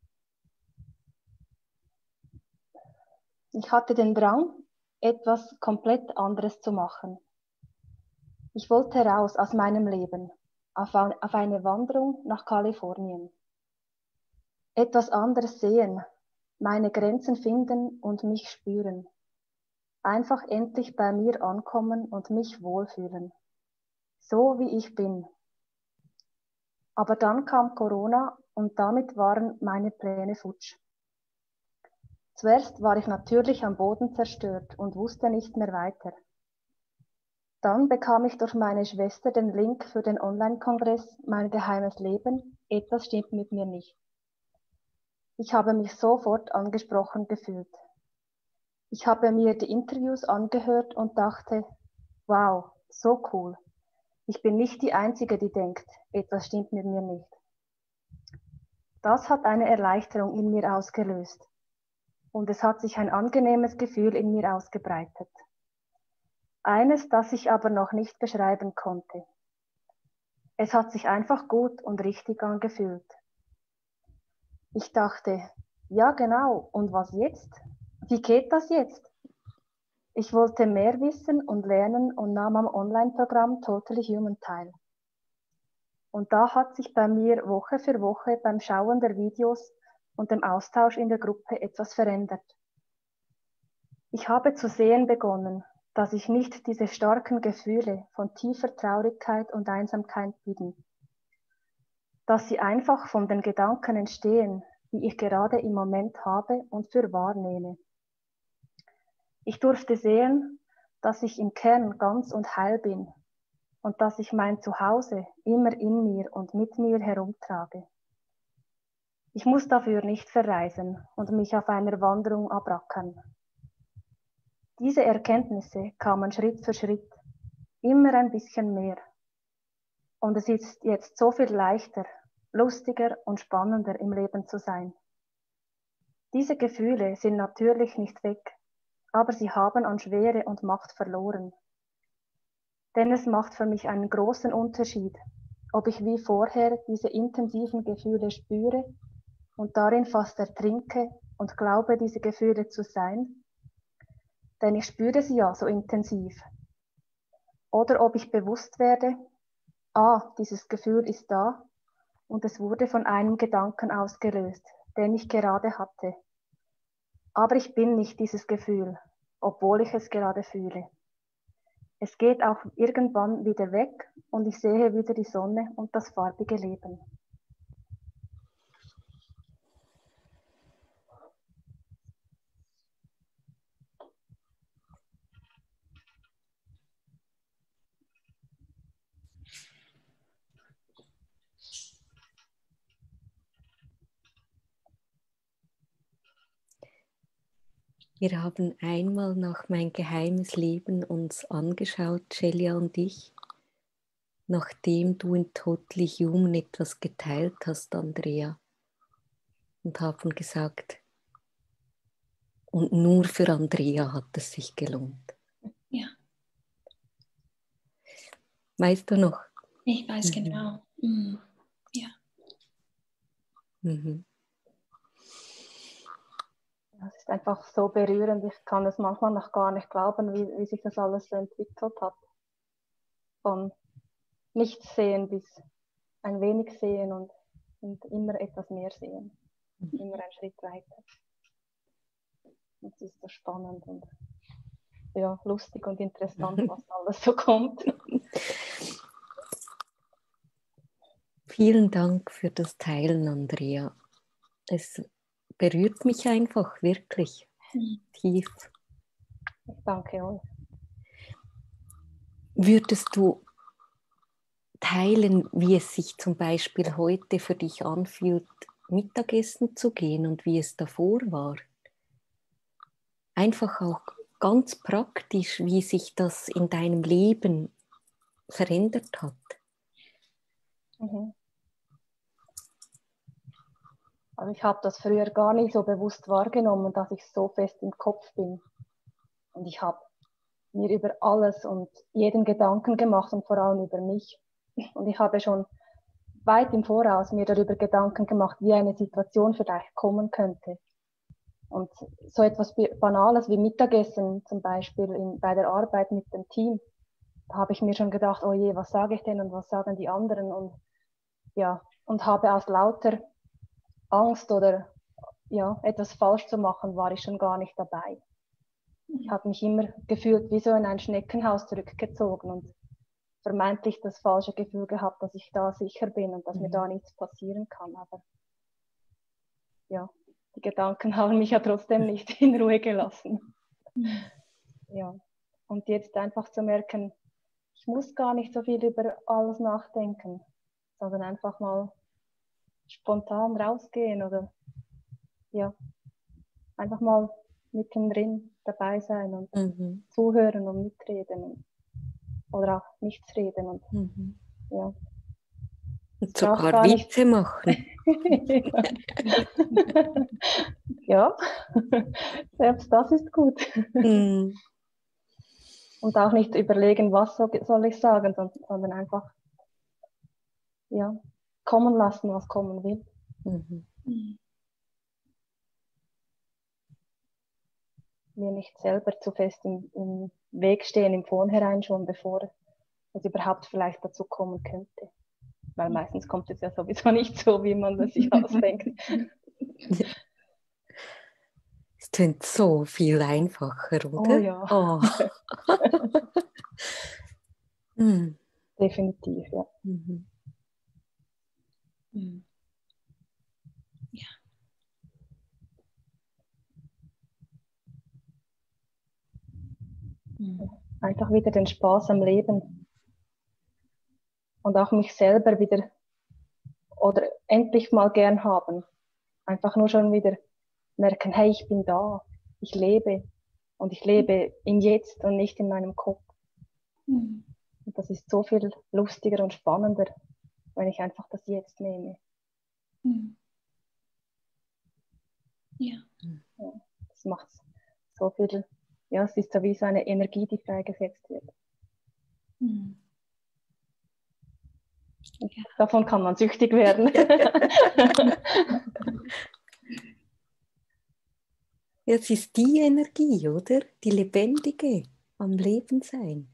Ich hatte den Drang, etwas komplett anderes zu machen. Ich wollte raus aus meinem Leben, auf eine Wanderung nach Kalifornien. Etwas anderes sehen, meine Grenzen finden und mich spüren. Einfach endlich bei mir ankommen und mich wohlfühlen. So wie ich bin. Aber dann kam Corona und damit waren meine Pläne futsch. Zuerst war ich natürlich am Boden zerstört und wusste nicht mehr weiter. Dann bekam ich durch meine Schwester den Link für den Online-Kongress Mein geheimes Leben, etwas stimmt mit mir nicht. Ich habe mich sofort angesprochen gefühlt. Ich habe mir die Interviews angehört und dachte, wow, so cool. Ich bin nicht die Einzige, die denkt, etwas stimmt mit mir nicht. Das hat eine Erleichterung in mir ausgelöst und es hat sich ein angenehmes Gefühl in mir ausgebreitet. Eines, das ich aber noch nicht beschreiben konnte. Es hat sich einfach gut und richtig angefühlt. Ich dachte, ja genau, und was jetzt? Wie geht das jetzt? Ich wollte mehr wissen und lernen und nahm am Online-Programm Totally Human teil. Und da hat sich bei mir Woche für Woche beim Schauen der Videos und dem Austausch in der Gruppe etwas verändert. Ich habe zu sehen begonnen, dass ich nicht diese starken Gefühle von tiefer Traurigkeit und Einsamkeit bin, dass sie einfach von den Gedanken entstehen, die ich gerade im Moment habe und für wahr nehme. Ich durfte sehen, dass ich im Kern ganz und heil bin und dass ich mein Zuhause immer in mir und mit mir herumtrage. Ich muss dafür nicht verreisen und mich auf einer Wanderung abrackern. Diese Erkenntnisse kamen Schritt für Schritt, immer ein bisschen mehr. Und es ist jetzt so viel leichter, lustiger und spannender im Leben zu sein. Diese Gefühle sind natürlich nicht weg, aber sie haben an Schwere und Macht verloren. Denn es macht für mich einen großen Unterschied, ob ich wie vorher diese intensiven Gefühle spüre und darin fast ertrinke und glaube, diese Gefühle zu sein, denn ich spüre sie ja so intensiv. Oder ob ich bewusst werde, dieses Gefühl ist da und es wurde von einem Gedanken ausgelöst, den ich gerade hatte. Aber ich bin nicht dieses Gefühl, obwohl ich es gerade fühle. Es geht auch irgendwann wieder weg und ich sehe wieder die Sonne und das farbige Leben. Wir haben einmal nach Mein geheimes Leben uns angeschaut, Celia und ich, nachdem du in Totally Human etwas geteilt hast, Andrea, und haben gesagt, und nur für Andrea hat es sich gelohnt. Ja. Weißt du noch? Ich weiß genau. Mhm. Ja. Mhm. Es ist einfach so berührend. Ich kann es manchmal noch gar nicht glauben, wie sich das alles so entwickelt hat. Von nichts sehen bis ein wenig sehen und immer etwas mehr sehen. Immer ein Schritt weiter. Und es ist so spannend und ja, lustig und interessant, was alles so kommt. Vielen Dank für das Teilen, Andrea. Es berührt mich einfach wirklich tief. Ich danke euch. Würdest du teilen, wie es sich zum Beispiel heute für dich anfühlt, Mittagessen zu gehen und wie es davor war? Einfach auch ganz praktisch, wie sich das in deinem Leben verändert hat. Mhm. Also ich habe das früher gar nicht so bewusst wahrgenommen, dass ich so fest im Kopf bin. Und ich habe mir über alles und jeden Gedanken gemacht und vor allem über mich. Und ich habe schon weit im Voraus mir darüber Gedanken gemacht, wie eine Situation vielleicht kommen könnte. Und so etwas Banales wie Mittagessen zum Beispiel bei der Arbeit mit dem Team, da habe ich mir schon gedacht, oh je, was sage ich denn und was sagen die anderen? Und ja, und habe aus lauter Angst oder ja, etwas falsch zu machen, war ich schon gar nicht dabei. Ich habe mich immer gefühlt wie so in ein Schneckenhaus zurückgezogen und vermeintlich das falsche Gefühl gehabt, dass ich da sicher bin und dass mir da nichts passieren kann. Aber ja, die Gedanken haben mich ja trotzdem nicht in Ruhe gelassen. Ja, und jetzt einfach zu merken, ich muss gar nicht so viel über alles nachdenken, sondern einfach mal spontan rausgehen oder ja, einfach mal mittendrin dabei sein und zuhören und mitreden oder auch nichts reden. Und, ja. Und sogar Witze machen. Ja, selbst das ist gut. Und auch nicht überlegen, was soll ich sagen, sondern einfach kommen lassen, was kommen will. Mir nicht selber zu fest im Weg stehen, im Vornherein schon, bevor es überhaupt vielleicht dazu kommen könnte. Weil meistens kommt es ja sowieso nicht so, wie man es sich ausdenkt. Es klingt so viel einfacher, oder? Oh ja. Oh. Definitiv, ja. Ja. Einfach wieder den Spaß am Leben. Und auch mich selber wieder oder endlich mal gern haben. Einfach nur schon wieder merken, hey, ich bin da, ich lebe. Und ich lebe im Jetzt und nicht in meinem Kopf. Und das ist so viel lustiger und spannender, wenn ich einfach das Jetzt nehme. Ja. Das macht so viel, es ist so wie so eine Energie, die freigesetzt wird. Ja. Davon kann man süchtig werden. Ja, es ist die Energie, oder? Die lebendige am Leben sein.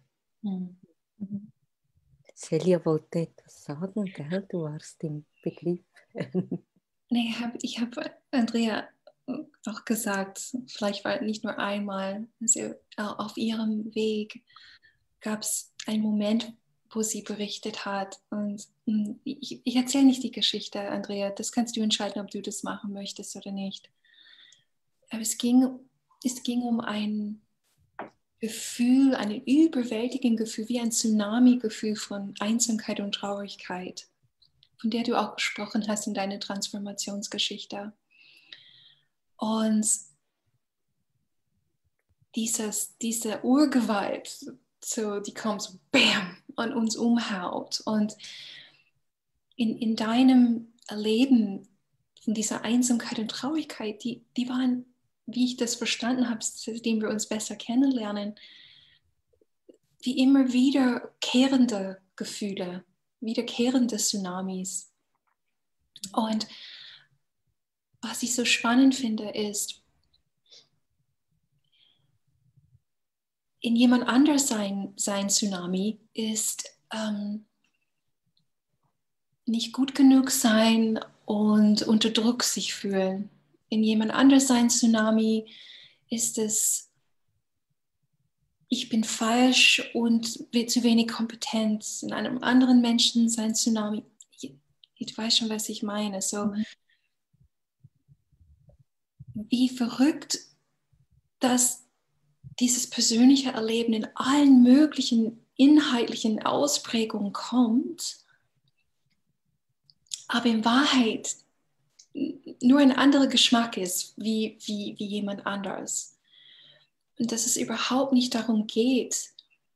Celia wollte etwas sagen, gell? Du warst im Begriff. Nee, ich hab Andrea auch gesagt, vielleicht war nicht nur einmal, also auf ihrem Weg gab es einen Moment, wo sie berichtet hat. Und ich erzähle nicht die Geschichte, Andrea, das kannst du entscheiden, ob du das machen möchtest oder nicht. Aber es ging um ein Gefühl, ein überwältigendes Gefühl, wie ein Tsunami-Gefühl von Einsamkeit und Traurigkeit, von der du auch gesprochen hast in deiner Transformationsgeschichte. Und diese Urgewalt, so, die kommt so bam und uns umhaut. Und in deinem Erleben von dieser Einsamkeit und Traurigkeit, die waren, wie ich das verstanden habe, seitdem wir uns besser kennenlernen, wie immer wiederkehrende Gefühle, wiederkehrende Tsunamis. Und was ich so spannend finde, ist, in jemand anders sein Tsunami ist nicht gut genug sein und unter Druck sich fühlen. In jemand anders sein Tsunami ist es, ich bin falsch und zu wenig Kompetenz. In einem anderen Menschen sein Tsunami, ich weiß schon, was ich meine. So, wie verrückt, dass dieses persönliche Erleben in allen möglichen inhaltlichen Ausprägungen kommt, aber in Wahrheit nur ein anderer Geschmack ist, wie jemand anderes. Und dass es überhaupt nicht darum geht,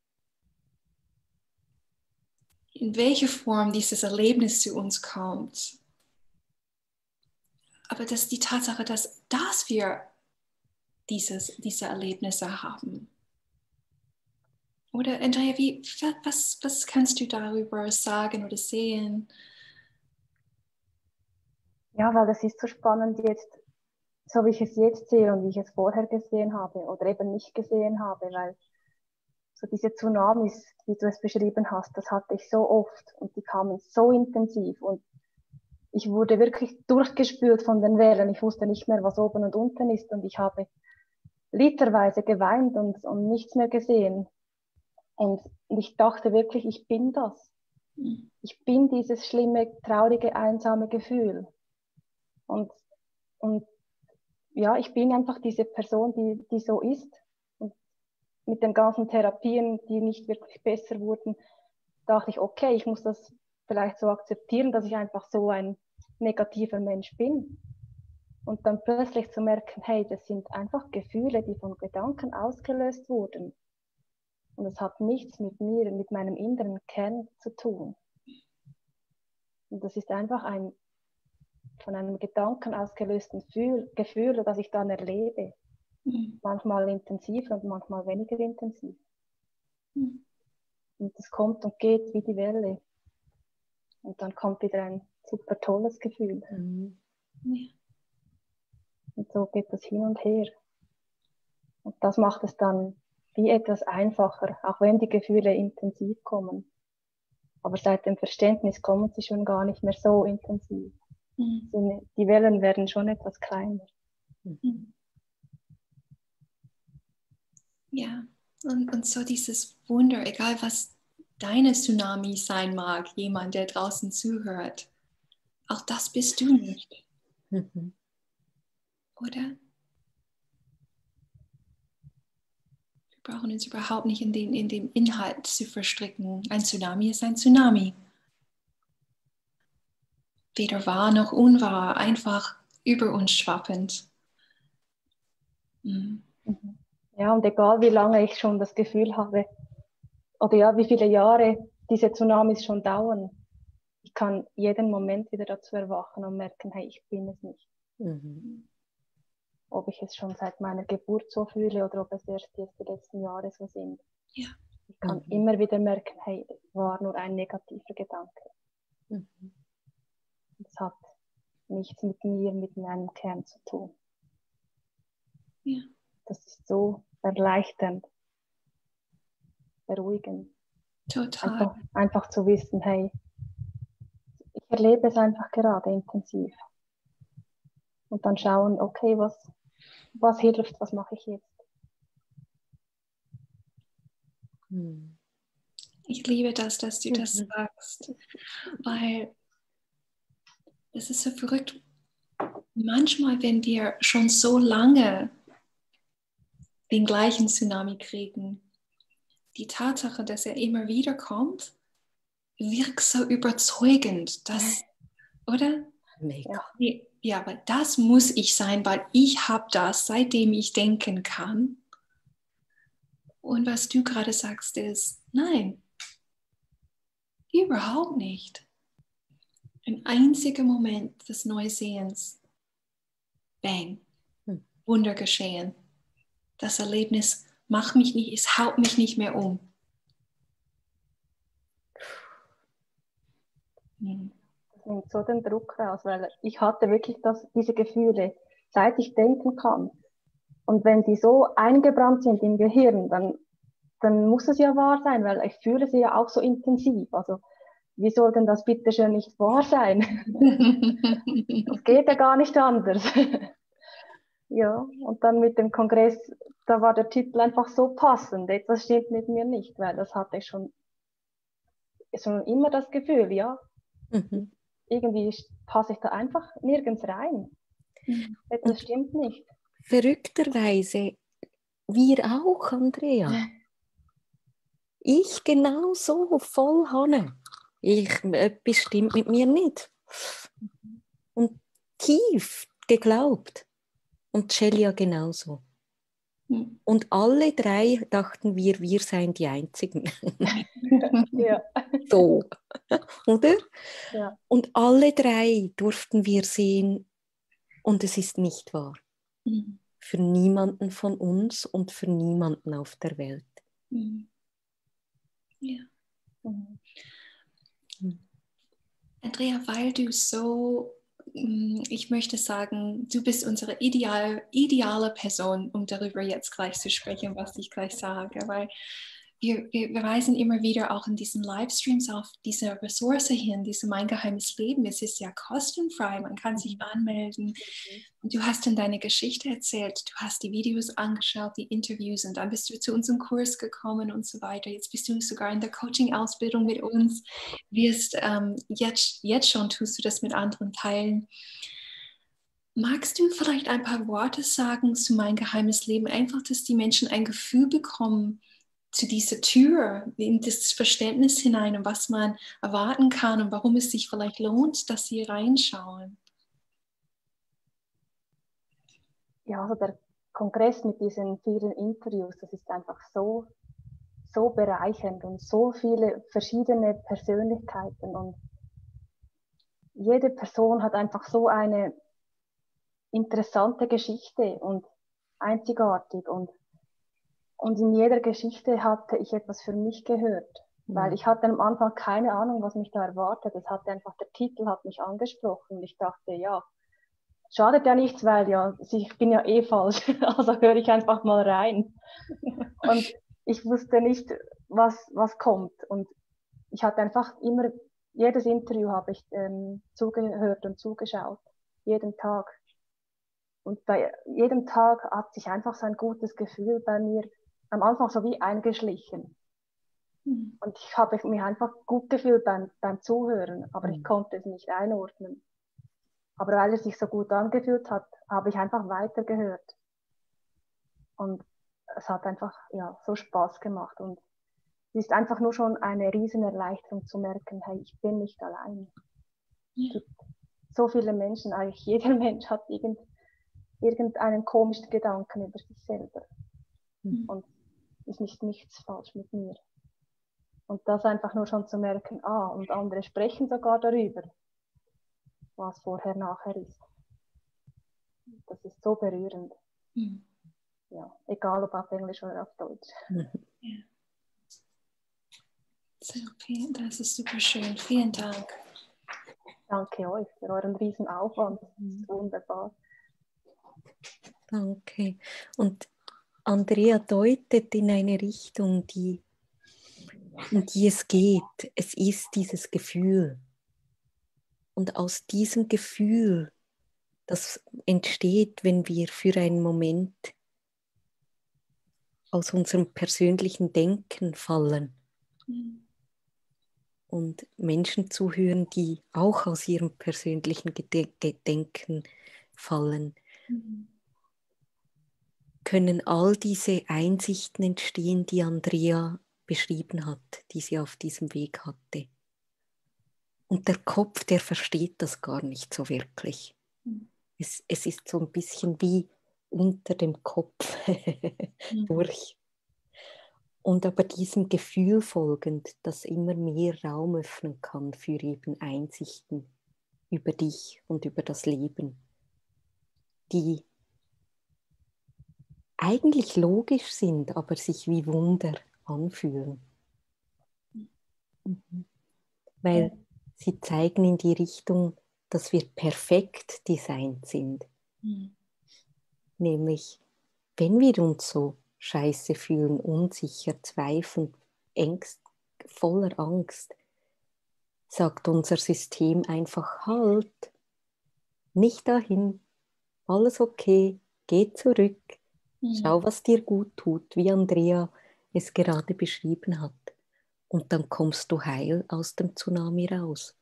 in welche Form dieses Erlebnis zu uns kommt. Aber dass die Tatsache, dass wir diese Erlebnisse haben. Oder Andrea, was kannst du darüber sagen oder sehen? Ja, weil das ist so spannend jetzt, so wie ich es jetzt sehe und wie ich es vorher gesehen habe oder eben nicht gesehen habe, weil so diese Tsunamis, wie du es beschrieben hast, das hatte ich so oft und die kamen so intensiv und ich wurde wirklich durchgespült von den Wellen. Ich wusste nicht mehr, was oben und unten ist und ich habe literweise geweint und nichts mehr gesehen. Und ich dachte wirklich, ich bin das. Ich bin dieses schlimme, traurige, einsame Gefühl. Und ja, ich bin einfach diese Person, die so ist. Und mit den ganzen Therapien, die nicht wirklich besser wurden, dachte ich, okay, ich muss das vielleicht so akzeptieren, dass ich einfach so ein negativer Mensch bin. Und dann plötzlich zu merken, hey, das sind einfach Gefühle, die von Gedanken ausgelöst wurden. Und es hat nichts mit mir, mit meinem inneren Kern zu tun. Und das ist einfach ein von einem Gedanken ausgelösten Gefühl, das ich dann erlebe. Manchmal intensiver und manchmal weniger intensiv. Und es kommt und geht wie die Welle. Und dann kommt wieder ein super tolles Gefühl. Ja. Und so geht das hin und her. Und das macht es dann wie etwas einfacher, auch wenn die Gefühle intensiv kommen. Aber seit dem Verständnis kommen sie schon gar nicht mehr so intensiv. Die Wellen werden schon etwas kleiner. Ja, und so dieses Wunder, egal was deine Tsunami sein mag, jemand, der draußen zuhört, auch das bist du nicht. Oder? Wir brauchen uns überhaupt nicht in dem Inhalt zu verstricken. Ein Tsunami ist ein Tsunami. Weder wahr noch unwahr, einfach über uns schwappend. Ja, und egal wie lange ich schon das Gefühl habe, oder ja, wie viele Jahre diese Tsunamis schon dauern, ich kann jeden Moment wieder dazu erwachen und merken, hey, ich bin es nicht. Ob ich es schon seit meiner Geburt so fühle oder ob es erst jetzt die letzten Jahre so sind. Ja. Ich kann immer wieder merken, hey, es war nur ein negativer Gedanke. Es hat nichts mit mir, mit meinem Kern zu tun. Ja. Das ist so erleichternd, beruhigend. Total. Einfach zu wissen, hey, ich erlebe es einfach gerade intensiv. Und dann schauen, okay, was hilft, was mache ich jetzt? Ich liebe das, dass du das sagst, weil es ist so verrückt. Manchmal, wenn wir schon so lange den gleichen Tsunami kriegen, die Tatsache, dass er immer wieder kommt, wirkt so überzeugend, dass, oder? Mega. Ja, aber das muss ich sein, weil ich habe das, seitdem ich denken kann. Und was du gerade sagst ist, nein, überhaupt nicht. Ein einziger Moment des Neusehens. Bang. Wunder geschehen. Das Erlebnis macht mich nicht, es haut mich nicht mehr um. Das nimmt so den Druck raus, weil ich hatte wirklich diese Gefühle, seit ich denken kann. Und wenn die so eingebrannt sind im Gehirn, dann muss es ja wahr sein, weil ich fühle sie ja auch so intensiv. Also wie soll denn das bitte schön nicht wahr sein? Das geht ja gar nicht anders. Ja, und dann mit dem Kongress, da war der Titel einfach so passend. Etwas stimmt mit mir nicht, weil das hatte ich schon immer das Gefühl, ja. Irgendwie passe ich da einfach nirgends rein. Etwas stimmt nicht. Verrückterweise, wir auch, Andrea. Ich genauso, voll Hanne. Etwas stimmt mit mir nicht. Und tief geglaubt. Und Celia genauso. Und alle drei dachten wir seien die Einzigen. Ja. So, oder? Ja. Und alle drei durften wir sehen, und es ist nicht wahr. Für niemanden von uns und für niemanden auf der Welt. Ja. Andrea, weil du so, ich möchte sagen, du bist unsere ideale Person, um darüber jetzt gleich zu sprechen, was ich gleich sage, weil wir weisen immer wieder auch in diesen Livestreams auf diese Ressource hin, diese Mein Geheimes Leben. Es ist ja kostenfrei, man kann sich anmelden. Und du hast dann deine Geschichte erzählt, du hast die Videos angeschaut, die Interviews und dann bist du zu unserem Kurs gekommen und so weiter. Jetzt bist du sogar in der Coaching-Ausbildung mit uns. Jetzt schon tust du das mit anderen teilen. Magst du vielleicht ein paar Worte sagen zu Mein Geheimes Leben? Einfach, dass die Menschen ein Gefühl bekommen, zu dieser Tür, in das Verständnis hinein und was man erwarten kann und warum es sich vielleicht lohnt, dass sie reinschauen. ja, also der Kongress mit diesen vielen Interviews, das ist einfach so bereichernd und so viele verschiedene Persönlichkeiten und jede Person hat einfach so eine interessante Geschichte und einzigartig und in jeder Geschichte hatte ich etwas für mich gehört, weil ich hatte am Anfang keine Ahnung, was mich da erwartet. Es hatte einfach, der Titel hat mich angesprochen und ich dachte, ja, schadet ja nichts, weil ja, ich bin ja eh falsch, also höre ich einfach mal rein. Und ich wusste nicht, was kommt und ich hatte einfach immer, jedes Interview habe ich zugehört und zugeschaut, jeden Tag. Und bei jedem Tag hat sich einfach so ein gutes Gefühl bei mir am Anfang so wie eingeschlichen. Und ich habe mich einfach gut gefühlt beim Zuhören, aber ich konnte es nicht einordnen. Aber weil es sich so gut angefühlt hat, habe ich einfach weitergehört. Und es hat einfach ja, so Spaß gemacht. Und es ist einfach nur schon eine riesen Erleichterung zu merken, hey, ich bin nicht allein. Es gibt so viele Menschen, eigentlich jeder Mensch hat irgendeinen komischen Gedanken über sich selber. Und es ist nichts falsch mit mir. Und das einfach nur schon zu merken, und andere sprechen sogar darüber, was vorher, nachher ist. Das ist so berührend. Ja, egal ob auf Englisch oder auf Deutsch. Ja. So, das ist super schön. Vielen Dank. Danke euch für euren riesen Aufwand. Das ist wunderbar. Danke. Und Andrea deutet in eine Richtung, in die es geht. Es ist dieses Gefühl. Und aus diesem Gefühl, das entsteht, wenn wir für einen Moment aus unserem persönlichen Denken fallen und Menschen zuhören, die auch aus ihrem persönlichen Denken fallen, können all diese Einsichten entstehen, die Andrea beschrieben hat, die sie auf diesem Weg hatte. Und der Kopf, der versteht das gar nicht so wirklich. Es ist so ein bisschen wie unter dem Kopf durch. Und aber diesem Gefühl folgend, das immer mehr Raum öffnen kann für eben Einsichten über dich und über das Leben, die eigentlich logisch sind, aber sich wie Wunder anfühlen. Weil sie zeigen in die Richtung, dass wir perfekt designt sind. Nämlich, wenn wir uns so scheiße fühlen, unsicher, zweifeln, voller Angst, sagt unser System einfach halt, nicht dahin, alles okay, geh zurück, schau, was dir gut tut, wie Andrea es gerade beschrieben hat. Und dann kommst du heil aus dem Tsunami raus.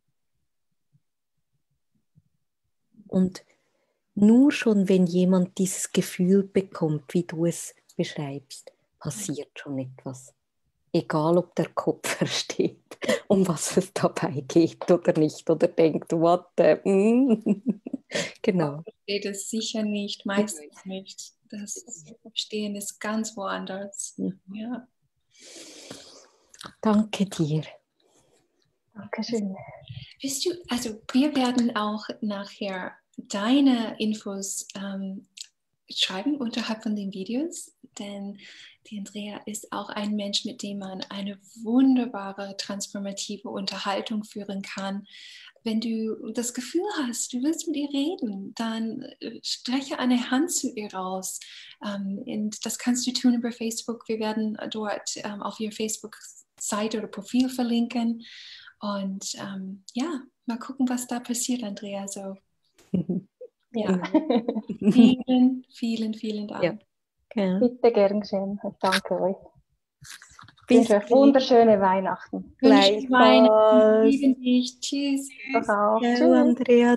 Und nur schon, wenn jemand dieses Gefühl bekommt, wie du es beschreibst, passiert schon etwas. Egal, ob der Kopf versteht, um was es dabei geht oder nicht, oder denkt, what the... Genau. Versteht es sicher nicht, meistens nicht. Das Verstehen ist ganz woanders. Ja. Danke dir. Dankeschön. Bist du, also wir werden auch nachher deine Infos schreiben unterhalb von den Videos, denn die Andrea ist auch ein Mensch, mit dem man eine wunderbare, transformative Unterhaltung führen kann. Wenn du das Gefühl hast, du willst mit ihr reden, dann strecke eine Hand zu ihr raus. Und das kannst du tun über Facebook. Wir werden dort auf ihr Facebook-Seite oder Profil verlinken. Und ja, mal gucken, was da passiert, Andrea. So. Ja. Vielen, vielen, vielen Dank. Ja. Bitte gern geschehen. Ich danke euch. Bis Ich wünsche euch wunderschöne Weihnachten. Weihnachten. Lieben dich. Tschüss. Doch auch. Ciao, Tschüss. Andrea.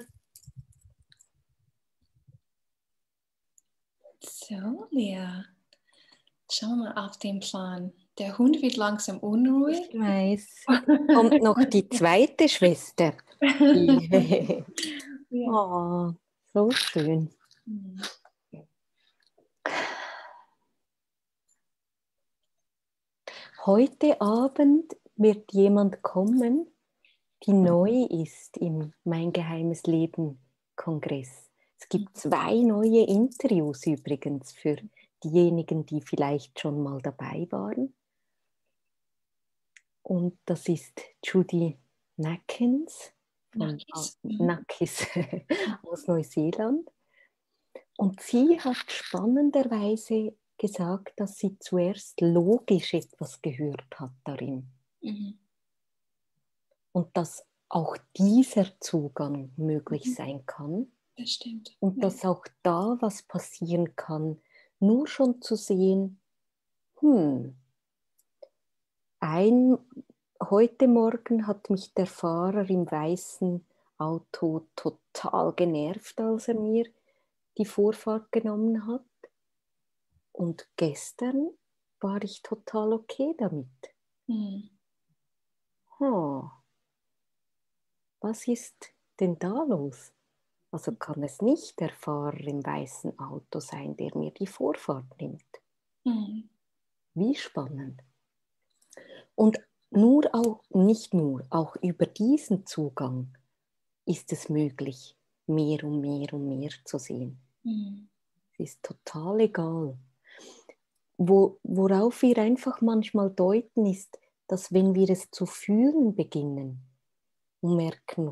So, Lea. Schauen wir mal auf den Plan. Der Hund wird langsam unruhig. Ich weiß. Kommt noch die zweite Schwester. Ja. Oh, so schön. heute Abend wird jemand kommen, die neu ist im Mein geheimes Leben Kongress. Es gibt 2 neue Interviews übrigens für diejenigen, die vielleicht schon mal dabei waren. Und das ist Judy Nackins aus Neuseeland. Und sie hat spannenderweise gesagt, dass sie zuerst logisch etwas gehört hat darin. Mhm. Und dass auch dieser Zugang möglich sein kann. Das stimmt. Und dass auch da was passieren kann, nur schon zu sehen, heute Morgen hat mich der Fahrer im weißen Auto total genervt, als er mir die Vorfahrt genommen hat. Und gestern war ich total okay damit. Was ist denn da los? Also kann es nicht der Fahrer im weißen Auto sein, der mir die Vorfahrt nimmt. Wie spannend. Und auch über diesen Zugang ist es möglich, mehr und mehr und mehr zu sehen. Es ist total egal. Worauf wir einfach manchmal deuten, ist, dass wenn wir es zu fühlen beginnen und merken,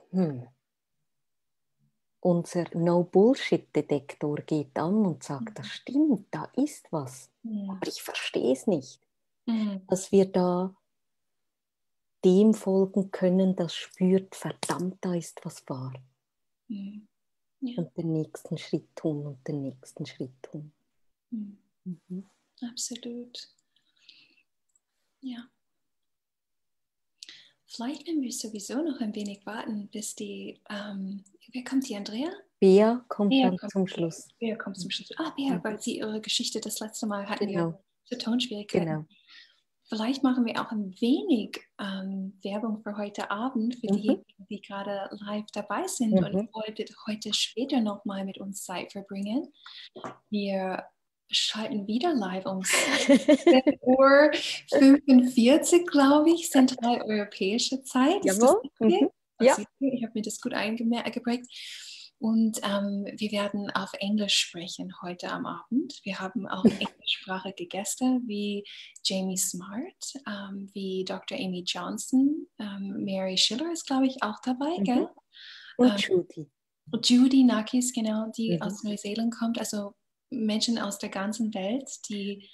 unser No-Bullshit-Detektor geht an und sagt, das stimmt, da ist was, aber ich verstehe es nicht. Dass wir da dem folgen können, das spürt, verdammt, da ist was wahr. Und den nächsten Schritt tun und den nächsten Schritt tun. Absolut. Ja. Vielleicht werden wir sowieso noch ein wenig warten, bis wer kommt, die Andrea? Bea kommt zum Schluss. Bea kommt zum Schluss. Bea, weil sie ihre Geschichte das letzte Mal hatten wir für Tonschwierigkeiten. Genau. Vielleicht machen wir auch ein wenig Werbung für heute Abend, für diejenigen, die gerade live dabei sind und heute später nochmal mit uns Zeit verbringen. Wir schalten wieder live um 7:45 Uhr, glaube ich, zentraleuropäische Zeit. Jawohl. Ja. Ich habe mir das gut eingeprägt. Und wir werden auf Englisch sprechen heute am Abend. Wir haben auch englischsprachige Gäste wie Jamie Smart, wie Dr. Amy Johnson, Mary Schiller ist, glaube ich, auch dabei, gell? Und Judy. Judy Nackins, genau, die aus Neuseeland kommt, also Menschen aus der ganzen Welt, die,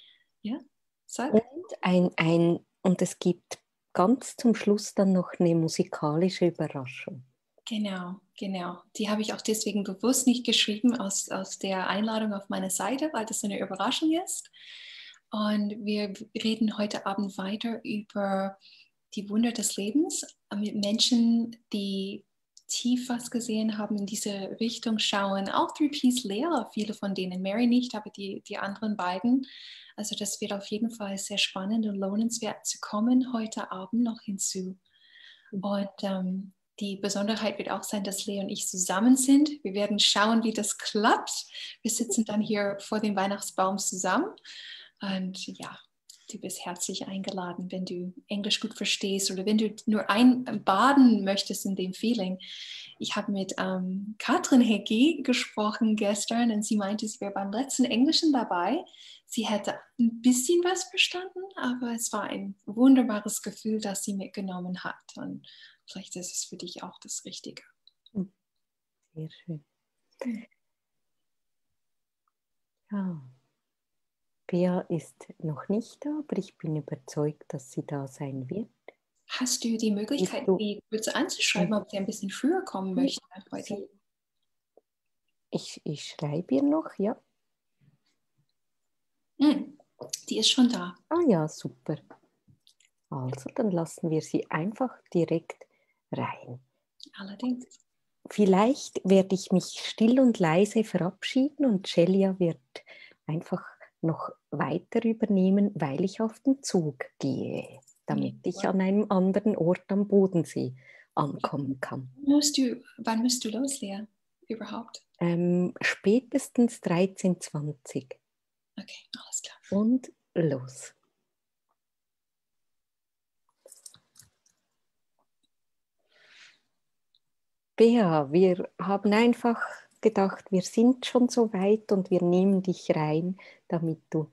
Und es gibt ganz zum Schluss dann noch eine musikalische Überraschung. Genau. Die habe ich auch deswegen bewusst nicht geschrieben aus der Einladung auf meiner Seite, weil das eine Überraschung ist. Und wir reden heute Abend weiter über die Wunder des Lebens mit Menschen, die tief was gesehen haben, in diese Richtung schauen. Auch 3Ps Lehrer, viele von denen. Mary nicht, aber die anderen beiden. Also das wird auf jeden Fall sehr spannend und lohnenswert zu kommen heute Abend noch hinzu. Und die Besonderheit wird auch sein, dass Lea und ich zusammen sind. Wir werden schauen, wie das klappt. Wir sitzen dann hier vor dem Weihnachtsbaum zusammen. Und ja, du bist herzlich eingeladen, wenn du Englisch gut verstehst oder wenn du nur baden möchtest in dem Feeling. Ich habe mit Katrin Hecki gesprochen gestern und sie meinte, sie wäre beim letzten Englischen dabei. Sie hätte ein bisschen was verstanden, aber es war ein wunderbares Gefühl, das sie mitgenommen hat. Und vielleicht ist es für dich auch das Richtige. Sehr schön. Ja. Bea ist noch nicht da, aber ich bin überzeugt, dass sie da sein wird. Hast du die Möglichkeit, die kurz anzuschreiben, ob sie ein bisschen früher kommen möchte heute? Ich schreibe ihr noch, ja. Die ist schon da. Ah ja, super. Also, dann lassen wir sie einfach direkt rein. Allerdings. Vielleicht werde ich mich still und leise verabschieden und Celia wird einfach noch weiter übernehmen, weil ich auf den Zug gehe, damit ich an einem anderen Ort am Bodensee ankommen kann. Wann musst du los, Lea, überhaupt? Spätestens 13:20. Okay, alles klar. Und los. Bea, wir haben einfach gedacht, wir sind schon so weit und wir nehmen dich rein, damit du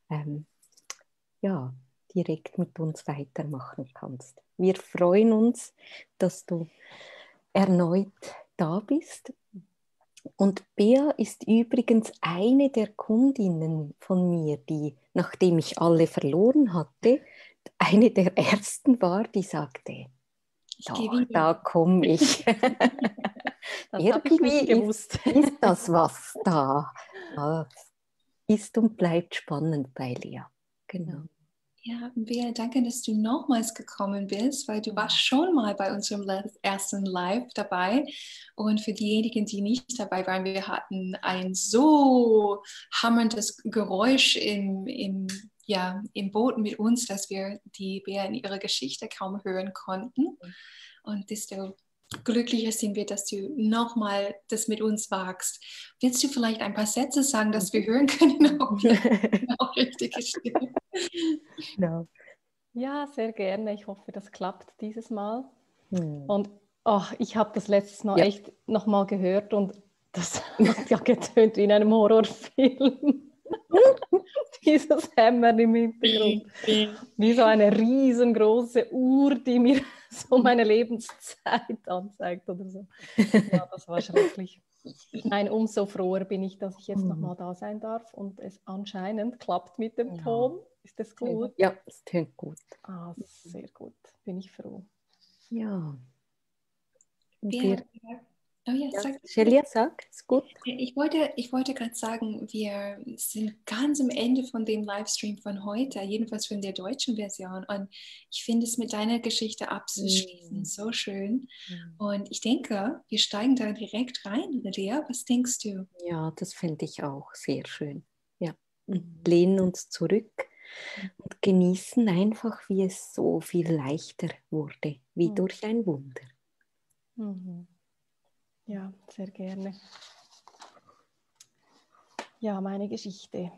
direkt mit uns weitermachen kannst. Wir freuen uns, dass du erneut da bist. Und Bea ist übrigens eine der Kundinnen von mir, die, nachdem ich alle verloren hatte, eine der ersten war, die sagte, da komme ich. Irgendwie ist das was da. Das ist und bleibt spannend bei Lea. Genau. Ja, Bea, danke, dass du nochmals gekommen bist, weil du warst schon mal bei unserem ersten Live dabei. Und für diejenigen, die nicht dabei waren, wir hatten ein so hammerndes Geräusch im Boot mit uns, dass wir die Bea in ihrer Geschichte kaum hören konnten. Und desto glücklicher sind wir, dass du nochmal das mit uns wagst. Willst du vielleicht ein paar Sätze sagen, dass wir hören können? Auch richtige Stimme. No. Ja, sehr gerne. Ich hoffe, das klappt dieses Mal. Und ich habe das letztes Mal echt nochmal gehört und das hat ja getönt wie in einem Horrorfilm. Dieses Hämmern im Hintergrund. Wie so eine riesengroße Uhr, die mir so meine Lebenszeit anzeigt oder so. Ja, das war schrecklich. Nein, umso froher bin ich, dass ich jetzt nochmal da sein darf und es anscheinend klappt mit dem Ton. Ist das gut? Ja, es tönt gut. Ah, sehr gut. Bin ich froh. Ja. Shelia, sag, ist gut. Ich wollte gerade sagen, wir sind ganz am Ende von dem Livestream von heute, jedenfalls von der deutschen Version. Und ich finde es mit deiner Geschichte abzuschließen so schön. Und ich denke, wir steigen da direkt rein, Lea. Was denkst du? Ja, das finde ich auch sehr schön. Ja. Und lehnen uns zurück und genießen einfach, wie es so viel leichter wurde, wie durch ein Wunder. Ja, sehr gerne. Ja, meine Geschichte.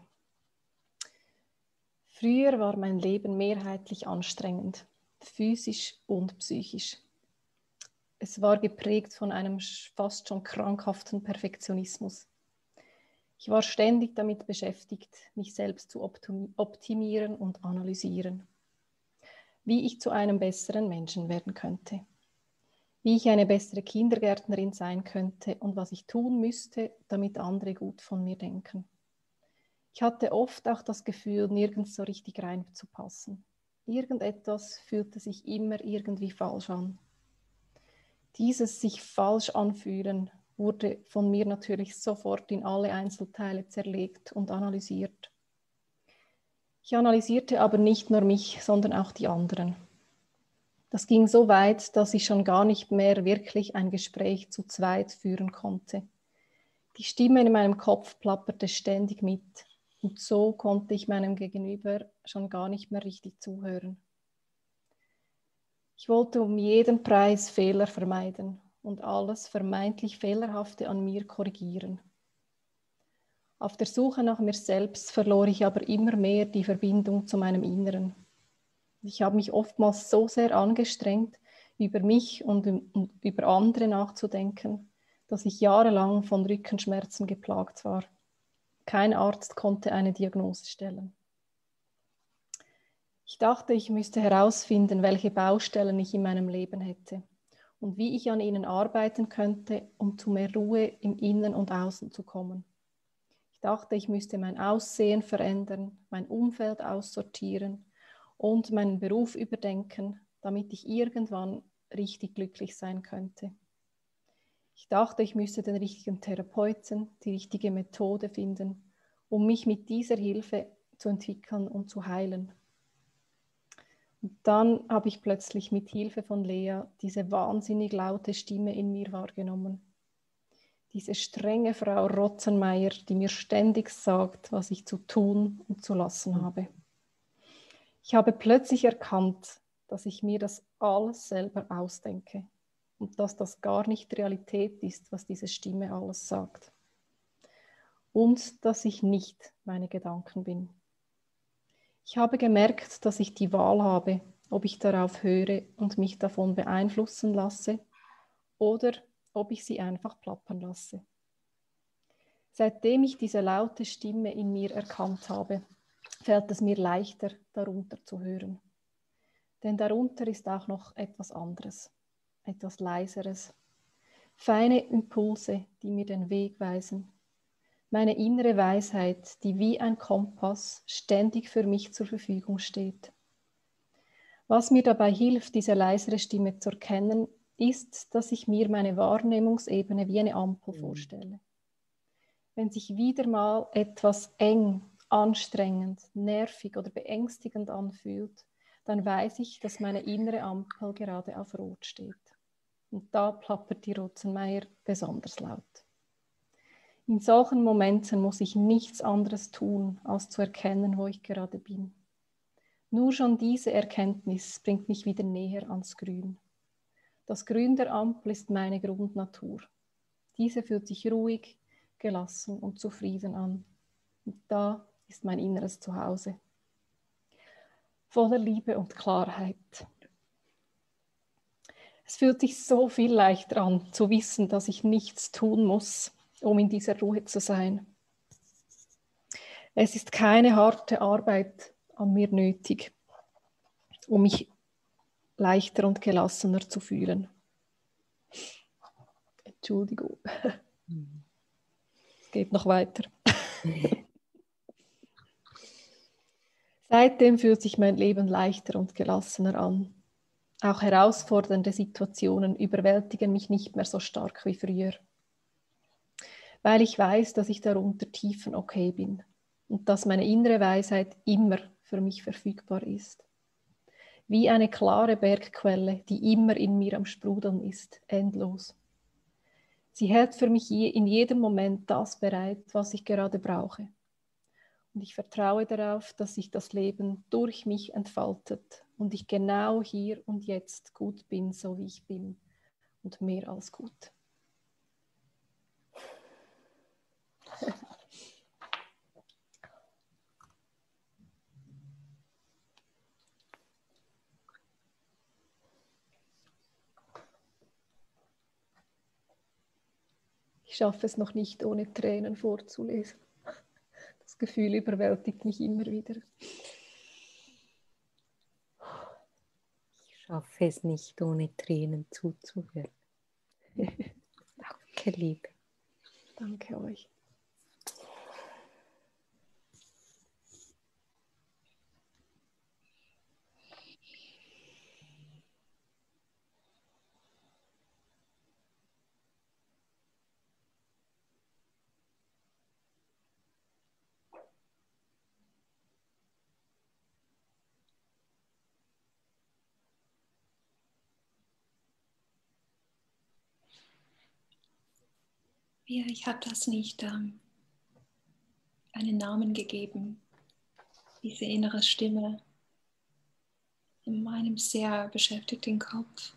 Früher war mein Leben mehrheitlich anstrengend, physisch und psychisch. Es war geprägt von einem fast schon krankhaften Perfektionismus. Ich war ständig damit beschäftigt, mich selbst zu optimieren und analysieren, wie ich zu einem besseren Menschen werden könnte, wie ich eine bessere Kindergärtnerin sein könnte und was ich tun müsste, damit andere gut von mir denken. Ich hatte oft auch das Gefühl, nirgends so richtig reinzupassen. Irgendetwas fühlte sich immer irgendwie falsch an. Dieses sich falsch anfühlen wurde von mir natürlich sofort in alle Einzelteile zerlegt und analysiert. Ich analysierte aber nicht nur mich, sondern auch die anderen. Das ging so weit, dass ich schon gar nicht mehr wirklich ein Gespräch zu zweit führen konnte. Die Stimme in meinem Kopf plapperte ständig mit und so konnte ich meinem Gegenüber schon gar nicht mehr richtig zuhören. Ich wollte um jeden Preis Fehler vermeiden und alles vermeintlich Fehlerhafte an mir korrigieren. Auf der Suche nach mir selbst verlor ich aber immer mehr die Verbindung zu meinem Inneren. Ich habe mich oftmals so sehr angestrengt, über mich und über andere nachzudenken, dass ich jahrelang von Rückenschmerzen geplagt war. Kein Arzt konnte eine Diagnose stellen. Ich dachte, ich müsste herausfinden, welche Baustellen ich in meinem Leben hätte und wie ich an ihnen arbeiten könnte, um zu mehr Ruhe im Innen und Außen zu kommen. Ich dachte, ich müsste mein Aussehen verändern, mein Umfeld aussortieren und meinen Beruf überdenken, damit ich irgendwann richtig glücklich sein könnte. Ich dachte, ich müsste den richtigen Therapeuten, die richtige Methode finden, um mich mit dieser Hilfe zu entwickeln und zu heilen. Und dann habe ich plötzlich mit Hilfe von Lea diese wahnsinnig laute Stimme in mir wahrgenommen. Diese strenge Frau Rotzenmeier, die mir ständig sagt, was ich zu tun und zu lassen habe. Ich habe plötzlich erkannt, dass ich mir das alles selber ausdenke und dass das gar nicht Realität ist, was diese Stimme alles sagt. Und dass ich nicht meine Gedanken bin. Ich habe gemerkt, dass ich die Wahl habe, ob ich darauf höre und mich davon beeinflussen lasse oder ob ich sie einfach plappern lasse. Seitdem ich diese laute Stimme in mir erkannt habe, fällt es mir leichter, darunter zu hören. Denn darunter ist auch noch etwas anderes, etwas Leiseres. Feine Impulse, die mir den Weg weisen. Meine innere Weisheit, die wie ein Kompass ständig für mich zur Verfügung steht. Was mir dabei hilft, diese leisere Stimme zu erkennen, ist, dass ich mir meine Wahrnehmungsebene wie eine Ampel vorstelle. Wenn sich wieder mal etwas eng, anstrengend, nervig oder beängstigend anfühlt, dann weiß ich, dass meine innere Ampel gerade auf Rot steht. Und da plappert die Rotzenmeier besonders laut. In solchen Momenten muss ich nichts anderes tun, als zu erkennen, wo ich gerade bin. Nur schon diese Erkenntnis bringt mich wieder näher ans Grün. Das Grün der Ampel ist meine Grundnatur. Diese fühlt sich ruhig, gelassen und zufrieden an. Und da ist mein inneres Zuhause. Voller Liebe und Klarheit. Es fühlt sich so viel leichter an, zu wissen, dass ich nichts tun muss, um in dieser Ruhe zu sein. Es ist keine harte Arbeit an mir nötig, um mich leichter und gelassener zu fühlen. Entschuldigung. Es geht noch weiter. Seitdem fühlt sich mein Leben leichter und gelassener an. Auch herausfordernde Situationen überwältigen mich nicht mehr so stark wie früher. Weil ich weiß, dass ich darunter tiefen okay bin und dass meine innere Weisheit immer für mich verfügbar ist. Wie eine klare Bergquelle, die immer in mir am Sprudeln ist, endlos. Sie hält für mich in jedem Moment das bereit, was ich gerade brauche. Und ich vertraue darauf, dass sich das Leben durch mich entfaltet und ich genau hier und jetzt gut bin, so wie ich bin und mehr als gut. Ich schaffe es noch nicht, ohne Tränen vorzulesen. Das Gefühl überwältigt mich immer wieder. Ich schaffe es nicht, ohne Tränen zuzuhören. Danke, Liebe. Danke euch. Ja, ich habe das nicht einen Namen gegeben, diese innere Stimme in meinem sehr beschäftigten Kopf.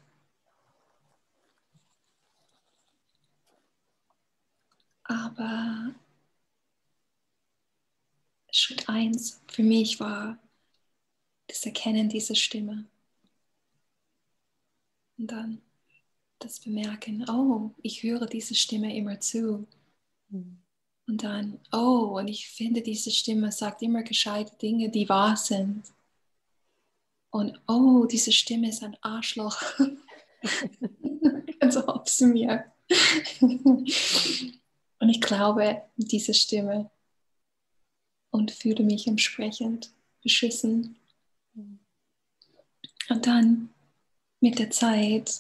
Aber Schritt 1 für mich war das Erkennen dieser Stimme. Und dann das Bemerken, oh, ich höre diese Stimme immer zu. Und dann, oh, und ich finde, diese Stimme sagt immer gescheite Dinge, die wahr sind. Und oh, diese Stimme ist ein Arschloch. Also ob sie mir. Und ich glaube diese Stimme und fühle mich entsprechend beschissen. Und dann mit der Zeit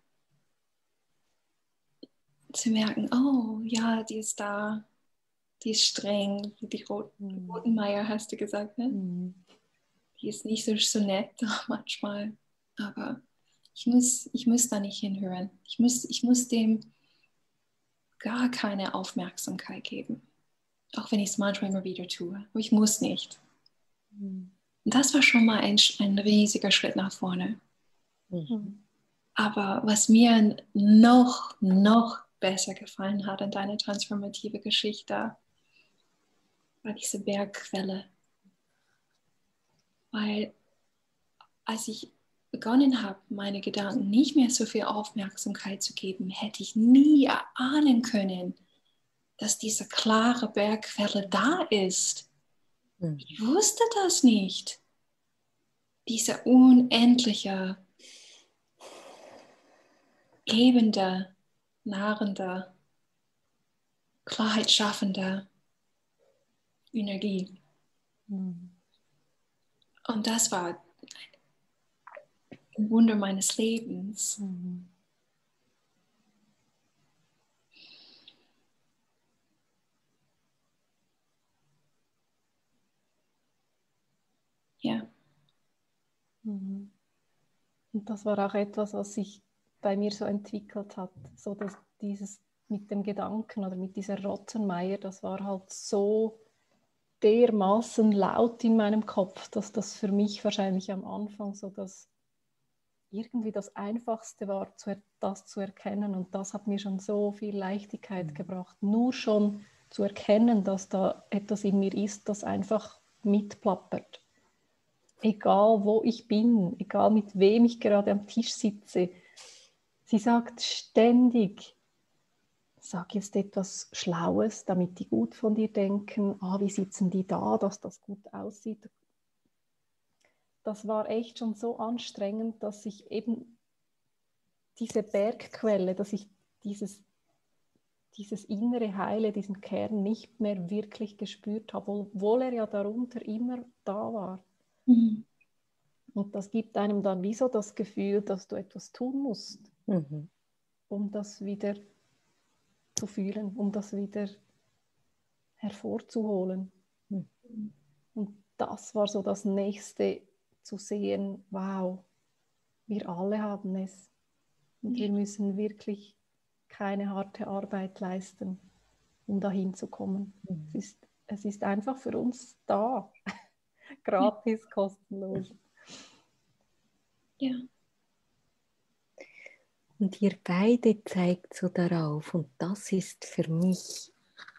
zu merken, oh ja, die ist da, die ist streng, die Rotzenmeier hast du gesagt, ne? Die ist nicht so nett manchmal, aber ich muss da nicht hinhören. Ich muss dem gar keine Aufmerksamkeit geben, auch wenn ich es manchmal immer wieder tue, aber ich muss nicht. Und das war schon mal ein riesiger Schritt nach vorne. Aber was mir noch besser gefallen hat an deiner transformative Geschichte, war diese Bergquelle. Weil als ich begonnen habe, meine Gedanken nicht mehr so viel Aufmerksamkeit zu geben, hätte ich nie erahnen können, dass diese klare Bergquelle da ist. Ich wusste das nicht. Diese unendliche, gebende, nahrende, Klarheit schaffende Energie. Und das war ein Wunder meines Lebens. Ja. Und das war auch etwas, was sich bei mir so entwickelt hat. So dass dieses mit dem Gedanken oder mit dieser Rottenmeier, das war halt so dermaßen laut in meinem Kopf, dass das für mich wahrscheinlich am Anfang so das irgendwie das Einfachste war, das zu erkennen. Und das hat mir schon so viel Leichtigkeit gebracht. Nur schon zu erkennen, dass da etwas in mir ist, das einfach mitplappert. Egal wo ich bin, egal mit wem ich gerade am Tisch sitze. Sie sagt ständig, sag jetzt etwas Schlaues, damit die gut von dir denken. Wie sitzen die da, dass das gut aussieht. Das war echt schon so anstrengend, dass ich eben diese Bergquelle, dass ich dieses innere Heile, diesen Kern nicht mehr wirklich gespürt habe, obwohl er ja darunter immer da war. Und das gibt einem dann wie so das Gefühl, dass du etwas tun musst, um das wieder zu fühlen, um das wieder hervorzuholen. Und das war so das Nächste, zu sehen, wow, wir alle haben es. Und wir müssen wirklich keine harte Arbeit leisten, um dahin zu kommen. Es ist einfach für uns da. Gratis, kostenlos. Ja. Und ihr beide zeigt so darauf, und das ist für mich,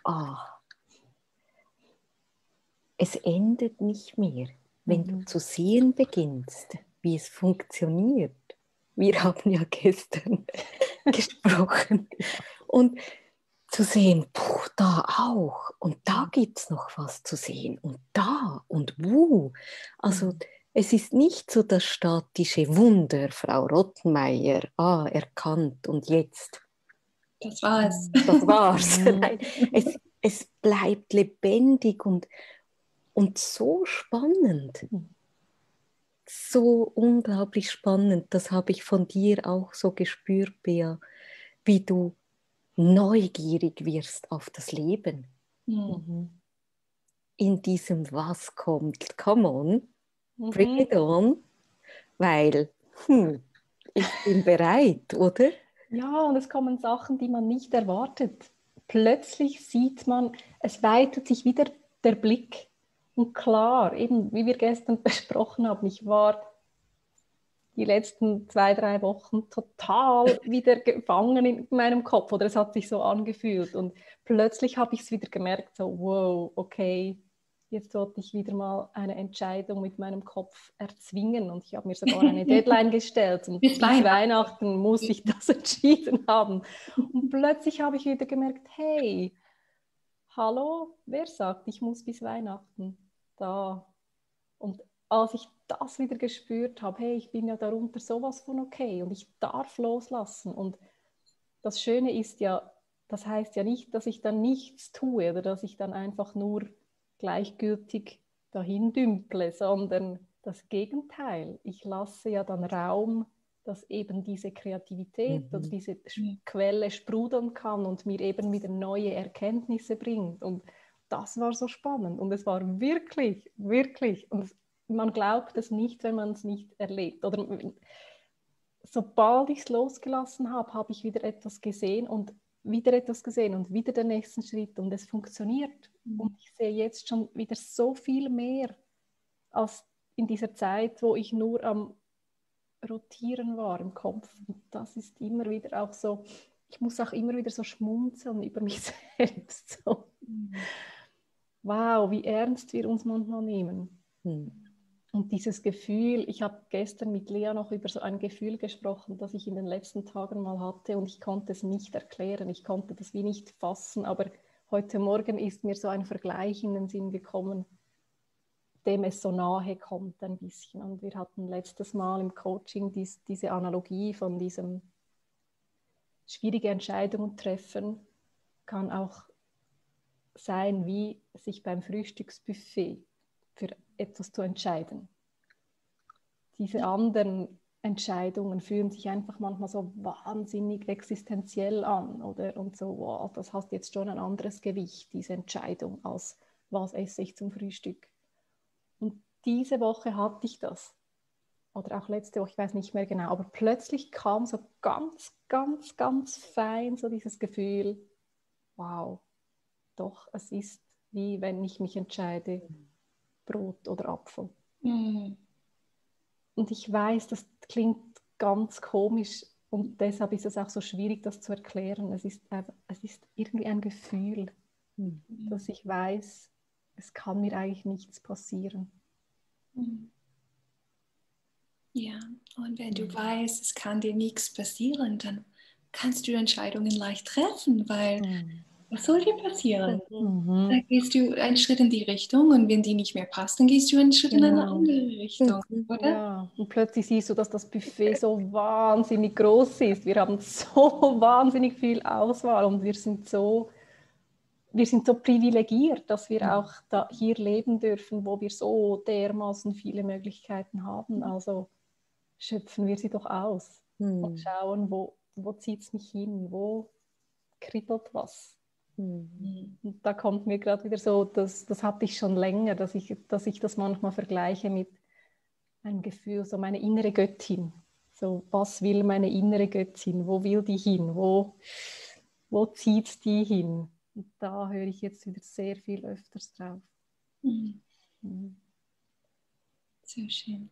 es endet nicht mehr, wenn du zu sehen beginnst, wie es funktioniert. Wir haben ja gestern gesprochen. Und zu sehen, da auch. Und da gibt es noch was zu sehen. Und da und wo. Also es ist nicht so das statische Wunder, Frau Rottenmeier, erkannt und jetzt. Das war's. Das war's. Nein, es bleibt lebendig und so spannend. So unglaublich spannend. Das habe ich von dir auch so gespürt, Bea, wie du neugierig wirst auf das Leben. In diesem Was kommt, come on, bring it on, weil ich bin bereit, oder? Ja, und es kommen Sachen, die man nicht erwartet. Plötzlich sieht man, es weitet sich wieder der Blick. Und klar, eben wie wir gestern besprochen haben, ich war die letzten 2-3 Wochen total wieder gefangen in meinem Kopf, oder es hat sich so angefühlt. Und plötzlich habe ich es wieder gemerkt, so wow, okay, jetzt sollte ich wieder mal eine Entscheidung mit meinem Kopf erzwingen. Und ich habe mir sogar eine Deadline gestellt. Und bis Weihnachten muss ich das entschieden haben. Und plötzlich habe ich wieder gemerkt, hey, hallo, wer sagt, ich muss bis Weihnachten da? Und als ich das wieder gespürt habe, hey, ich bin ja darunter sowas von okay und ich darf loslassen. Und das Schöne ist ja, das heißt ja nicht, dass ich dann nichts tue oder dass ich dann einfach nur gleichgültig dahin dümple, sondern das Gegenteil. Ich lasse ja dann Raum, dass eben diese Kreativität oder diese Quelle sprudeln kann und mir eben wieder neue Erkenntnisse bringt. Und das war so spannend und es war wirklich, wirklich, und man glaubt es nicht, wenn man es nicht erlebt. Oder sobald ich es losgelassen habe, habe ich wieder etwas gesehen und wieder etwas gesehen und wieder den nächsten Schritt und es funktioniert. Und ich sehe jetzt schon wieder so viel mehr als in dieser Zeit, wo ich nur am Rotieren war im Kopf. Und das ist immer wieder auch so, ich muss auch immer wieder so schmunzeln über mich selbst. So. Wow, wie ernst wir uns manchmal nehmen. Und Und dieses Gefühl, ich habe gestern mit Lea noch über so ein Gefühl gesprochen, das ich in den letzten Tagen mal hatte und ich konnte es nicht erklären, ich konnte das wie nicht fassen, aber heute Morgen ist mir so ein Vergleich in den Sinn gekommen, dem es so nahe kommt ein bisschen. Und wir hatten letztes Mal im Coaching diese Analogie von diesem schwierige Entscheidungen treffen, kann auch sein, wie sich beim Frühstücksbuffet für etwas zu entscheiden. Diese anderen Entscheidungen fühlen sich einfach manchmal so wahnsinnig existenziell an, oder? Und so, wow, das hat jetzt schon ein anderes Gewicht, diese Entscheidung, als was esse ich zum Frühstück. Und diese Woche hatte ich das. Oder auch letzte Woche, ich weiß nicht mehr genau, aber plötzlich kam so ganz, ganz, ganz fein so dieses Gefühl, wow, doch, es ist wie wenn ich mich entscheide, Brot oder Apfel. Mhm. Und ich weiß, das klingt ganz komisch und deshalb ist es auch so schwierig, das zu erklären. Es ist irgendwie ein Gefühl, dass ich weiß, es kann mir eigentlich nichts passieren. Ja, und wenn du weißt, es kann dir nichts passieren, dann kannst du Entscheidungen leicht treffen, weil was soll dir passieren? Dann gehst du einen Schritt in die Richtung und wenn die nicht mehr passt, dann gehst du einen Schritt in eine andere Richtung, oder? Ja, und plötzlich siehst du, dass das Buffet so wahnsinnig groß ist. Wir haben so wahnsinnig viel Auswahl und wir sind so privilegiert, dass wir auch da hier leben dürfen, wo wir so dermaßen viele Möglichkeiten haben. Also schöpfen wir sie doch aus und schauen, wo zieht es mich hin, wo kribbelt was. Und da kommt mir gerade wieder so, das hatte ich schon länger, dass ich das manchmal vergleiche mit einem Gefühl, so meine innere Göttin. So, was will meine innere Göttin? Wo will die hin? Wo zieht die hin? Und da höre ich jetzt wieder sehr viel öfters drauf. So schön.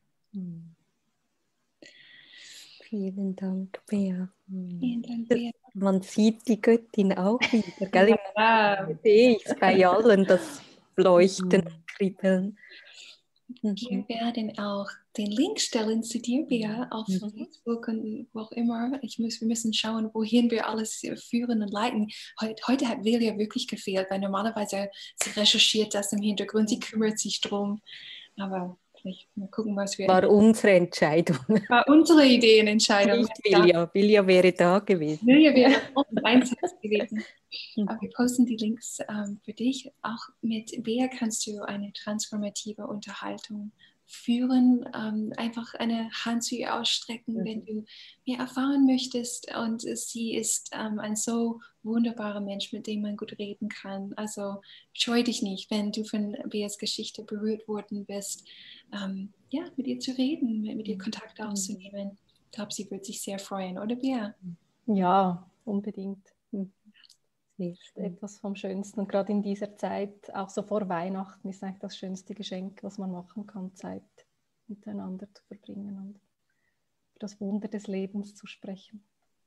Vielen Dank, Bea. Vielen Dank, Bea. Man sieht die Göttin auch wieder, gell? Ja. Sehe ich es bei allen, das Leuchten und Kribbeln. Wir werden auch den Link stellen zu dir, Bea, auf Facebook und wo auch immer. Wir müssen schauen, wohin wir alles führen und leiten. Heute hat Vilja wirklich gefehlt, weil normalerweise sie recherchiert das im Hintergrund, sie kümmert sich drum. Aber vielleicht mal gucken, was wir... War unsere Entscheidung. War unsere Ideenentscheidung. Nicht Vilja. Vilja wäre da gewesen. Vilja wäre auch im Einsatz gewesen. Aber wir posten die Links für dich. Auch mit Bea kannst du eine transformative Unterhaltung führen. Einfach eine Hand zu ihr ausstrecken, wenn du mehr erfahren möchtest. Und sie ist ein so wunderbarer Mensch, mit dem man gut reden kann. Also scheu dich nicht, wenn du von Beas Geschichte berührt worden bist, mit ihr zu reden, mit ihr Kontakt aufzunehmen. Ich glaube, sie wird sich sehr freuen, oder Bea? Ja, unbedingt. Etwas vom Schönsten. Und gerade in dieser Zeit, auch so vor Weihnachten, ist eigentlich das schönste Geschenk, was man machen kann, Zeit miteinander zu verbringen und über das Wunder des Lebens zu sprechen.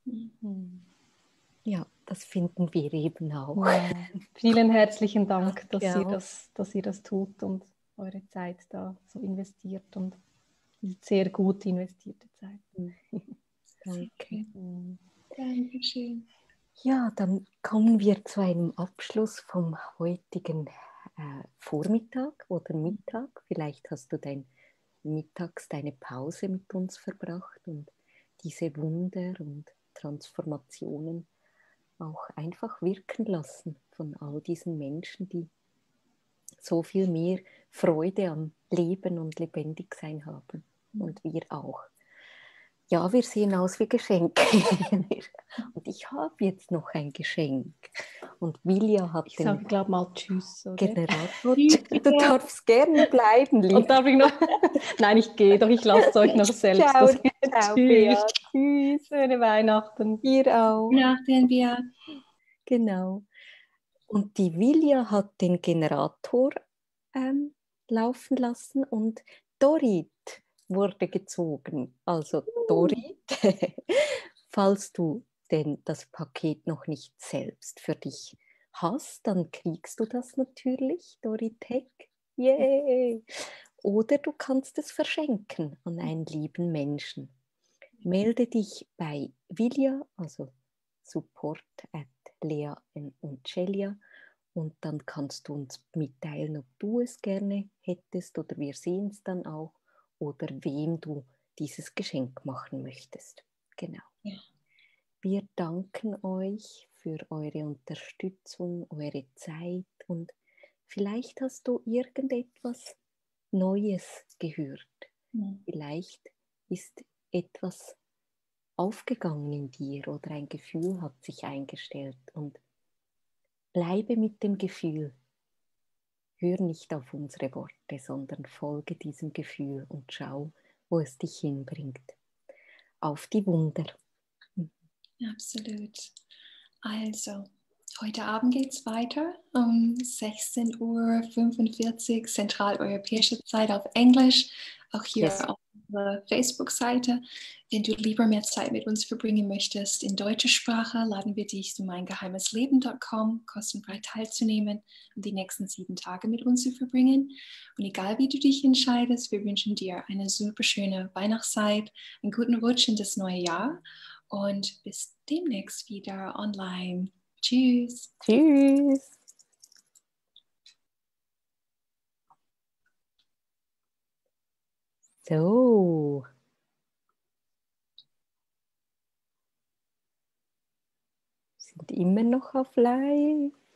Ja, das finden wir eben auch. Ja. Vielen herzlichen Dank, dass ihr das tut und eure Zeit da so investiert und sehr gut investierte Zeit. Danke. Dankeschön. Ja, dann kommen wir zu einem Abschluss vom heutigen Vormittag oder Mittag. Vielleicht hast du mittags deine Pause mit uns verbracht und diese Wunder und Transformationen auch einfach wirken lassen von all diesen Menschen, die so viel mehr Freude am Leben und Lebendigsein haben. Und wir auch. Ja, wir sehen aus wie Geschenke. Und ich habe jetzt noch ein Geschenk. Und Vilja hat ich sage, glaube mal Tschüss. Oder? Generator. Du darfst gerne bleiben, Liebe. Und darf ich noch? Nein, ich gehe doch. Ich lasse es euch noch selbst. Ciao, Tschüss. Bea. Tschüss. Schöne Weihnachten. Dir auch. Weihnachten, Bea. Genau. Und die Vilja hat den Generator laufen lassen und Dorit wurde gezogen. Also Dorit, falls du denn das Paket noch nicht selbst für dich hast, dann kriegst du das natürlich, Dorit Heck. Yay! Oder du kannst es verschenken an einen lieben Menschen. Melde dich bei Vilja, also support@Lea und Celia, und dann kannst du uns mitteilen, ob du es gerne hättest oder wir sehen es dann auch oder wem du dieses Geschenk machen möchtest. Genau. Ja. Wir danken euch für eure Unterstützung, eure Zeit und vielleicht hast du irgendetwas Neues gehört. Vielleicht ist etwas aufgegangen in dir oder ein Gefühl hat sich eingestellt und bleibe mit dem Gefühl. Hör nicht auf unsere Worte, sondern folge diesem Gefühl und schau, wo es dich hinbringt. Auf die Wunder. Absolut. Also, heute Abend geht es weiter um 16:45 Uhr zentraleuropäische Zeit auf Englisch. Auch hier auf der Facebook-Seite. Wenn du lieber mehr Zeit mit uns verbringen möchtest in deutscher Sprache, laden wir dich zu meinGeheimesleben.com kostenfrei teilzunehmen und die nächsten 7 Tage mit uns zu verbringen. Und egal wie du dich entscheidest, wir wünschen dir eine super schöne Weihnachtszeit, einen guten Rutsch in das neue Jahr und bis demnächst wieder online. Tschüss. Tschüss. So. Sind immer noch auf Live.